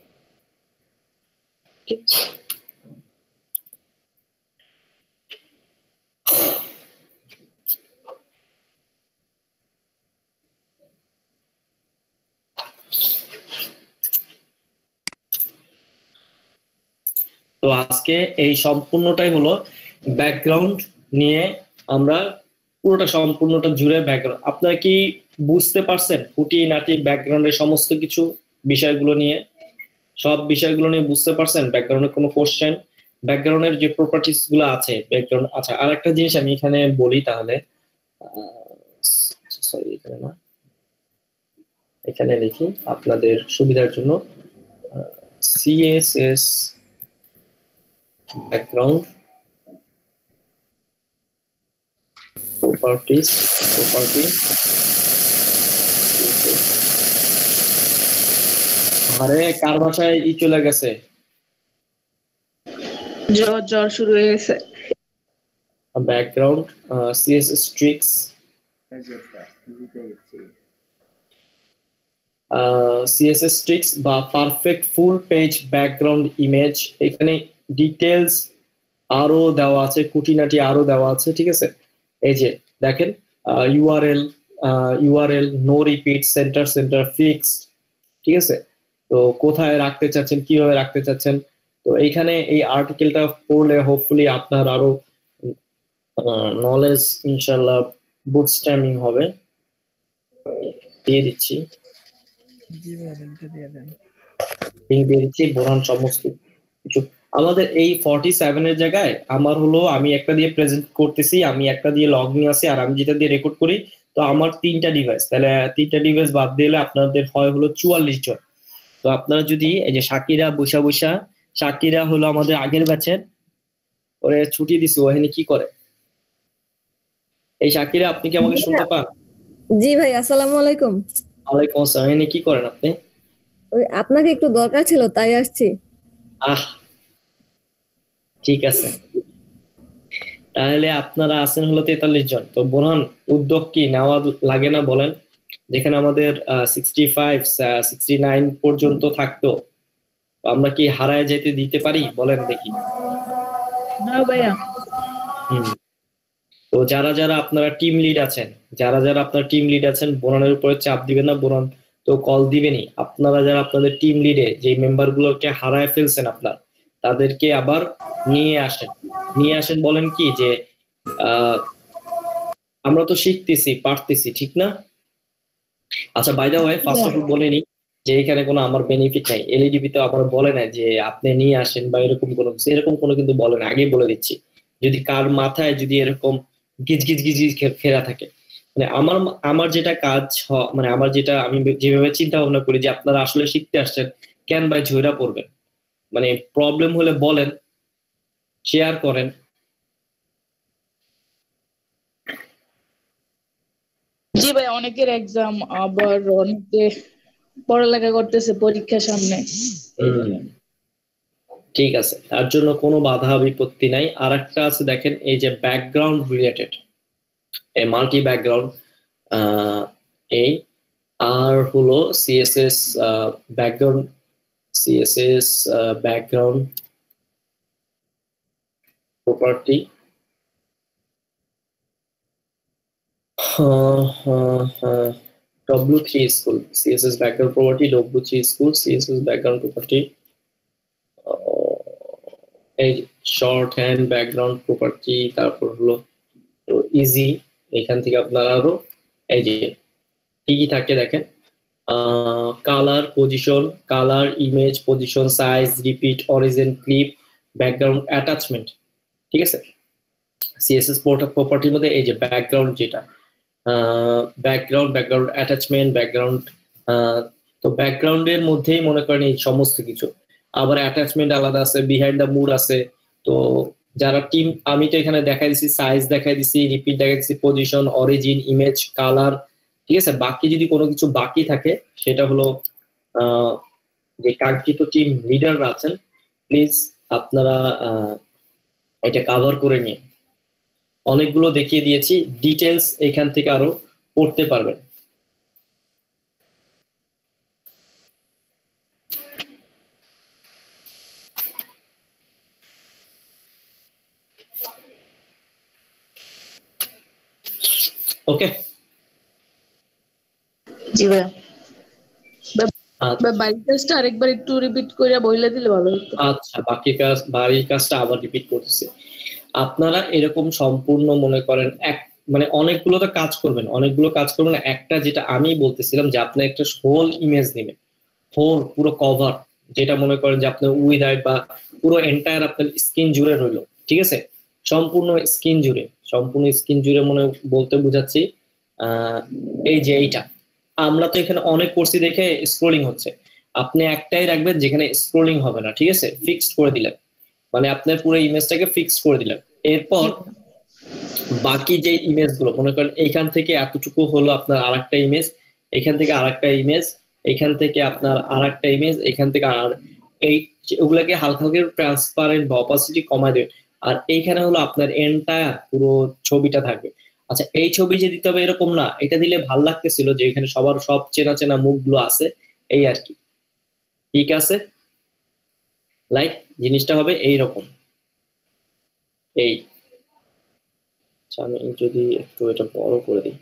তো আজকে এই সম্পূর্ণটাই হলো ব্যাকগ্রাউন্ড নিয়ে, আমরা পুরোটা সম্পূর্ণটা জুড়ে ব্যাকগ্রাউন্ড। আপনারা কি বুঝতে পারছেন খুঁটিনাটি ব্যাকগ্রাউন্ডের সমস্ত কিছু বিষয়গুলো নিয়ে, সব বিষয়গুলো নিয়ে বুঝতে পারছেন? ব্যাকগ্রাউন্ডের কোনো কোশ্চেন, ব্যাকগ্রাউন্ডের যে প্রপার্টিস গুলো আছে ব্যাকগ্রাউন্ড। আচ্ছা, আর একটা জিনিস আমি এখানে বলি তাহলে, সরি এখানে না, এখানে লিখি আপনাদের সুবিধার জন্য, সিএসএস background properties property আরে কার ভাষায় ই চলে গেছে, জ্বর জ্বর শুরু হয়ে গেছে। Background CSS tricks, CSS tricks বা perfect full page background image. এখানে ডিটেলস আরো দেওয়া আছে, খুঁটিনাটি আরো দেওয়া আছে, ঠিক আছে? এই যে দেখেন URL URL no repeat, centre centre fix, ঠিক আছে? তো কোথায় রাখতে চাচ্ছেন, কিভাবে রাখতে চাচ্ছেন, তো এইখানে এই আর্টিকেলটা পড়লে হোপফুলি আপনার আরো নলেজ ইনশাল্লাহ বুটস্ট্র্যাপিং হবে। দিয়ে দিচ্ছি লিংক দিয়ে দিচ্ছি বোরহান সমস্ত কিছু। আমাদের এই ফর্টি সেভেন এর জায়গায় আমার হলো আমি একটা দিয়ে প্রেজেন্ট করতেছি, আমি একটা দিয়ে লগ নিয়ে আসি, আর আমি যেটা দিয়ে রেকর্ড করি, তো আমার তিনটা ডিভাইস, তাহলে তিনটা ডিভাইস বাদ দিলে আপনাদের হয় হলো চুয়াল্লিশ জন। তো আপনারা যদি এই যে শাকিরা বৈশা বৈশা, শাকিরা হলো আমাদের আগের ব্যাচের, ওরে ছুটি দিছি, ওখানে কি করে এই শাকিরা? আপনি কি আমাকে শুনতে পান? জি ভাই, আসসালামু আলাইকুম। ওয়ালাইকুম আসসালাম। এখানে কি করেন আপনি? ওই আপনাকে একটু দরকার ছিল তাই আসছি। আহ ঠিক আছে, তাহলে আপনারা আছেন হলো তেতাল্লিশ জন। তো বোরহান উদ্যোগ কি নেওয়া লাগে না বলেন? যেখানে আমাদের সিক্সটি ফাইভ সিক্সটি নাইন পর্যন্ত থাকতো, আমরা কি হারায় যেতে দিতে পারি বলেন দেখি? না ভাইয়া। হম তো যারা যারা আপনারা টিম লিড আছেন, যারা যারা আপনার টিম লিড আছেন, বোরহানের উপরে চাপ দিবেন না, বোরহান তো কল দিবেনই। আপনারা যারা আপনাদের টিম লিডে যে মেম্বার গুলোকে হারায় ফেলছেন আপনার, তাদেরকে আবার নিয়ে আসেন। নিয়ে আসেন বলেন কি যে আহ আমরা তো শিখতেছি, পারতেছি, ঠিক না? আচ্ছা, by the way first of all বলে নি যে এখানে কোনো আমার বেনিফিট নাই। এলইডিবি তো আমার বলে না যে আপনি নিয়ে আসেন বা এরকম কোনো এরকম কোনো কিন্তু বলে না, আগে বলে দিচ্ছি। যদি কার মাথায় যদি এরকম গিজ গিজ গিজ গিজ ফেরা থাকে, মানে আমার আমার যেটা কাজ, মানে আমার যেটা আমি যেভাবে চিন্তা ভাবনা করি যে আপনারা আসলে শিখতে আসছেন, কেন ভাই ঝইরা পড়বেন? মানে প্রবলেম হলে বলেন, শেয়ার করেন। জি ভাই, অনেকের এক্সাম, আবার অনেকে পড়ালেখা করতেছে পরীক্ষার সামনে। ঠিক আছে, তার জন্য কোনো বাধা বিপত্তি নাই। আর একটা আছে দেখেন, এই যে ব্যাকগ্রাউন্ড রিলেটেড, এই মাল্টি ব্যাকগ্রাউন্ড, এই আর হলো CSS background, CSS background property, W three school, CSS background property, W three school, CSS background property, এই শর্ট হ্যান্ড ব্যাকগ্রাউন্ড প্রপার্টি, তারপর হলো ইজি। এখান থেকে আপনারা আরো এই যে কি কি থাকে দেখেন, colour, position, colour, image, position, size, repeat, origin, clip, background attachment, ঠিক আছে? সিএসএস প্রপার্টির মধ্যে এই যে ব্যাকগ্রাউন্ড, যেটা ব্যাকগ্রাউন্ড, ব্যাকগ্রাউন্ড অ্যাটাচমেন্ট, ব্যাকগ্রাউন্ড, তো ব্যাকগ্রাউন্ডের মধ্যেই মনে করেন এই সমস্ত কিছু। আবার অ্যাটাচমেন্ট আলাদা আছে, বিহাইন্ড দ্য মুড আছে। তো যারা টিম, আমি তো এখানে দেখাই দিচ্ছি সাইজ, দেখাই দিচ্ছি রিপিট, দেখাই দিচ্ছি পজিশন, অরিজিন, ইমেজ, কালার, ঠিক আছে? বাকি যদি কোনো কিছু বাকি থাকে, সেটা হলো আহ যে কাঙ্ক্ষিত টিম লিডাররা আছেন, প্লিজ আপনারা এটা কভার করে নিয়ে। অনেকগুলো দেখিয়ে দিয়েছি, ডিটেলস এখান থেকে আরো পড়তে পারবেন। ওকে জি ভাইয়া বাড়ির কাজটা আরেকবার একটু রিপিট করে বলে দিলে ভালো হতো। আচ্ছা, বাকি কাজ বাড়ির কাজটা আবার রিপিট করতেছি। আপনারা এরকম সম্পূর্ণ মনে করেন এক মানে অনেকগুলো তো কাজ করবেন, অনেকগুলো কাজ করবেন না, একটা যেটা আমি বলতেছিলাম যে আপনি একটা হোল ইমেজ নেবেন, হোল পুরো কভার, যেটা মনে করেন যে আপনার উইথ আইট বা পুরো এন্টায়ার আপনার স্কিন জুড়ে রইলো, ঠিক আছে, সম্পূর্ণ স্কিন জুড়ে, সম্পূর্ণ স্কিন জুড়ে মনে বলতে বুঝাচ্ছি আহ এই যে এইটা আমরা তো এখানে অনেক করছি দেখে স্ক্রোলিং হচ্ছে, আপনি একটাই রাখবেন যেখানে স্ক্রোলিং হবে না, ঠিক আছে, ফিক্সড করে দিলেন, মানে আপনার পুরো ইমেজটাকে ফিক্সড করে দিলেন। এরপর বাকি যে ইমেজ গুলো মনে করেন এইখান থেকে এতটুকু হলো আপনার আরেকটা ইমেজ, এখান থেকে আরেকটা ইমেজ, এখান থেকে আপনার আরেকটা ইমেজ, এখান থেকে আর এই ওগুলাকে হালকা হালকা ট্রান্সপারেন্ট বা অপাসিটি কমায় দেবেন, আর এইখানে হলো আপনার এন্টায়ার পুরো ছবিটা থাকবে। আচ্ছা, এই ছবি যে দিতে হবে এরকম না, এটা দিলে ভাল লাগতেছিল যে এখানে সবার সব চেনা চেনা মুখগুলো আছে, এই আর কি, ঠিক আছে, লাইক জিনিসটা হবে এইরকম এই। আচ্ছা, আমি যদি একটু এটা বড় করে দিই,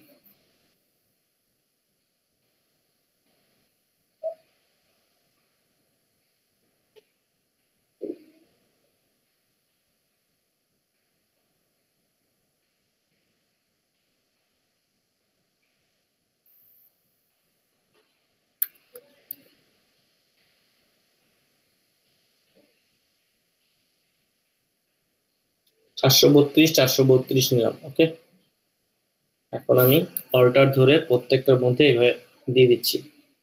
চারশো বত্রিশ চারশো বত্রিশ নিলাম, ওকে। এখন আমি অল্টার ধরে প্রত্যেকটার মধ্যে এইভাবে দিয়ে দিচ্ছি।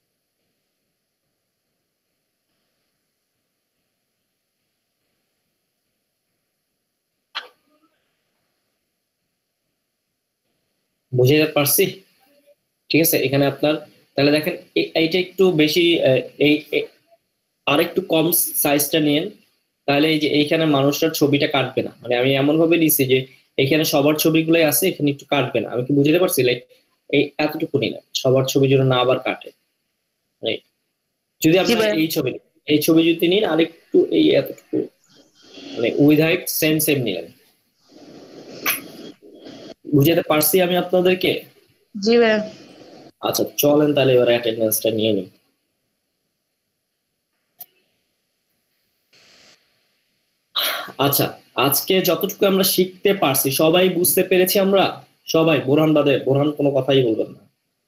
বুঝতে পারছি, ঠিক আছে। এখানে আপনার তাহলে দেখেন এইটা একটু বেশি, এই আর একটু কম সাইজটা নিয়েন, তাহলে এই যে এইখানে মানুষটার ছবিটা কাটবে না, মানে আমি এমন ভাবে নিছি যে এখানে সবার ছবিগুলোই আছে, এখানে একটু কাটবে না, আমি কি বুঝতে পারছি, লাইক এই এতটুকু নিলাম সবার ছবি যেন না আবার কাটে। যদি আপনার এই ছবি এই ছবি যদি নিন আরেকটু এই এতটুকু মানে উইথ হাইট সেম সেম নিলেন, বুঝতে পারছি আমি আপনাদেরকে? জি ভাই। আচ্ছা চলেন তাহলে এবার অ্যাটেন্ডেন্সটা নিয়ে নিই। আচ্ছা, আজকে যতটুকু আমরা শিখতে পারছি সবাই বুঝতে পেরেছি আমরা সবাই? বোরহান বাদে, বোরহান কোনো কথাই বলবেন না,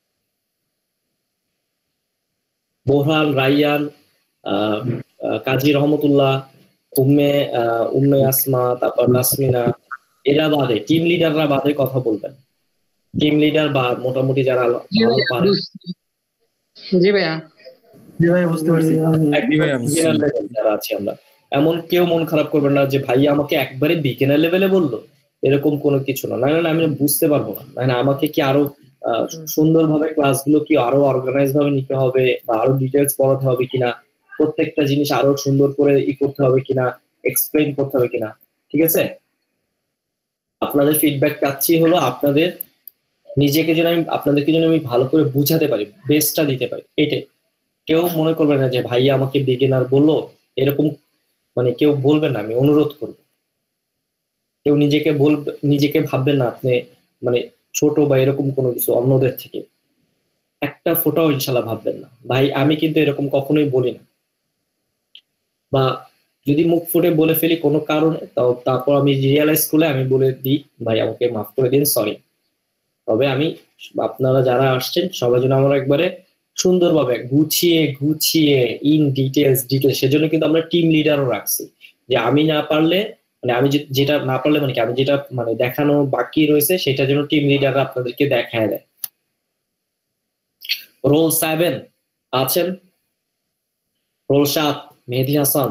বোরহান, রাইয়ান, আহ কাজী রহমতুল্লাহ, উম্মে আহ উম্মে আসমা, তারপর নাসমিনা, এরা বাদে টিম লিডাররা বাদে কথা বলবেন, টিম লিডার বা মোটামুটি যারা ভালো পারে। জি ভাইয়া। জি ভাই বুঝতে পারছি। যারা আছি আমরা, এমন কেউ মন খারাপ করবেন না যে ভাইয়া আমাকে একবারে বিগিনার লেভেলে বললো, এরকম কোনো কিছু না, না না আমি বুঝতে পারবো না, না আমাকে কি আরো সুন্দরভাবে ক্লাসগুলো কি আরো অর্গানাইজ ভাবে নিতে হবে বা আরো ডিটেলস পড়াতে হবে কিনা, প্রত্যেকটা জিনিস আরো সুন্দর করে ই করতে হবে কিনা, এক্সপ্লেইন করতে হবে কিনা, ঠিক আছে। আপনাদের ফিডব্যাক চাচ্ছি হলো আপনাদের নিজেকে যেন আমি আপনাদেরকে যেন আমি ভালো করে বুঝাতে পারি, বেস্টটা দিতে পারি, এটাই। কেউ মনে করবে না যে ভাইয়া আমাকে বিগিনার বললো, এরকম মানে কেউ বলবেন না, আমি অনুরোধ করব। কেউ নিজেকে বলবে, নিজেকে ভাববেন না আপনি মানে ছোট বা এরকম কোনো কিছু অন্যদের থেকে, একটা ফোটাও ইনশাল্লাহ ভাববেন না। ভাই আমি কিন্তু এরকম কখনোই বলি না, বা যদি মুখ ফুটে বলে ফেলি কোনো কারণে, তাও তারপর আমি রিয়েলাইজ করলে আমি বলে দিই ভাই আমাকে মাফ করে দিন, সরি। তবে আমি আপনারা যারা আসছেন সবার জন্য আমরা একবারে সুন্দরভাবে গুছিয়ে গুছিয়ে ইন ডিটেলস ডিটেলস সেজন্য কিন্তু আমরা টিম লিডারও রাখছি, যে আমি না পারলে মানে আমি যেটা না পারলে মানে কি আমি যেটা মানে দেখানো বাকি রয়েছে সেটা যেন টিম লিডাররা আপনাদেরকে দেখায় দেয়। রোল সেভেন আছেন, রোল সাত মেহেদী হাসান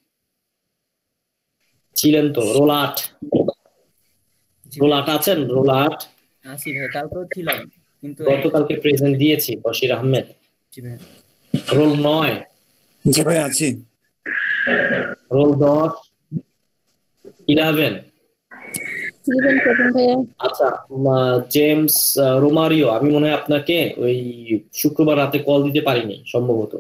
ছিলেন তো, রোল আট, রোল আট আছেন, রোল আট আছি ভাই, কালকেও ছিলাম কিন্তু গতকালকে প্রেজেন্ট দিয়েছি, বশির আহমেদ। রোল নয়, জি ভাই আছি। রোল দশ, ইলেভেন। আচ্ছা জেমস রোমারিও, আমি মনে হয় আপনাকে ওই শুক্রবার রাতে কল দিতে পারিনি সম্ভবত।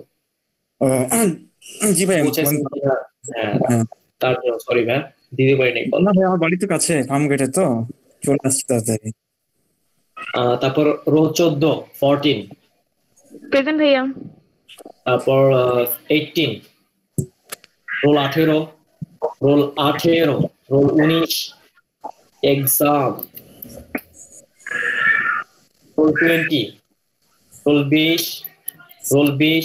জি ভাই, হ্যাঁ তার জন্য সরি ভাই, দিতে পারিনি কল। না ভাই আমার বাড়ি তো কাছে, ফার্ম গেটে তো চলে আসছি তাড়াতাড়ি। আহ, তারপর রোল চোদ্দ ফোরটিন, প্রেজেন্ট ভাইয়া। তারপর এইটিন, রোল আঠেরো, রোল আঠেরো, রোল উনিশ, এক্সাম, রোল টোয়েন্টি, রোল বিশ, রোল বিশ,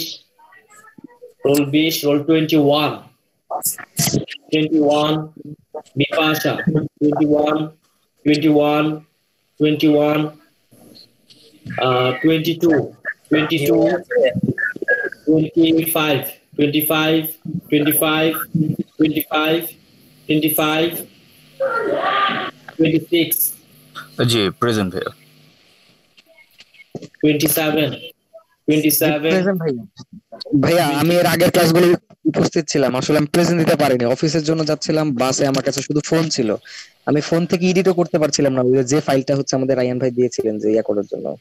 রোল বিশ, roll twenty one, twenty one, Bipasha, twenty one, twenty one, twenty one, twenty two, twenty two, twenty-five, twenty-five, twenty-five, twenty-five, twenty-five, twenty-six, জি present ভাইয়া। twenty-seven, twenty-seven, ভাইয়া আমি এর আগের ক্লাসগুলো উপস্থিত ছিলাম, আসলে আমি প্রেজেন্ট দিতে পারিনি, অফিসের জন্য যাচ্ছিলাম, বাসে আমার কাছে শুধু ফোন ছিল, আমি ফোন থেকে এডিটও করতে পারছিলাম না, ওই যে ফাইলটা হচ্ছে আমাদের রায়ান ভাই দিয়েছিলেন যে ইয়া করার জন্য।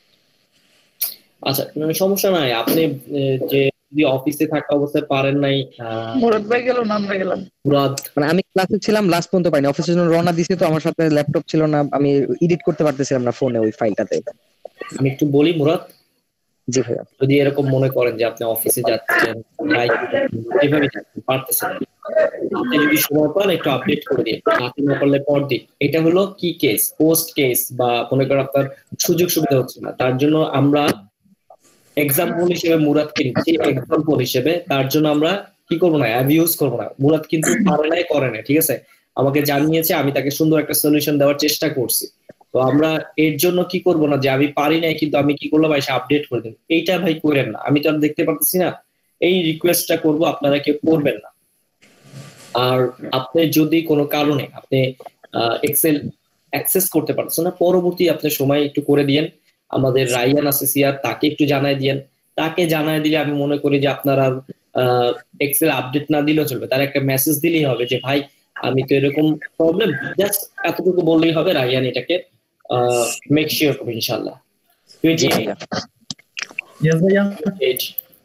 আচ্ছা মানে সমস্যা নাই, আপনি আহ, যে যদি অফিসে থাকা অবস্থায় পারেন নাই, আহ, মুরাদ ভাই গেল না আমরা গেলাম। মুরাদ মানে আমি ক্লাসে ছিলাম, লাস্ট পর্যন্ত পাইনি, অফিসের জন্য রওনা দিছি, তো আমার সাথে ল্যাপটপ ছিল না, আমি এডিট করতে পারতেছিলাম না ফোনে ওই ফাইলটাতে। আমি একটু বলি মুরাদ, জি ভাইয়া। যদি এরকম মনে করেন যে আপনি অফিসে যাচ্ছেন, এভাবে পারতেছেন না, আপনি যদি সময় পান একটু আপডেট করে দিন, আপনি না পারলে পর দিন। এটা হলো কি কেস, পোস্ট কেস, বা মনে করেন আপনার সুযোগ সুবিধা হচ্ছে না, তার জন্য আমরা এক্সাম্পল হিসেবে মুরাদকে নিচ্ছি, এক্সাম্পল হিসেবে, তার জন্য আমরা কি করবো না, অ্যাবিউজ করবো না। মুরাদ কিন্তু পারে নাই, করে না, ঠিক আছে, আমাকে জানিয়েছে, আমি তাকে সুন্দর একটা সলিউশন দেওয়ার চেষ্টা করছি, তো আমরা এর জন্য কি করবো না যে আমি পারি নাই কিন্তু আমি কি করলাম এসে আপডেট করে দিন, এইটা ভাই করেন না, আমি তো আর দেখতে পারতেছি না, এই রিকোয়েস্টটা করবো, আপনারা কেউ করবেন না। আর আপনি যদি কোনো কারণে আপনি এক্সেল অ্যাক্সেস করতে পারছেন না, পরবর্তী আপনি সময় একটু করে দিয়েন, আমাদের রায়ান আছে সিয়ার, তাকে একটু জানাই দিয়েন, তাকে জানাই দিলে আমি মনে করি যে আপনারা এক্সেল আপডেট না দিলেও চলবে, তার একটা মেসেজ দিলেই হবে যে ভাই আমি তো এরকম প্রবলেম, জাস্ট এতটুকু বললেই হবে, রায়ান এটাকে মেক শিওর করবে ইনশাআল্লাহ। twenty-eight, Yes ভাইয়া। eight,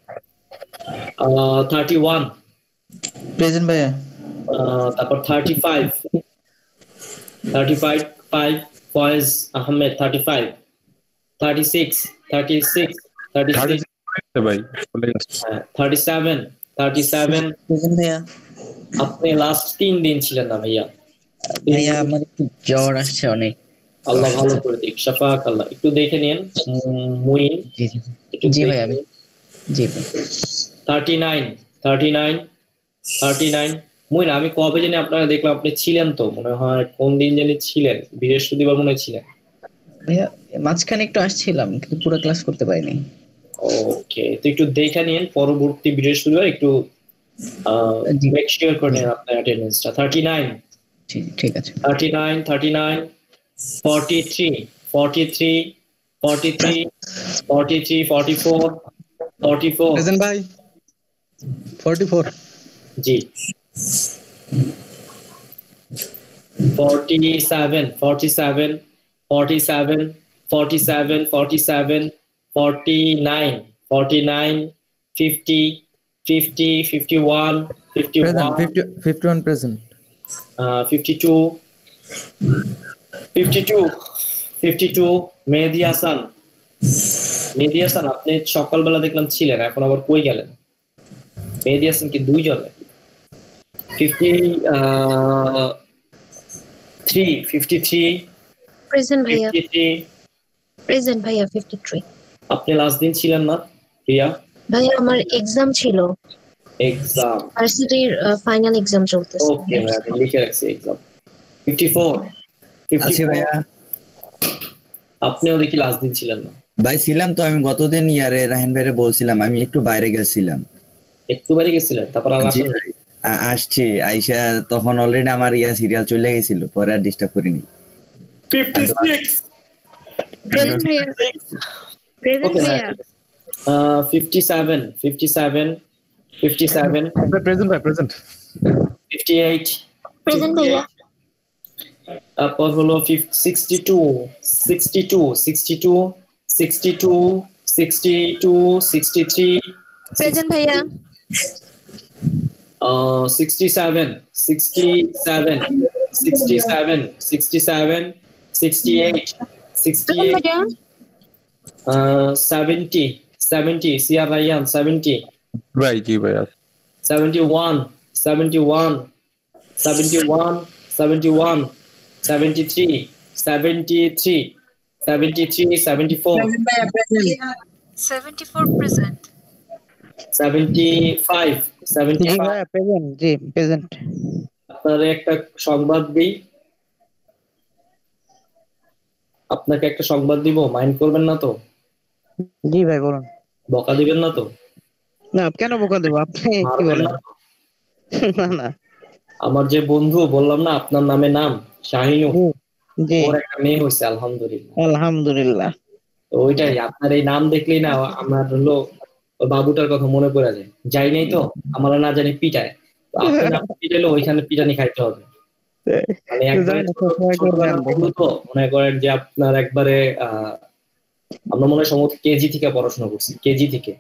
uh, thirty-one, প্রেজেন্ট ভাইয়া। uh, তারপর thirty-five, thirty-five, five, Faiz Ahmed, thirty-five, thirty-six, thirty-six, thirty-six, ভাই হ্যাঁ, thirty-seven, thirty-seven, প্রেজেন্ট ভাইয়া। আপনি লাস্ট তিন দিন ছিলেন না ভাইয়া। ভাইয়া আমার একটু জ্বর আসছে অনেক। আল্লাহ ভালো করে দিক, শাফাক আল্লাহ। একটু দেখে নিন মুইন। জি জি জি ভাই আমি জি ভাই। thirty-nine, thirty-nine, thirty-nine, মুইন আমি কবে জানি আপনারা দেখলাম, আপনি ছিলেন তো মনে হয়, কোন দিন জানি ছিলেন, বৃহস্পতিবার মনে হয় ছিলেন। ভাইয়া মাঝখানে একটু আসছিলাম কিন্তু পুরো ক্লাস করতে পারিনি। ওকে, তো একটু দেখে নিন পরবর্তী বৃহস্পতিবার একটু মেক শিওর করে নিন আপনার অ্যাটেন্ডেন্সটা। thirty-nine, ঠিক আছে। thirty-nine, thirty-nine, forty-three, forty-three, forty-three, forty-three, forty-four, forty-four, present ভাই। forty-four, জি। forty-seven, forty-seven, forty-seven, forty-seven, forty-seven, forty-nine, forty-nine, fifty, fifty, fifty-one, fifty-one, fifty-one present. uh, fifty-two, fifty-two, fifty-two, Mehedi Hasan. Mehedi Hasan আপনি সকালবেলা দেখলাম ছিলেন, এখন আবার কই গেলেন? মেহেদি হাসান কি দুইজনে? fifty, uh, three, fifty-three, present ভাইয়া। fifty-three, প্রেজেন্ট ভাইয়া fifty-three। আপনি লাস্ট দিন ছিলেন না প্রিয়া? ভাইয়া আমার এক্সাম ছিল, এক্সাম, ভার্সিটির ফাইনাল এক্সাম চলতেছে। ওকে ভাইয়া আমি লিখে রাখছি এক্সাম। fifty-four, আচ্ছা ভাইয়া। আপনিও দেখি লাস্ট দিন ছিলেন না। ভাই ছিলাম তো, আমি গতদিন ইয়ারে রাহিন ভাইরে বলছিলাম আমি একটু বাইরে গেছিলাম। একটু বাইরে গেছিলেন, তারপর আর আসেন নাই? আ- আসছি আইসা তখন অলরেডি আমার ইয়া সিরিয়াল চলে গেছিল, পরে আর ডিস্টার্ব করিনি। fifty-six, প্রেজেন্ট ভাইয়া। প্রেজেন্ট Okay, ভাইয়া। uh, fifty-seven, fifty-seven, fifty-seven, present ভাই প্রেজেন্ট। fifty-eight, প্রেজেন্ট ভাইয়া। তারপর হলো sixty-two, sixty-two, sixty-two, sixty-two, sixty-two, sixty-three, present ভাইয়া। uh, sixty-seven, sixty-seven, sixty-seven, sixty-seven, sixty-eight, sixty-eight, uh, seventy, seventy, Sir Ryan, seventy. Right, জি ভাইয়া। seventy-one, seventy-one, seventy-one, seventy-one, seventy-three, seventy-three, seventy-three, seventy-four, seventy-four present. seventy-five, seventy-five. Present জি present আপনার একটা সংবাদ দিই আপনাকে একটা সংবাদ দিব, মাইন্ড করবেন না তো? জি ভাই বলুন। বকা দিবেন না তো? না কেন বকা দেব, আপনি কি বলেন? না না আমার যে বন্ধু বললাম না আপনার নামে নাম শাহিনুর, জি ওর একটা মেয়ে হয়েছে আলহামদুলিল্লাহ। আলহামদুলিল্লাহ। তো ওইটাই, আপনার এই নাম দেখলেই না আমার হলো ওই বাবুটার কথা মনে পড়ে যায়। যাই নাই তো আমার না জানি পিটায়, তো আপনি না পিটাইলে ওইখানে পিটানি খাইতে হবে। মানে একবারে ছোটবেলার বন্ধু তো, মনে করেন যে আপনার একবারে আহ আমরা মনে হয় সমস্ত কেজি থেকে পড়াশোনা করছি, কেজি থেকে।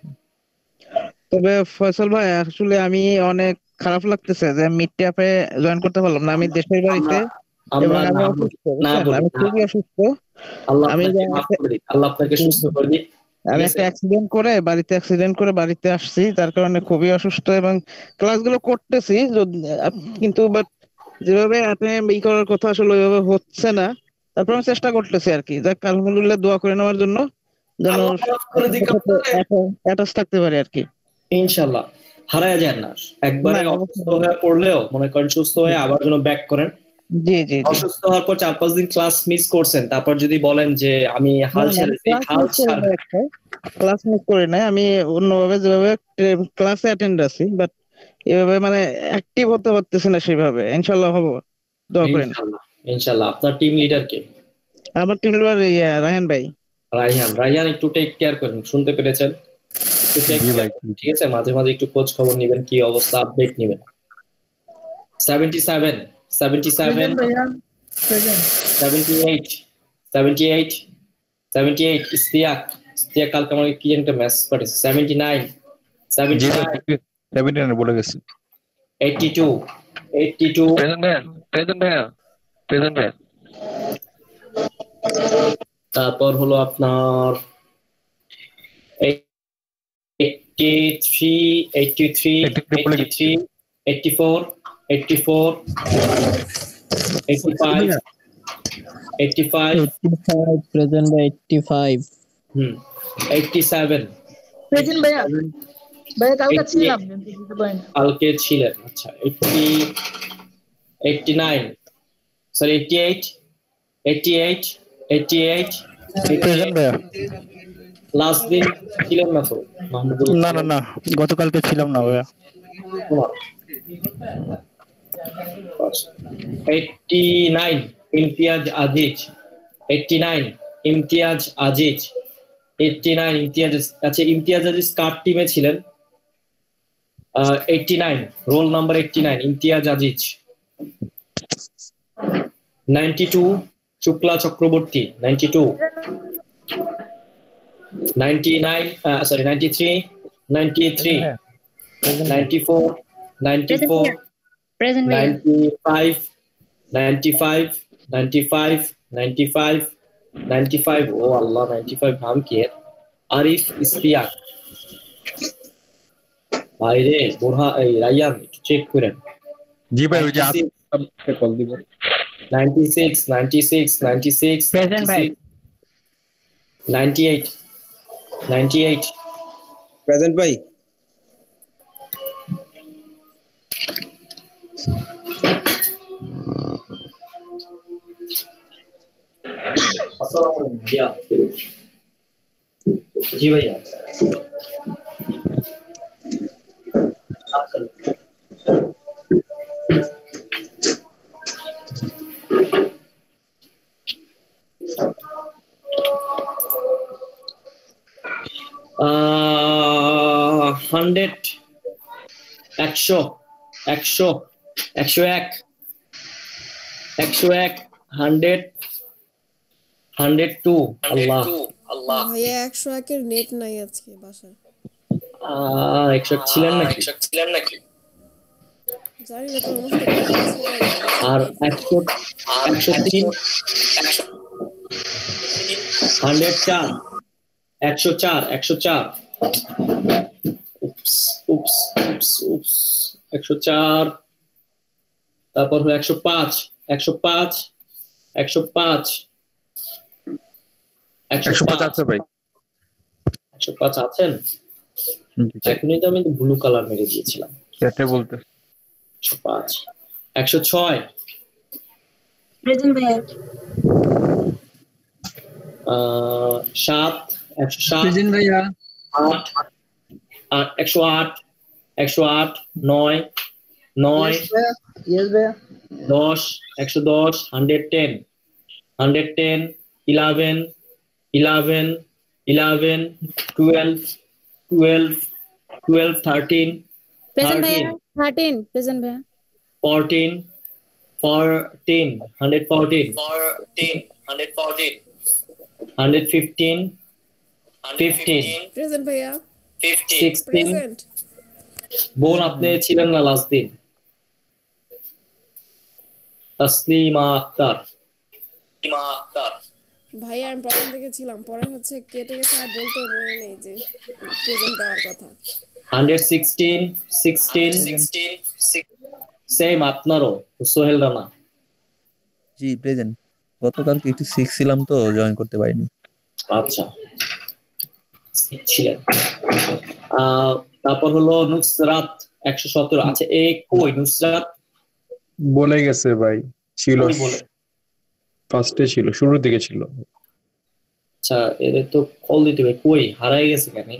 তবে ফয়সাল ভাই আসলে আমি অনেক খারাপ লাগতেছে যে মিড ট্যাপে জয়েন করতে পারলাম না। আমি দেশের বাড়িতে এবং আমি অসুস্থ, আমি খুবই অসুস্থ। আমি আল্লাহ আপনাকে সুস্থ করে দিক। আমি একটা অ্যাক্সিডেন্ট করে বাড়িতে অ্যাক্সিডেন্ট করে বাড়িতে আসছি, তার কারণে খুবই অসুস্থ এবং ক্লাসগুলো করতেছি কিন্তু বাট যেভাবে আপনি এই করার কথা আসলে ওইভাবে হচ্ছে না। তারপর আমি চেষ্টা করতেছি আর কি। যাক আলহামদুলিল্লাহ, দোয়া করে নেওয়ার জন্য যেন অ্যাটাচ থাকতে পারি আর কি। ইনশাআল্লাহ হারায় যান না, একবারে অসুস্থ হয়ে পড়লেও মনে করেন সুস্থ হয়ে আবার যেন ব্যাক করেন। জি জি অসুস্থ হওয়ার পর চার পাঁচ দিন ক্লাস মিস করছেন, তারপর যদি বলেন যে আমি হাল ছেড়েছি, হাল ছাড় ক্লাস মিস করি না, আমি অন্যভাবে যেভাবে ক্লাসে অ্যাটেন্ড আছি, বাট এভাবে মানে অ্যাক্টিভ হতে পারতেছি না সেভাবে। ইনশাআল্লাহ হবো, দোয়া করেন। ইনশাআল্লাহ। আপনার টিম লিডার কে? আমার টিম লিডার রায়হান ভাই। রায়হান, রায়হান একটু টেক কেয়ার করেন, শুনতে পেরেছেন? ঠিক আছে, মাঝে মাঝে একটু খোঁজ খবর নেবেন, কি অবস্থা, আপডেট নেবেন। seventy-seven, seventy-seven, seventy-eight, seventy-eight, seventy-eight, Istiaq, Istiaq কালকে আমাকে কি একটা মেসেজ পাঠিয়েছে। seventy-nine, seventy-nine, seventy-nine বলে গেছে। eighty-two, eighty-two, প্রেজেন্ট ভাইয়া, প্রেজেন্ট ভাইয়া, প্রেজেন্ট ভাইয়া। তারপর হলো আপনার eighty-three, eighty-three, eighty-three, eighty-four, eighty-four, eighty-five, eighty-five, eighty-five present by eighty-five, hmm, eighty-seven, present ভাইয়া। ভাইয়া কালকে ছিলাম, কালকে ছিলেন, আচ্ছা। eighty, eighty-nine, sorry, eighty-eight, eighty-eight, eighty-eight, present ভাইয়া। লাস্ট দিন ছিলেন না তো? না না না, গতকালকে ছিলাম না ভাইয়া। eighty-nine, Imtiaz Aziz, eighty-nine, Imtiaz Aziz, eighty-nine, Imtiaz, আচ্ছা ইমতিয়াজ আজিজ কার টিমে ছিলেন? eighty-nine, roll number eighty-nine, Imtiaz Aziz. ninety-two, Shukla Chakraborty, ninety-two, ninety-nine, uh, sorry, ninety-three, ninety-three, ninety-four, ninety-four, ninety-five, ninety-five, ninety-five, ninety-five, ninety-five, oh Allah, ninety-five নাম কি এর? আরিফ ইস্তিয়াক। ভাই রে বোরহা, এই রায়ান একটু চেক করেন। জি ভাই, ওই যে আপনি কল দিব। ninety-six, ninety-six, ninety-six, প্রেজেন্ট ভাই। ninety-eight, ninety-eight, প্রেজেন্ট ভাই। জি ভাইয়া। হান্ড্রেড, একশো, একশো, একশো এক, একশো এক, hundred, hundred two. Allah Allah, ভাইয়া একশো একের নেট নাই আজকে বাসায়। আহ একশো এক ছিলেন নাকি? ছিলেন নাকি জানি না, তোর মধ্যে আর একশো, একশো তিন, হান্ড্রেড চার একশো চার একশো চার উপস উপস উপস উপস একশো চার তারপর হলো একশো পাঁচ একশো পাঁচ একশো পাঁচ একশো পাঁচ আছে ভাই একশো পাঁচ আছেন এখনই তো আমি ব্লু কালার মেরে দিয়েছিলাম চ্যাটে বলতে একশো পাঁচ একশো ছয় প্রেজেন্ট ভাইয়া আহ, সাত একশো সাত প্রেজেন্ট ভাইয়া আট আট একশো আট একশো আট নয় নয় ইয়েস ভাইয়া দশ একশো দশ hundred ten hundred ten eleven eleven eleven twelve twelve twelve thirteen present ভাইয়া থার্টিন থার্টিন প্রেজেন্ট ভাইয়া fourteen, fourteen, hundred fourteen, fourteen, hundred fourteen, hundred fifteen, fifteen, present ভাইয়া sixteen. প্রেজেন্ট বোন আপনি ছিলেন না লাস্ট দিন তসলিমা আক্তার তসলিমা আক্তার ভাইয়া আমি প্রথম থেকে ছিলাম পরে হচ্ছে কেটে গেছে আর বলতে মনে নেই যে প্রেজেন্ট দেওয়ার কথা hundred sixteen, sixteen, sixteen, same আপনারও সোহেল রানা জি প্রেজেন্ট গতকালকে একটু সিক ছিলাম তো জয়েন করতে পারিনি আচ্ছা ছিলেন আহ, তারপর হলো নুসরাত একশো সতেরো আচ্ছা এই কই নুসরাত বলে গেছে ভাই ছিল কই বলে ফার্স্টে ছিল শুরুর দিকে ছিল আচ্ছা এদের তো কল দিতে হবে কই হারাই গেছে কেন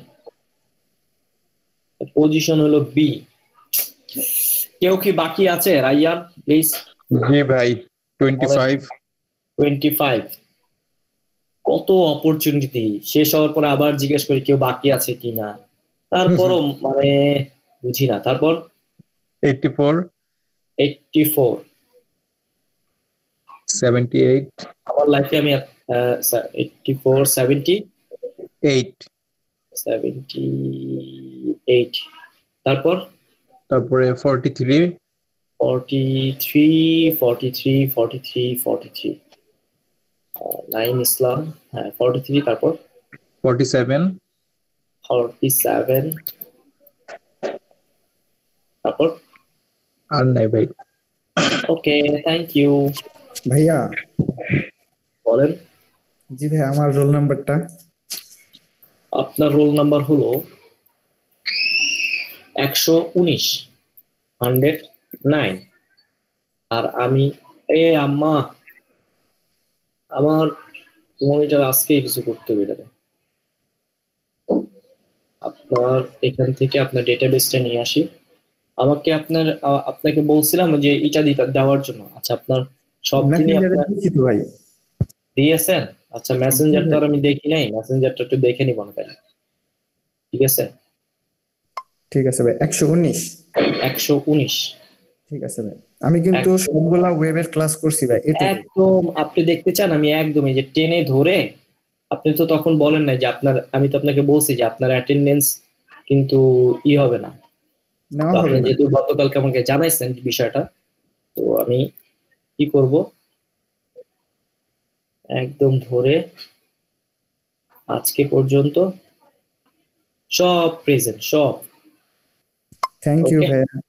পজিশন হলো বি কেউ কি বাকি আছে রাইয়ান প্লিজ জি ভাই টোয়েন্টি ফাইভ টোয়েন্টি ফাইভ কত অপরচুনিটি শেষ হওয়ার পরে আবার জিজ্ঞেস করি কেউ বাকি আছে কিনা তারপরও মানে বুঝি না তারপর eighty four eighty four seventy eight আমার লাইফে আমি eighty four seventy eight seventy eight তারপর তারপরে forty three forty three forty three forty three forty three nine Islam হ্যাঁ ফর্টি থ্রি তারপর ফর্টি সেভেন ফর্টি সেভেন তারপর আর নাই ভাই ওকে থ্যাংক ইউ ভাইয়া বলেন জি ভাই আমার রোল নাম্বারটা আপনার রোল নাম্বার হলো একশো উনিশ হান্ড্রেড নাইন আর আমি এ আম্মা আমার মনিটর আজকে কিছু করতে হবে এটাকে আপনার এখান থেকে আপনার ডেটাবেসটা নিয়ে আসি আমাকে আপনার আ- আপনাকে বলছিলাম যে এটা দিতে দেওয়ার জন্য আচ্ছা আপনার সব দিনই আপনার ভাই দিয়েছেন আচ্ছা মেসেঞ্জারটা আর আমি দেখি নাই মেসেঞ্জারটা একটু দেখে নিব না তাই ঠিক আছে ঠিক আছে ভাই একশো উনিশ একশো উনিশ ঠিক আছে ভাই আমি কিন্তু সবগুলা ওয়েবের ক্লাস করছি ভাই এটা একদম আপনি দেখতে চান আমি একদম এই যে টেনে ধরে আপনি তো তখন বলেন না যে আপনার আমি তো আপনাকে বলছি যে আপনার অ্যাটেন্ডেন্স কিন্তু ই হবে না নেওয়া তো হবে আপনি না যেহেতু গতকালকে আমাকে জানাইছেন বিষয়টা তো আমি কি করব একদম ধরে আজকে পর্যন্ত সব প্রেজেন্ট সব থ্যাংক ইউ Okay. ভাইয়া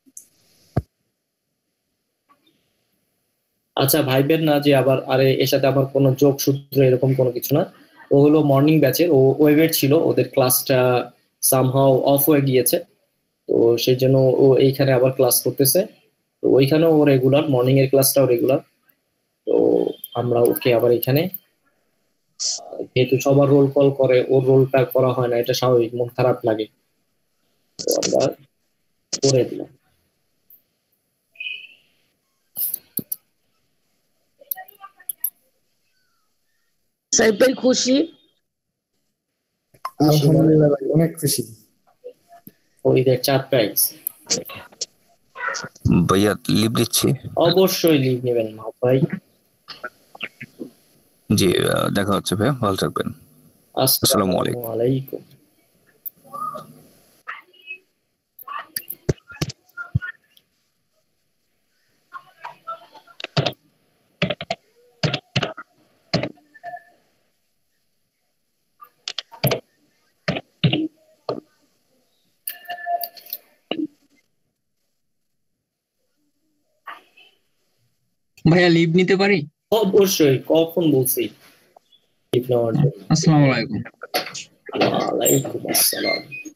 আচ্ছা ভাইবেন না যে আবার আরে এর সাথে আমার কোনো যোগ সূত্র এরকম কোনো কিছু না ও হলো মর্নিং ব্যাচের ও ওয়েবের ছিল ওদের ক্লাসটা সামহাও অফ হয়ে গিয়েছে তো সেই জন্য ও এইখানে আবার ক্লাস করতেছে তো ওইখানেও ও রেগুলার মর্নিং এর ক্লাসটাও রেগুলার তো আমরা ওকে আবার এখানে আহ, যেহেতু সবার রোল কল করে ওর রোলটা করা হয় না এটা স্বাভাবিক মন খারাপ লাগে তো আমরা করে দিলাম সাহেব ভাই খুশি আলহামদুলিল্লাহ ভাই অনেক খুশি ওইদের চার প্রাইজ ভাইয়া লিভ দিচ্ছি অবশ্যই লিভ নেবেন মা ভাই জি আহ, দেখা হচ্ছে ভাইয়া ভালো থাকবেন আসসালামু আলাইকুম আসসালামু আলাইকুম ভাইয়া লিভ নিতে পারি? অবশ্যই, কখন বলছি লিভ নেওয়ার জন্য? আসসালামু আলাইকুম। ওয়ালাইকুম আসসালাম।